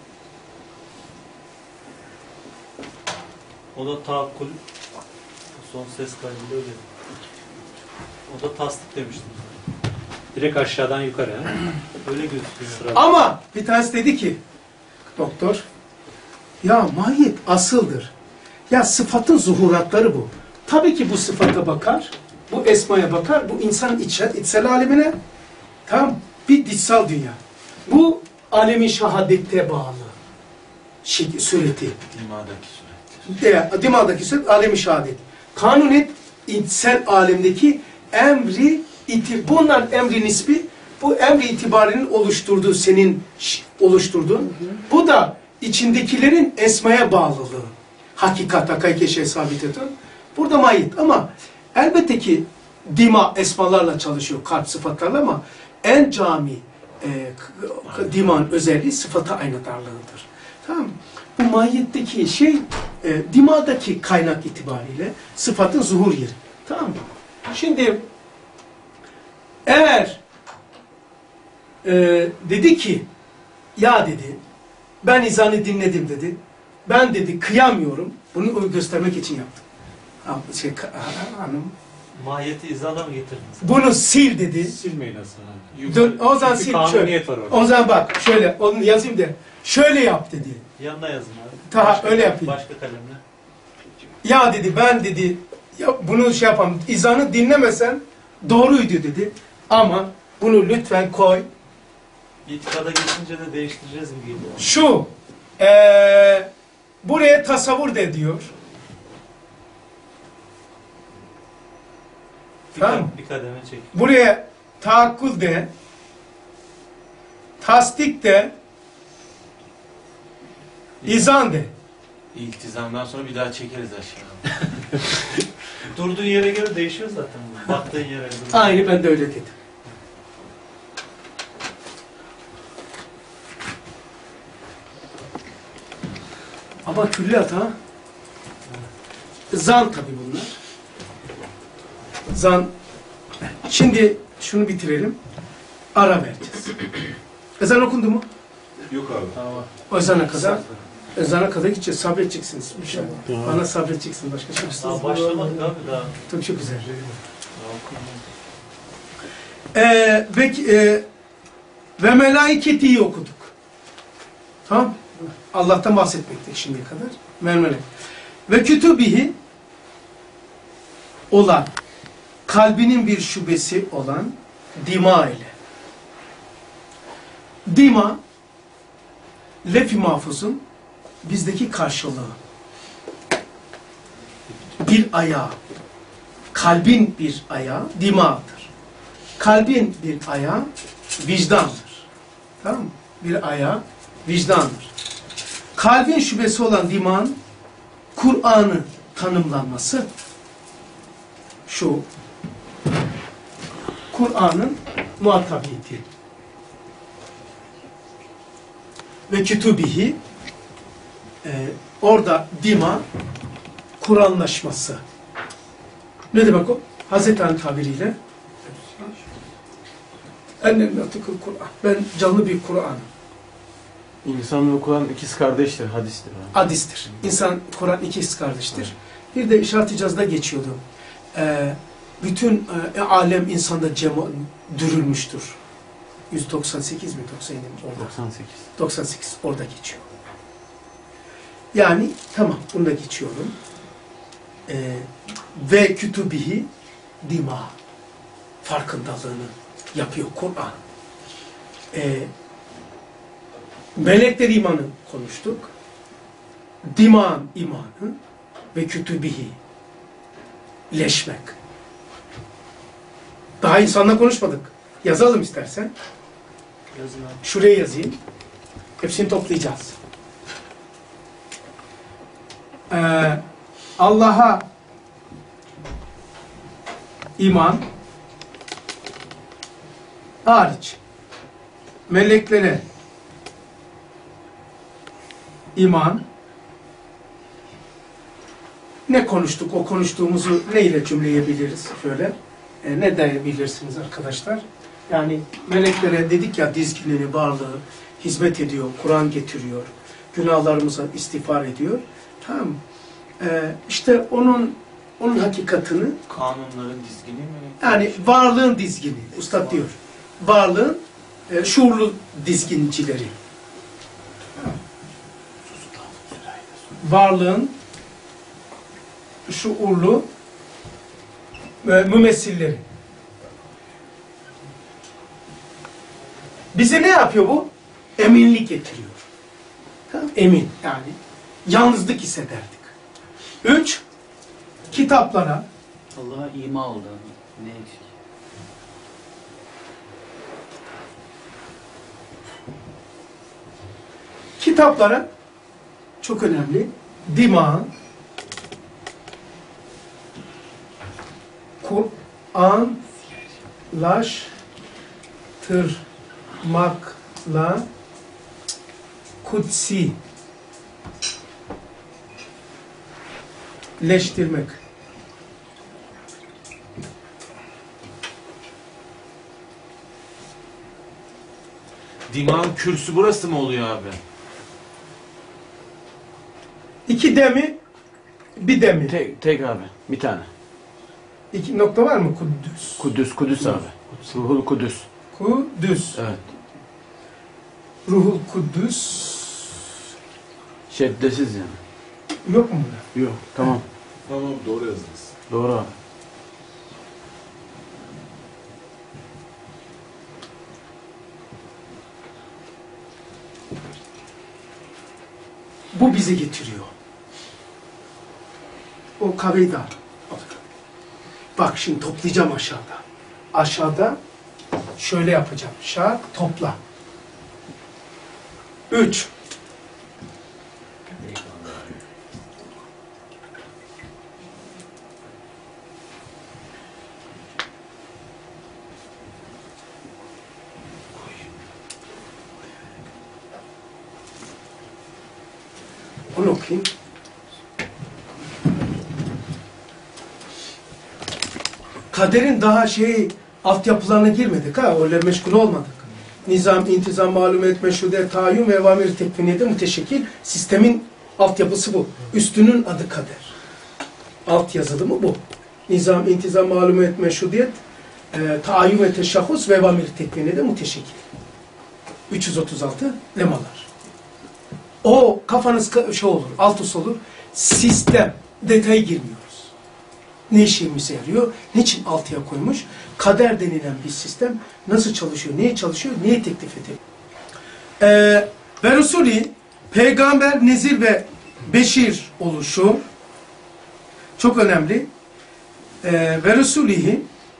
O da taakkul. Son ses kaydıyla öyle. O da tasdik demiştiniz. Direkt aşağıdan yukarı. Ha? Öyle gözüküyor. ama bir tanesi dedi ki doktor ya mahiyet asıldır. Ya sıfatın zuhuratları bu. Tabii ki bu sıfata bakar. Bu esmaya bakar. Bu insanın içsel, içsel alemine. Tamam. Bir dışsal dünya. Bu alemi şahadette bağlı. Şey, sureti. Dimadaki suret. De, dimadaki suret alemi şehadet. Kanunet içsel alemdeki emri iti, bunlar emri nisbi, bu emri itibarinin oluşturduğu, senin oluşturduğun, bu da içindekilerin esmaya bağlılığı. Hakikat, hakiki şey sabit edin. Burada mahiyet ama elbette ki dima esmalarla çalışıyor, kalp sıfatlarla ama en cami e, diman özelliği sıfata aynadarlığıdır. Tamam mı? Bu mahiyetteki şey e, dimadaki kaynak itibariyle sıfatın zuhur yeri. Tamam mı? Şimdi eğer e, dedi ki ya dedi ben izanı dinledim dedi. Ben dedi kıyamıyorum. Bunu göstermek için yaptım. Şey, hanım. Mahiyeti izana mı getirdiniz? Bunu sil dedi. Silmeyin aslında. Dur, o zaman Çünkü sil. Şöyle. kanuniyet var orada. O zaman bak şöyle onu yazayım de. Şöyle yap dedi. Yanına yazın abi. Ta, Başka- öyle yapayım. Başka kalemle. Ya dedi ben dedi ya bunu şey yapalım. İzanı dinlemesen doğruydu dedi. Ama bunu lütfen koy. İtikada geçince de değiştireceğiz mi geliyor? Şu ee, buraya tasavvur de diyor. Bir, Tamam. ka- bir kademe çek. Buraya taakkul de, tasdik de, izan de. İltizamdan sonra bir daha çekeriz aşağı. Durduğun yere göre değişiyor zaten. Baktığın yere göre. Aynı ben de öyle dedim. Ama külliyat ha. Zan tabii bunlar. Zan. Şimdi şunu bitirelim. Ara vereceğiz. Ezan okundu mu? Yok abi. O ezana kadar. Ezana kadar gideceğiz. Sabredeceksiniz. Bana sabredeceksiniz. Başka şansınız Daha yok. başlamadık abi daha. Çok çok güzel. Ee, ve, e, ve melaiketiyi okuduk. Tamam. Allah'tan bahsetmekte şimdiye kadar. Mermelek. Ve kütübihi olan, kalbinin bir şubesi olan dima ile. Dima, lef-i mahfuzun bizdeki karşılığı. Bir ayağı, kalbin bir ayağı dimağıdır. Kalbin bir ayağı vicdandır. Tamam mı? Bir ayağı vicdandır. Kalbin şubesi olan dimağın Kur'an'ı tanımlanması şu. Kur'an'ın muhatabiyeti ve kütübihi e, orada dima Kur'anlaşması. Ne demek o? Hazreti Ali tabiriyle ennel natıkul Kur'an. Ben canlı bir Kur'an. İnsan ve Kur'an ikiz kardeştir, hadistir. abi. Hadistir. İnsan, Kur'an ikiz kardeştir. Bir de İşaret-i Caz'da geçiyordu. Ee, bütün e, alem insanda cema, dürülmüştür. yüz doksan sekiz mi? doksan yedi mi? Orada. doksan sekiz. doksan sekiz. Orada geçiyor. Yani tamam. Bunu da geçiyorum. Ee, ve kütübihi dima. Farkındalığını yapıyor Kur'an. Ee, melekler imanı konuştuk. Diman imanı ve kütübihi leşmek. Daha insanla konuşmadık. Yazalım istersen. Yazın abi. Şuraya yazayım. Hepsini toplayacağız. Ee, Allah'a iman hariç meleklere iman ne konuştuk? O konuştuğumuzu ne ile cümleyebiliriz? Şöyle. E, ne diyebilirsiniz arkadaşlar? Yani meleklere dedik ya dizginini, varlığı hizmet ediyor, Kur'an getiriyor, günahlarımıza istiğfar ediyor. Tamam. E, işte onun onun hakikatini, Kanunların dizgini mi? yani varlığın dizgini, Üstad diyor. Varlığın e, şuurlu dizgincileri. Varlığın şuurlu e, mümessilleri. Bize ne yapıyor bu? Eminlik getiriyor. Tamam? Emin yani. Yalnızlık hissederdik. Üç, kitaplara, Allah'a ima oldu. Ne eksik? kitaplara çok önemli. Dima, Kur'anlaştırmakla kutsi leştirmek. Dimağın kürsü burası mı oluyor abi? İki de mi? Bir de mi? Tek, tek abi. Bir tane. İki nokta var mı? Kudüs. Kudüs, Kudüs abi. Ruhul Kudüs. Kudüs. Evet. Ruhul Kudüs. Şeddesiz yani. Yok mu burada? Yok. Tamam. Tamam doğru yazdınız. Doğru abi. Bu bizi getiriyor. O kahveyi de al. Bak şimdi toplayacağım aşağıda. Aşağıda şöyle yapacağım. Şart topla. Üç. Onu okuyayım. Kaderin daha şey altyapılarına girmedik ha, öyle meşgul olmadık. Nizam, intizam, malumet, meşrudet, tayin ve evamir tekviniyede müteşekkil sistemin altyapısı bu. Üstünün adı kader. Alt yazılı mı bu? Nizam, intizam, malumet, meşrudiyet, e, tayin ve teşahhus ve evamir tekviniyede müteşekkil. üç yüz otuz altı lemalar. O kafanız şey olur, alt üst olur. Sistem, detaya girmiyoruz. Ne işimize yarıyor, niçin altıya koymuş? Kader denilen bir sistem nasıl çalışıyor, neye çalışıyor, neye teklif ediyor? Ee, ve Resulü, peygamber, nezir ve beşir oluşu çok önemli. Ee, ve Resulü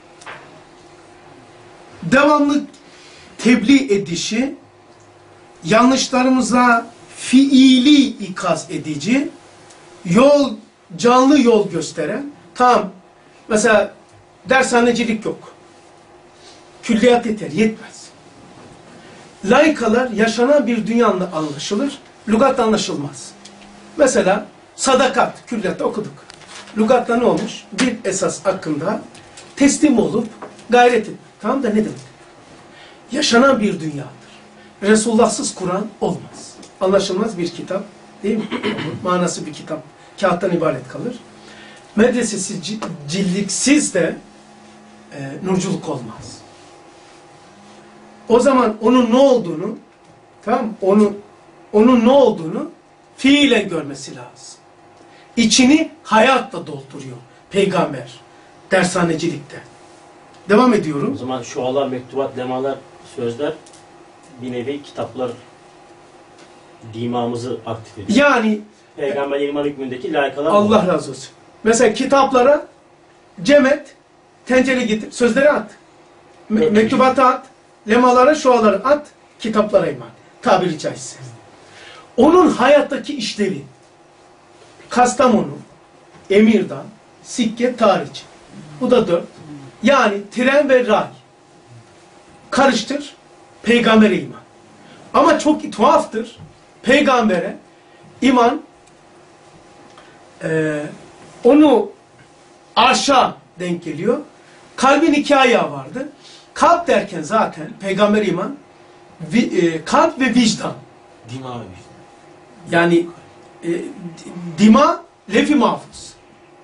devamlı tebliğ edişi, yanlışlarımıza fiili ikaz edici, yol, canlı yol gösteren, tam mesela dershanecilik yok. Külliyat yeter, yetmez. Laikalar yaşanan bir dünyanla anlaşılır, lügat anlaşılmaz. Mesela sadakat, külliyatta okuduk. Lügatta ne olmuş? Bir esas hakkında teslim olup gayret et. Tamam da ne demek? Yaşanan bir dünyadır. Resulullahsız Kur'an olmaz. Anlaşılmaz bir kitap değil mi? Manası bir kitap. Kağıttan ibaret kalır. Medresesiz, cildiksiz de e, nurculuk olmaz. O zaman onun ne olduğunu, tamam, onun onun ne olduğunu fiilen görmesi lazım. İçini hayatla dolduruyor peygamber dershanecilikte. Devam ediyorum. O zaman şualar, mektubat, lemalar, sözler bir nevi kitaplar dimamızı aktif ediyor. Yani Peygamber iman hükmündeki layıkalar Allah razı olsun. Mesela kitaplara cem et, tencere getir, sözleri at. Me mektubata at, lemalara, şuaları at, kitaplara iman. Tabiri caizse. Onun hayattaki işlevi Kastamonu, Emirdağ, Sikke, Tarihçi. Bu da dört. Yani tren ve ray. Karıştır, peygambere iman. Ama çok tuhaftır. Peygambere iman e, onu arşa denk geliyor. Kalbin iki ayağı vardı. Kalp derken zaten peygamber iman vi, e, kalp ve vicdan. Dima ve vicdan. Yani e, dima lef-i mahfuz.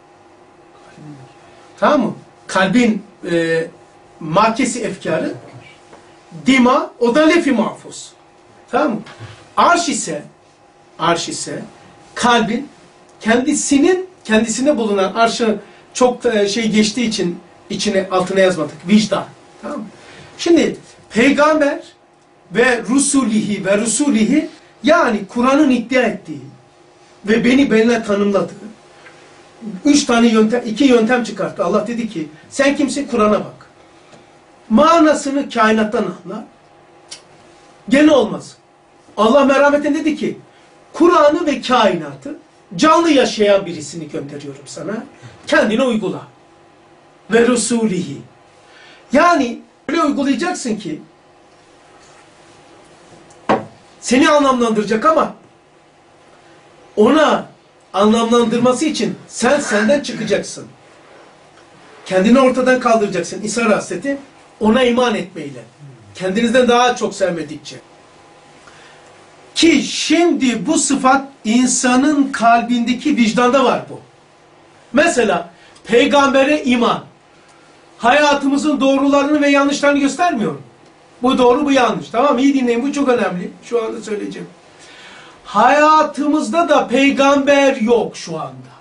Tamam mı? Kalbin e, makesi efkarı, dima o da lef-i mahfuz. Tamam mı? Arş ise arş ise kalbin kendisinin kendisine bulunan arşı çok da şey geçtiği için içine altına yazmadık. Vicdan. Tamam mı? Şimdi peygamber ve rusulihi ve rusulihi yani Kur'an'ın iddia ettiği ve beni benimle tanımladığı üç tane yöntem, iki yöntem çıkarttı. Allah dedi ki sen kimsin? Kur'an'a bak. Manasını kainattan anla. Gene olmaz. Allah merhameten dedi ki Kur'an'ı ve kainatı canlı yaşayan birisini gönderiyorum sana. Kendine uygula. Ve Resulihi. Yani öyle uygulayacaksın ki seni anlamlandıracak ama ona anlamlandırması için sen senden çıkacaksın. Kendini ortadan kaldıracaksın. İsa hasreti ona iman etmeyle. Kendinizden daha çok sevmedikçe. Ki şimdi bu sıfat insanın kalbindeki vicdanda var bu. Mesela peygambere iman. Hayatımızın doğrularını ve yanlışlarını göstermiyor. Bu doğru, bu yanlış. Tamam, iyi dinleyin, bu çok önemli. Şu anda söyleyeceğim. Hayatımızda da peygamber yok şu anda.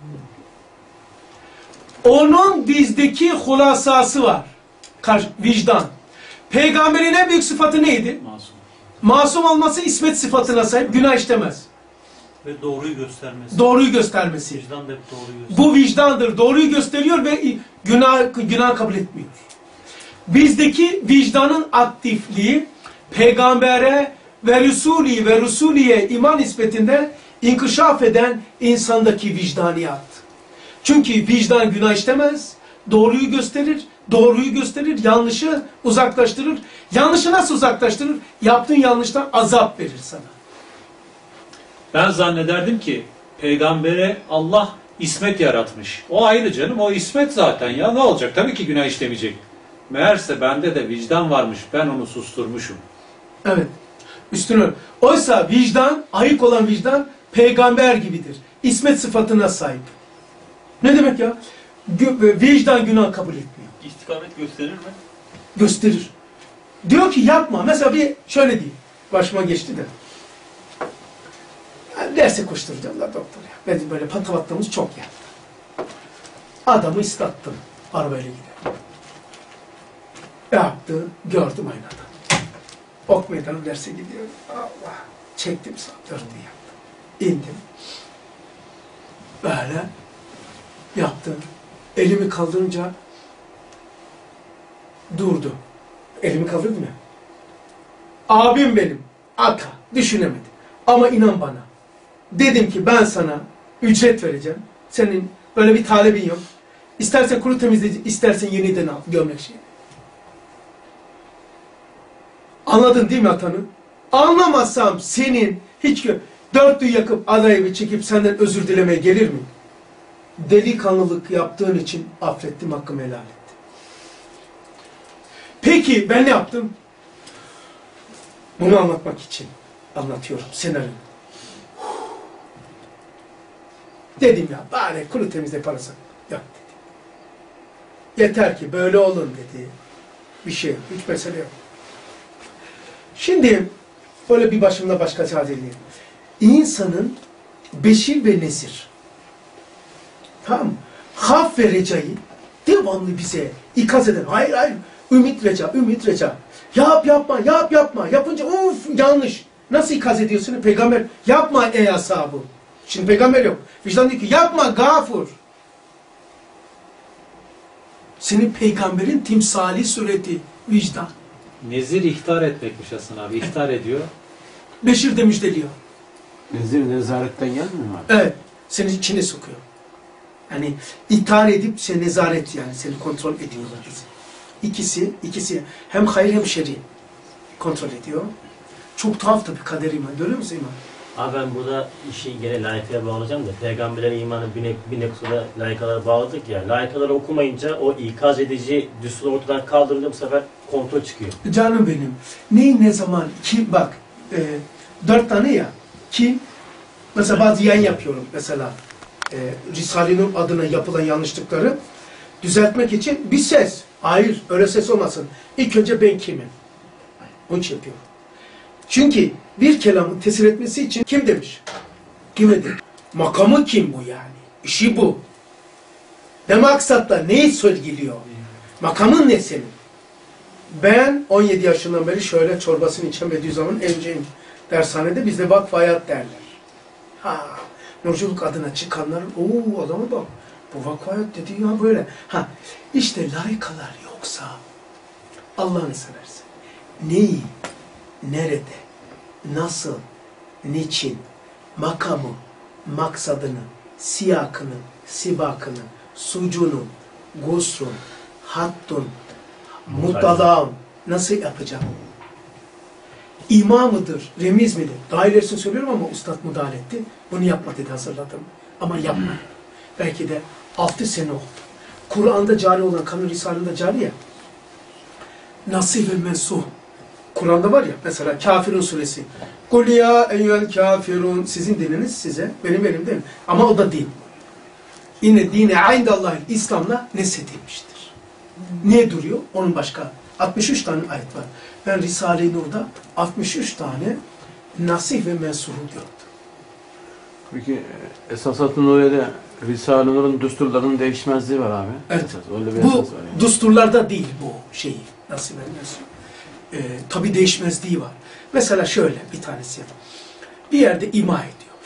Onun bizdeki hulasası var. Vicdan. Peygamberin en büyük sıfatı neydi? Masum. Masum olması, ismet sıfatına sahip, günah işlemez. Ve doğruyu göstermesi. Doğruyu göstermesi. Vicdan da hep doğruyu gösteriyor. Bu vicdandır. Doğruyu gösteriyor ve günah, günah kabul etmiyor. Bizdeki vicdanın aktifliği peygambere ve Resulü ve Resulü'ye iman nispetinde inkişaf eden insandaki vicdaniyat. Çünkü vicdan günah işlemez, doğruyu gösterir, doğruyu gösterir, yanlışı uzaklaştırır. Yanlışı nasıl uzaklaştırır? Yaptığın yanlıştan azap verir sana. Ben zannederdim ki peygambere Allah ismet yaratmış. O ayrı canım, o ismet zaten ya, ne olacak? Tabii ki günah işlemeyecek. Meğerse bende de vicdan varmış, ben onu susturmuşum. Evet, üstüne. Oysa vicdan, ayık olan vicdan peygamber gibidir. İsmet sıfatına sahip. Ne demek ya? Gü vicdan günah kabul etmiyor. İstikamet gösterir mi? Gösterir. Diyor ki yapma. Mesela bir şöyle diyeyim. Başıma geçti de. Yani derse koşturacağım da doktor ya. Ben böyle patavattığımız çok yer. Adamı ıslattım. Arabayla gidelim. Yaptı. Gördüm aynada. Ok meydanı derse gidiyorum. Allah. Çektim saat dörtte yaptım. İndim. Böyle yaptım. Elimi kaldırınca durdu. Elimi kaldırdım ya. Abim benim. Aka. Düşünemedi. Ama inan bana. Dedim ki ben sana ücret vereceğim. Senin böyle bir talebin yok. İstersen kuru temizleyici, istersen yeniden al gömlek şeyi. Anladın değil mi Atan'ı? Anlamazsam senin hiç dörtlüğü yakıp adayı çekip senden özür dilemeye gelir mi? delikanlılık yaptığın için affettim, hakkımı helal ettim. Peki ben ne yaptım? Bunu anlatmak için anlatıyorum senaryo. Dedim ya bari kuru temizle parası yap dedi. Yeter ki böyle olun dedi. Bir şey yok, hiç mesele yok. Şimdi böyle bir başımda başka çare değil. İnsanın beşir ve nezir, tamam mı? Haf ve recayı devamlı bize ikaz eden. Hayır hayır. Ümit reca, ümit reca. Yap yapma, yap yapma. Yapınca of yanlış. Nasıl ikaz ediyorsun? Peygamber yapma ey ashabı. Şimdi peygamber yok. Vicdan diyor ki yapma gafur. Senin peygamberin timsali sureti vicdan. Nezir ihtar etmekmiş Hasan abi. İhtar ediyor. Beşir de müjdeliyor. Nezir nezaretten gelmiyor mu? Evet. Seni içine sokuyor. Yani ithal edip seni nezaret yani seni kontrol ediyorlar. İkisi, ikisi hem hayır hem şer'i kontrol ediyor. Çok tuhaf tabii kader iman. Görüyor musun iman? Abi ben burada işi gene layıkaya bağlayacağım da peygamberlerin imanı bir, ne, bir noktada layıkalara bağladık ya. Layıkaları okumayınca o ikaz edici düstur ortadan kaldırınca bu sefer kontrol çıkıyor. Canım benim. Neyi ne zaman ki bak e, dört tane ya ki mesela bazı yayın yapıyorum mesela e, Risale-i Nur adına yapılan yanlışlıkları düzeltmek için bir ses. Hayır öyle ses olmasın. İlk önce ben kimim? Onun için yapıyorum. Çünkü bir kelamın tesir etmesi için kim demiş? Kim demiş? Makamı kim bu yani? İşi bu. Ne maksatla neyi söylüyor? Makamın ne senin? Ben on yedi yaşından beri şöyle çorbasını içen Bediüzzaman'ın evciyim. Dershanede bizde vakf hayat derler. Ha, nurculuk adına çıkanların ooo adama bak. Bu vakf hayat dediği ya böyle. Ha, işte layıkalar yoksa Allah'ını seversen neyi, nerede, nasıl, niçin, makamı, maksadını, siyakını, sibakını, sucunu, guslun, hattun, mutalağım nasıl yapacağım? İma mıdır, remiz midir? Daha ilerisini söylüyorum ama ustad müdahale etti. Bunu yapma dedi, hazırladım. Ama yapma. Belki de altı sene oldu. Kur'an'da cari olan, kanun risalinde cari ya. Nasih ve mensuh. Kur'an'da var ya, mesela Kafirun suresi. Kul ya eyyüel kafirun. Sizin dininiz size, benim elimde mi? Ama o da din. Yine dine indallahil İslam'la nesedilmiştir. Niye duruyor? Onun başka altmış üç tane ayet var. Ben Risale-i Nur'da altmış üç tane nasih ve mensuhu gördüm. Peki Esas-ı Nuriye'de Risale-i Nur'un düsturlarının değişmezliği var abi. Evet. Esas, öyle bir bu esas var yani. düsturlarda değil bu şeyi. Nasih ve mensuh. Ee, tabi değişmezliği var. Mesela şöyle bir tanesi yapalım. Bir yerde ima ediyor.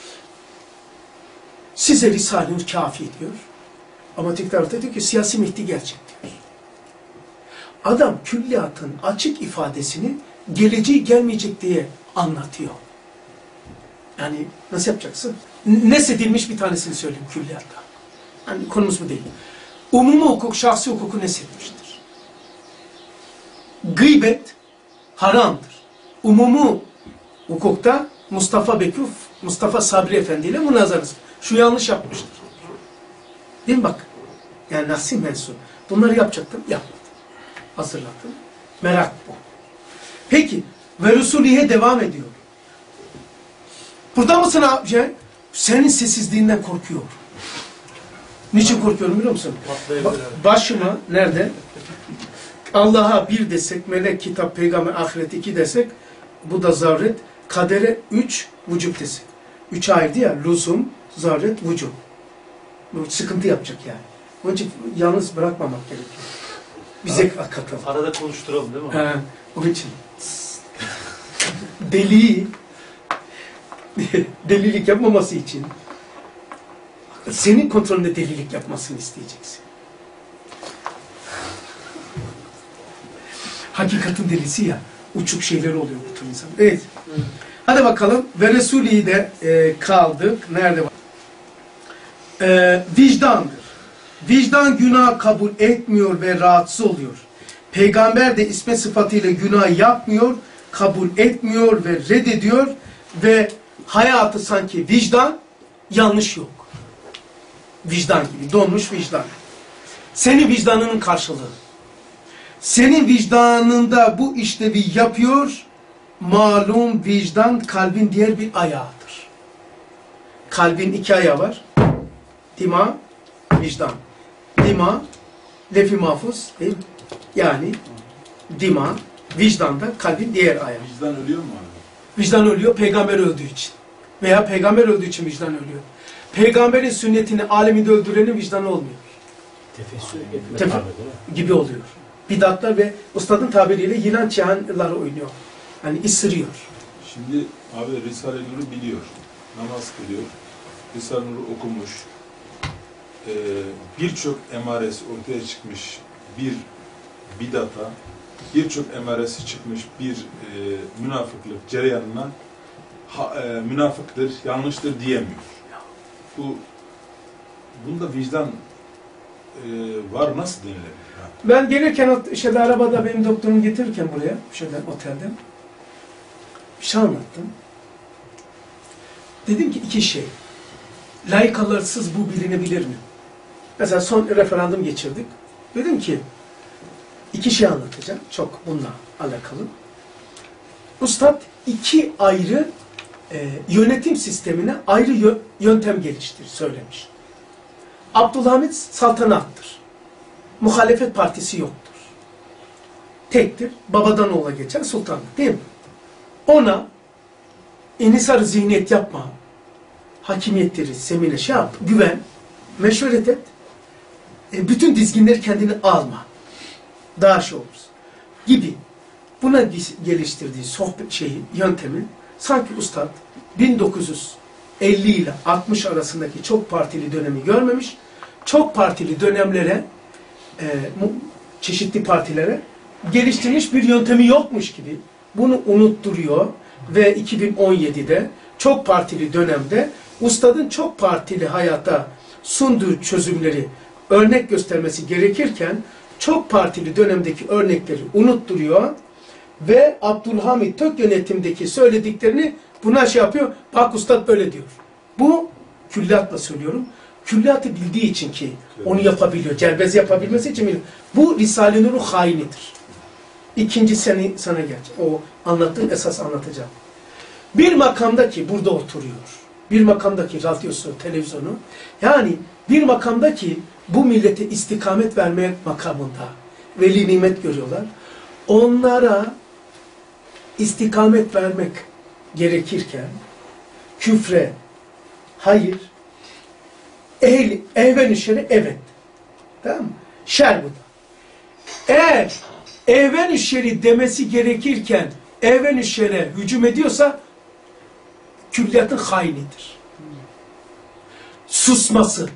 Size Risale-i Nur kafi diyor. Ama tek tarafta diyor ki siyasi Mehdi gerçek diyor. Adam külliyatın açık ifadesini geleceği gelmeyecek diye anlatıyor. Yani nasıl yapacaksın? Nesedilmiş bir tanesini söyleyeyim külliyatta. Yani konumuz bu değil. Umumi hukuk, şahsi hukuku nesedilmiştir. Gıybet haramdır. Umumi hukukta Mustafa Bekuf, Mustafa Sabri Efendi ile münazarası. Şu yanlış yapmıştır. Değil mi bak? Yani nasih mensup. Bunları yapacaktım, yapmadım. Hazırladım. Merak bu. Peki, ve Resulü'ye devam ediyor. Burada mısın abi? Senin sessizliğinden korkuyor. Niçin korkuyorum biliyor musun? Ba başıma, nerede? Allah'a bir desek, melek, kitap, peygamber, ahiret iki desek, bu da zaruret. Kadere üç, vücub desek. Üç ayrı ya, lüzum, zaruret, vücub. Bu sıkıntı yapacak yani. Onun için yalnız bırakmamak gerekiyor. Bize katalım. Arada konuşturalım değil mi? He, onun için. Deliyi delilik yapmaması için senin kontrolünde delilik yapmasını isteyeceksin. Hakikatin delisi ya, uçuk şeyler oluyor bu tür insan. Evet. Hadi bakalım. Ve Resulü'yü de e, kaldık. Nerede var? E, vicdandır. Vicdan günah kabul etmiyor ve rahatsız oluyor. Peygamber de isme sıfatıyla günah yapmıyor, kabul etmiyor ve reddediyor ve hayatı sanki vicdan, yanlış yok. Vicdan gibi, donmuş vicdan. Senin vicdanının karşılığı. Senin vicdanında bu işlevi yapıyor, malum vicdan kalbin diğer bir ayağıdır. Kalbin iki ayağı var. Dima, vicdan. Dima, lef-i mahfuz değil mi? Yani dima, vicdan da kalbin diğer ayağı. Vicdan ölüyor mu abi? Vicdan ölüyor peygamber öldüğü için. Veya peygamber öldüğü için vicdan ölüyor. Peygamberin sünnetini aleminde öldürenin vicdanı olmuyor. Tefessür etme Tefe tabi değil mi? gibi oluyor. Bidatlar ve ustadın tabiriyle yılan çiğanlar oynuyor. Yani ısırıyor. Şimdi abi Risale-i Nur'u biliyor. Namaz kılıyor. Risale-i Nur'u okumuş. Ee, birçok emaresi ortaya çıkmış bir bidata, birçok emaresi çıkmış bir e, münafıklık cereyanına ha, e, münafıktır, yanlıştır diyemiyor. Bu bunda vicdan e, var, nasıl denilebilir? Abi? Ben gelirken şeyde, arabada benim doktorum getirirken buraya, şeyden, otelden bir şey anlattım. Dedim ki iki şey. Laikalırsız bu bilinebilir mi? Mesela son referandum geçirdik. Dedim ki iki şey anlatacağım. Çok bununla alakalı. Üstad iki ayrı e, yönetim sistemine ayrı yö yöntem geliştir söylemiş. Abdülhamit saltanattır. Muhalefet partisi yoktur. Tektir. Babadan oğula geçen sultanlık değil mi? Ona inisar zihniyet yapma. Hakimiyetleri, semine şey yap, güven, meşveret et. E, bütün dizginleri kendine alma. Daha şey oluruz. Gibi. Buna geliştirdiği sohbet şeyi, yöntemi sanki ustad bin dokuz yüz elli ile altmış arasındaki çok partili dönemi görmemiş. Çok partili dönemlere e, çeşitli partilere geliştirmiş bir yöntemi yokmuş gibi bunu unutturuyor ve iki bin on yedi'de çok partili dönemde ustadın çok partili hayata sunduğu çözümleri örnek göstermesi gerekirken çok partili dönemdeki örnekleri unutturuyor ve Abdülhamit Tök yönetimdeki söylediklerini buna şey yapıyor. Bak ustad böyle diyor. Bu külliyatla söylüyorum. Külliyatı bildiği için ki onu yapabiliyor. Cerbez yapabilmesi için biliyor. Bu Risale-i Nur'un hainidir. İkinci seni sana gelecek. O anlattığın esas anlatacağım. Bir makamdaki burada oturuyor. Bir makamdaki radyosu, televizyonu. Yani bir makamdaki bu millete istikamet vermek makamında veli nimet görüyorlar. Onlara istikamet vermek gerekirken küfre hayır, ehl, ehven-i şer'e evet. Tamam mı? Şer bu da. Eğer ehven-i şer'i demesi gerekirken ehven-i şer'e hücum ediyorsa külliyatın hainidir. Susması.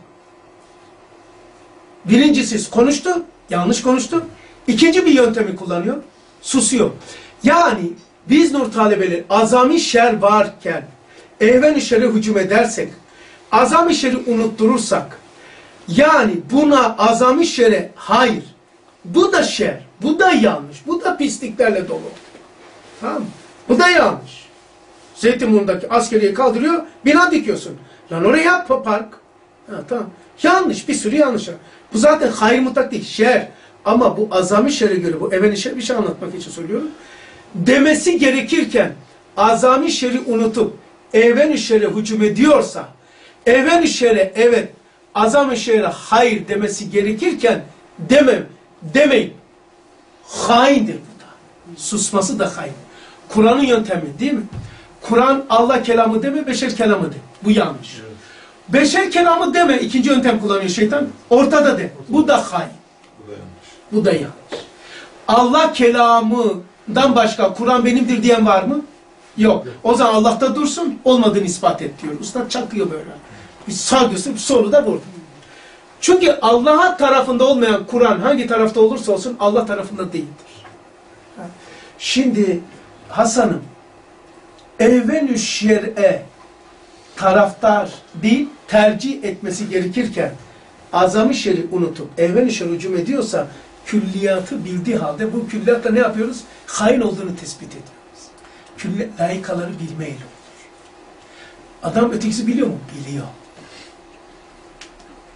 Birincisi konuştu, yanlış konuştu. İkinci bir yöntemi kullanıyor, susuyor. Yani biz nur talebeleri azami şer varken ehven-i şer'e hücum edersek, azami şer'i unutturursak, yani buna azami şer'e hayır, bu da şer, bu da yanlış, bu da pisliklerle dolu. Tamam mı? Bu da yanlış. Zeytinburnu'ndaki askeriye kaldırıyor, bina dikiyorsun. Lan oraya yap park. Ha, tamam. Yanlış, bir sürü yanlış. Bu zaten hayır mutlak değil, şer. Ama bu azami şer'e göre, bu evvel şer bir şey anlatmak için söylüyorum. Demesi gerekirken azami şer'i unutup evvel şer'e hücum ediyorsa, evvel şer'e evet, azami şer'e hayır demesi gerekirken demem, demeyin. Haindir bu da. Susması da hain. Kur'an'ın yöntemi değil mi? Kur'an Allah kelamı deme, beşer kelamı de. Bu yanlış. Evet. Beşer kelamı deme, ikinci yöntem kullanıyor şeytan. Ortada de. Bu da hain. Bu da yanlış. Bu da yanlış. Allah kelamından başka Kur'an benimdir diyen var mı? Yok. O zaman Allah'ta dursun, olmadığını ispat et diyor. Usta çakıyor böyle. Bir sağ gösterip solu da burada. Çünkü Allah'a tarafında olmayan Kur'an hangi tarafta olursa olsun Allah tarafında değildir. Şimdi Hasan'ım evven-ü şer'e taraftar değil tercih etmesi gerekirken azami şer'i unutup evven-ü şer'e hücum ediyorsa külliyatı bildiği halde bu külliyatta ne yapıyoruz? Hain olduğunu tespit ediyoruz. Külli, layıkaları bilmeyle olur. Adam ötekisi biliyor mu? Biliyor.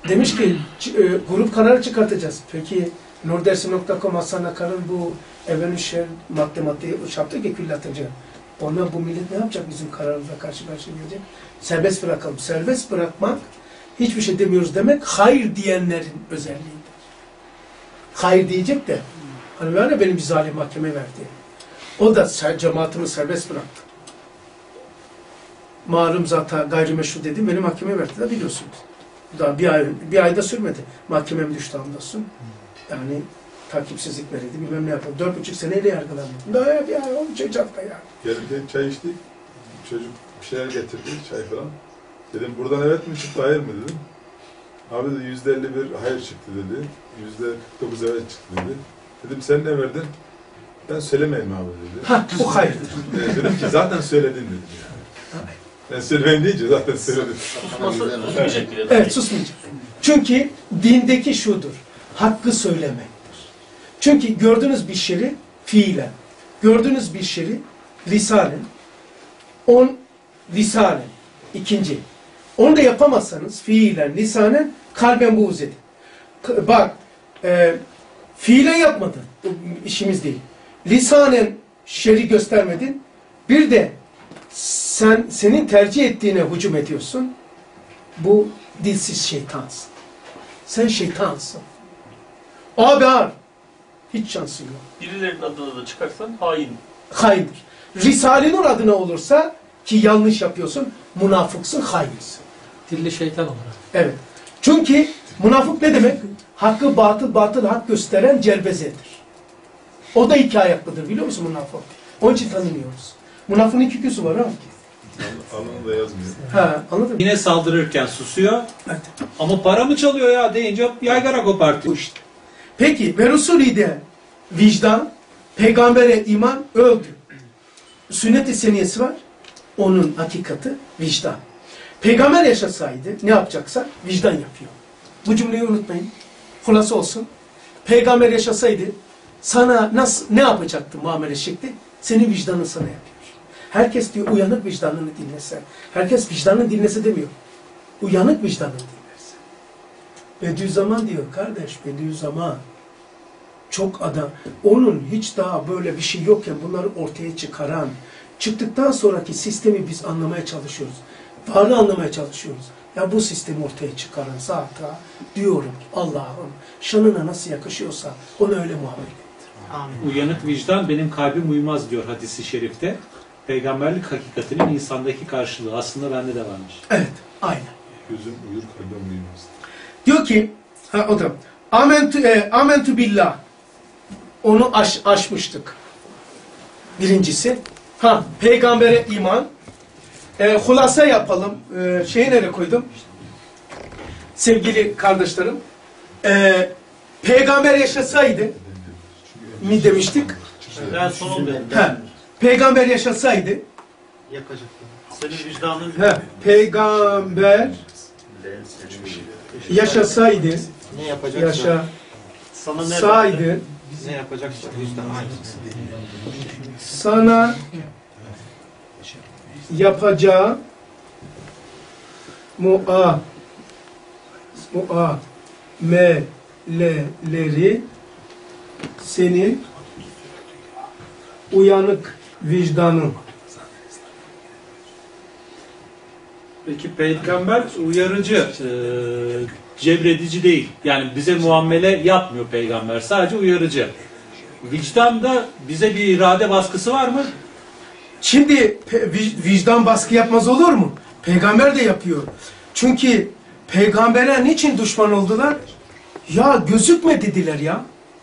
Demiş ki e, grup kararı çıkartacağız. Peki nurdersi nokta com Hasan Akar'ın bu evvel şer madde madde yaptı ki küllatacak. Ondan bu millet ne yapacak bizim kararımıza karşı karşıya gelecek? Serbest bırakalım. Serbest bırakmak hiçbir şey demiyoruz demek hayır diyenlerin özelliğidir. Hayır diyecek de hani var ya benim bir zalim mahkeme verdi. O da cemaatimi serbest bıraktı. Malum zaten gayrimeşru dedi, beni mahkemeye verdiler biliyorsunuz. Daha bir ay, bir ayda sürmedi. Mahkemem düştü andasın. Yani takipsizlik verildi, bilmem ne yapalım. Dört buçuk seneyle yargılandım. Daha ya bir ay olacak hafta ya. Gelirken çay içtik. Çocuk bir şeyler getirdi, çay falan. Dedim buradan evet mi çıktı, hayır mı dedim. Abi dedi yüzde elli bir hayır çıktı dedi. Yüzde kırk dokuz evet çıktı dedi. Dedim sen ne verdin? Ben söylemeyeyim abi dedi. Ha, bu hayırdır. Dedim ki zaten söyledin dedim yani. Ben söylemeyin deyince zaten söyledim. Susması susmayacak bile. Evet, susmayacak. Çünkü dindeki şudur. Hakkı söylemektir. Çünkü gördüğünüz bir şeyi fiilen, gördüğünüz bir şeyi risalen, on risalen, ikinci. Onu da yapamazsanız fiilen, lisanen, kalben buğz edin. Bak, e, fiilen yapmadın, işimiz değil. Lisanen şer'i göstermedin, bir de sen senin tercih ettiğine hücum ediyorsun. Bu dilsiz şeytansın. Sen şeytansın. Abi ağır. Hiç şansın yok. Birilerinin adına da çıkarsan hain. Haindir. Risale-i Nur adına olursa ki yanlış yapıyorsun, münafıksın, hainsin. Dilli şeytan olarak. Evet. Çünkü münafık ne demek? Hakkı batıl, batıl hak gösteren celbezedir. O da iki ayaklıdır biliyor musun münafık? Onun için tanımıyoruz. Münafığın iki yüzü var ha. Alnını da yazmıyor. Ha, anladın mı? Yine saldırırken susuyor. Evet. Ama para mı çalıyor ya deyince yaygara kopartıyor. İşte. Peki ve Resulü de vicdan, peygambere iman öldü. Sünnet-i seniyesi var. Onun hakikati vicdan. Peygamber yaşasaydı ne yapacaksa vicdan yapıyor. Bu cümleyi unutmayın. Hulasa olsun. Peygamber yaşasaydı sana nasıl ne yapacaktı muamele şekli? Senin vicdanın sana yapıyor. Herkes diyor uyanık vicdanını dinlese. Herkes vicdanını dinlese demiyor. Uyanık vicdanını dinlerse. Bediüzzaman diyor kardeş, Bediüzzaman çok adam. Onun hiç daha böyle bir şey yokken bunları ortaya çıkaran, çıktıktan sonraki sistemi biz anlamaya çalışıyoruz. Varlığı anlamaya çalışıyoruz. Ya bu sistemi ortaya çıkaran zata diyorum Allah'ım şanına nasıl yakışıyorsa ona öyle muamele et. Uyanık vicdan benim kalbim uymaz diyor hadisi şerifte. Peygamberlik hakikatinin insandaki karşılığı aslında bende de varmış. Evet, aynen. Gözüm uyur, kalbim uyumaz. Diyor ki, ha, o da, Amentu, e, amentu billah. Onu aş, aşmıştık. Birincisi. Ha, peygambere iman. E, hulasa yapalım. E, şeyi nereye koydum? Sevgili kardeşlerim. E, peygamber yaşasaydı mi demiştik? Ben sonunda Ha, peygamber yaşasaydı senin vicdanın ha, peygamber yaşasaydı ne yapacaksa yaşa sana ne saydı ne yapacaksa vicdan aynısı. sana yapacağı mua muameleleri senin uyanık vicdanın. Peki peygamber uyarıcı, e, cebredici değil. Yani bize muamele yapmıyor peygamber. Sadece uyarıcı. Vicdanda bize bir irade baskısı var mı? Şimdi vicdan baskı yapmaz olur mu? Peygamber de yapıyor. Çünkü peygambere niçin düşman oldular? Ya gözükme dediler ya.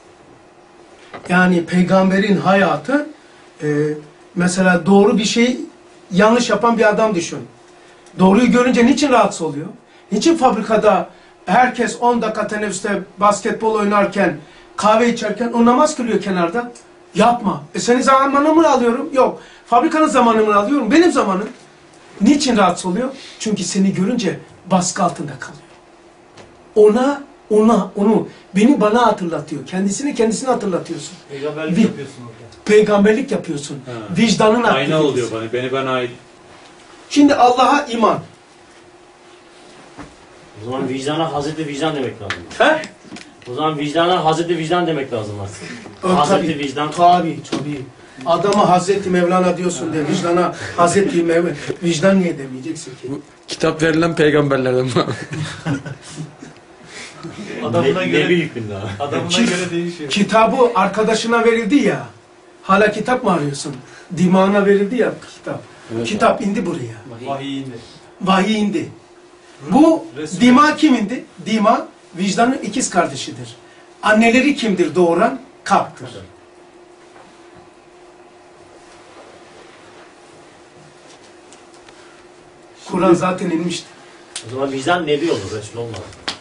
Yani peygamberin hayatı e, mesela doğru bir şey yanlış yapan bir adam düşün. Doğruyu görünce niçin rahatsız oluyor? Niçin fabrikada herkes on dakika teneffüste basketbol oynarken, kahve içerken o namaz kılıyor kenarda? Yapma. E senin zamanını mı alıyorum? Yok. Fabrikanın zamanını mı alıyorum? Benim zamanım. Niçin rahatsız oluyor? Çünkü seni görünce baskı altında kalıyor. Ona, ona, onu, beni bana hatırlatıyor. Kendisini kendisine hatırlatıyorsun. Peygamberlik Vi yapıyorsun orada. Peygamberlik yapıyorsun. Ha. Vicdanın Ayna aktivitesi. oluyor bana. Beni bana ait. Şimdi Allah'a iman. O zaman vicdana Hazreti Vicdan demek lazım. He? O zaman vicdana Hazreti Vicdan demek lazım artık. Tabii, Hazreti Vicdan. Tabii, tabii. Adama Hazreti Mevlana diyorsun diye vicdana Hazreti Mevlana. Vicdan niye demeyeceksin ki? Kitap verilen peygamberlerden mi? Adamına ne, göre, ne büyük bir daha. adamına Ki- göre değişiyor. Kitabı arkadaşına verildi ya. Hala kitap mı arıyorsun? Dimağına verildi ya kitap. Evet. Kitap indi buraya. Vahiy indi. Vahiy indi. Bu Resim. dima kim indi? Dima vicdanın ikiz kardeşidir. Anneleri kimdir doğuran? Kalptır. Kur'an zaten inmişti. O zaman vicdan nebi olur, Resul olmaz.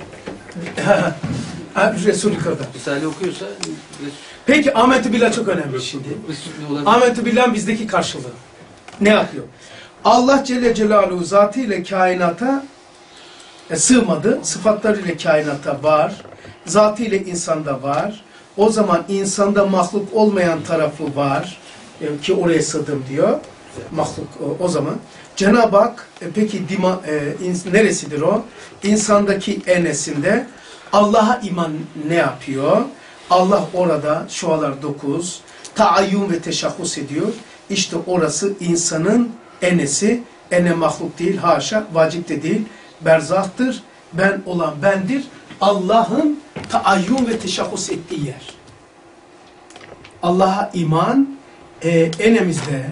Ha, Resul kadar. Risale okuyorsa Peki Ahmet-i Billah çok önemli şimdi. Resul olabilir. Ahmet-i Billah'ın bizdeki karşılığı. Ne yapıyor? Allah Celle Celaluhu zatıyla kainata e, sığmadı. Sıfatlarıyla kainata var. Zatıyla insanda var. O zaman insanda mahluk olmayan tarafı var. E, ki oraya sığdım diyor. Mahluk o, o zaman. Cenab-ı Hak e, peki dima, e, ins, neresidir o? İnsandaki enesinde Allah'a iman ne yapıyor? Allah orada şualar dokuz taayyun ve teşahhus ediyor. İşte orası insanın enesi. Ene mahluk değil, haşa, vacip de değil. Berzahtır. Ben olan bendir. Allah'ın taayyun ve teşahhus ettiği yer. Allah'a iman e, enemizde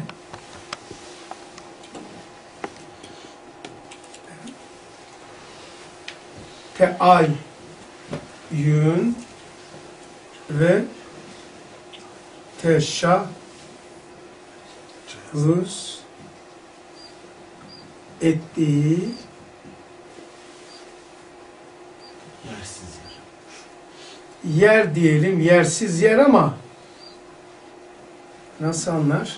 teayyün ve teşahhus ettiği Yersiz yer. yer diyelim, yersiz yer ama nasıl anlar?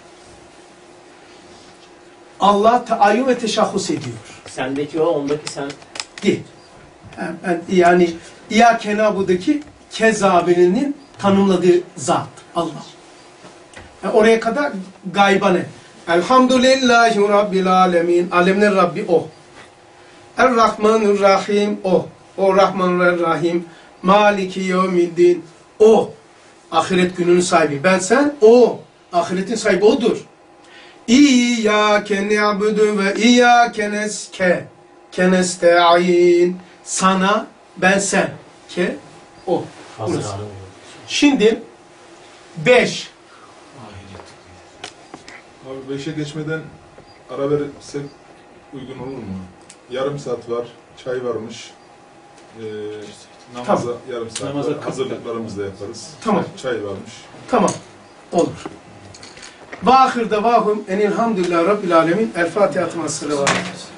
Allah teayyün ve teşahhus ediyor. Sendeki o, ondaki sen. Değil. Yani İyyâke na'budu'daki Kezabinin tanımladığı zat Allah. Yani oraya kadar gaybane. Elhamdülillahi Rabbil alemin. Alemler Rabbi o. Er-Rahmanir-Rahim o. O Rahman ve Rahim. Maliki yevmiddin o. Ahiret gününün sahibi. Ben sen o. Ahiretin sahibi odur. İyyâke ne'budu ve iyyâke neske. Kenesta'in. Sana, ben sen. Ke, o. Hazır Burası. alem. Şimdi beş. Abi beşe geçmeden ara versek uygun olur mu? Yarım saat var, çay varmış. Ee, namaza Tamam. yarım saat Namaza var. kırk Hazırlıklarımızı da yaparız. Tamam. Çay varmış. Tamam. Olur. Ve ahir devahum enilhamdülillah Rabbil alemin. El Fatiha.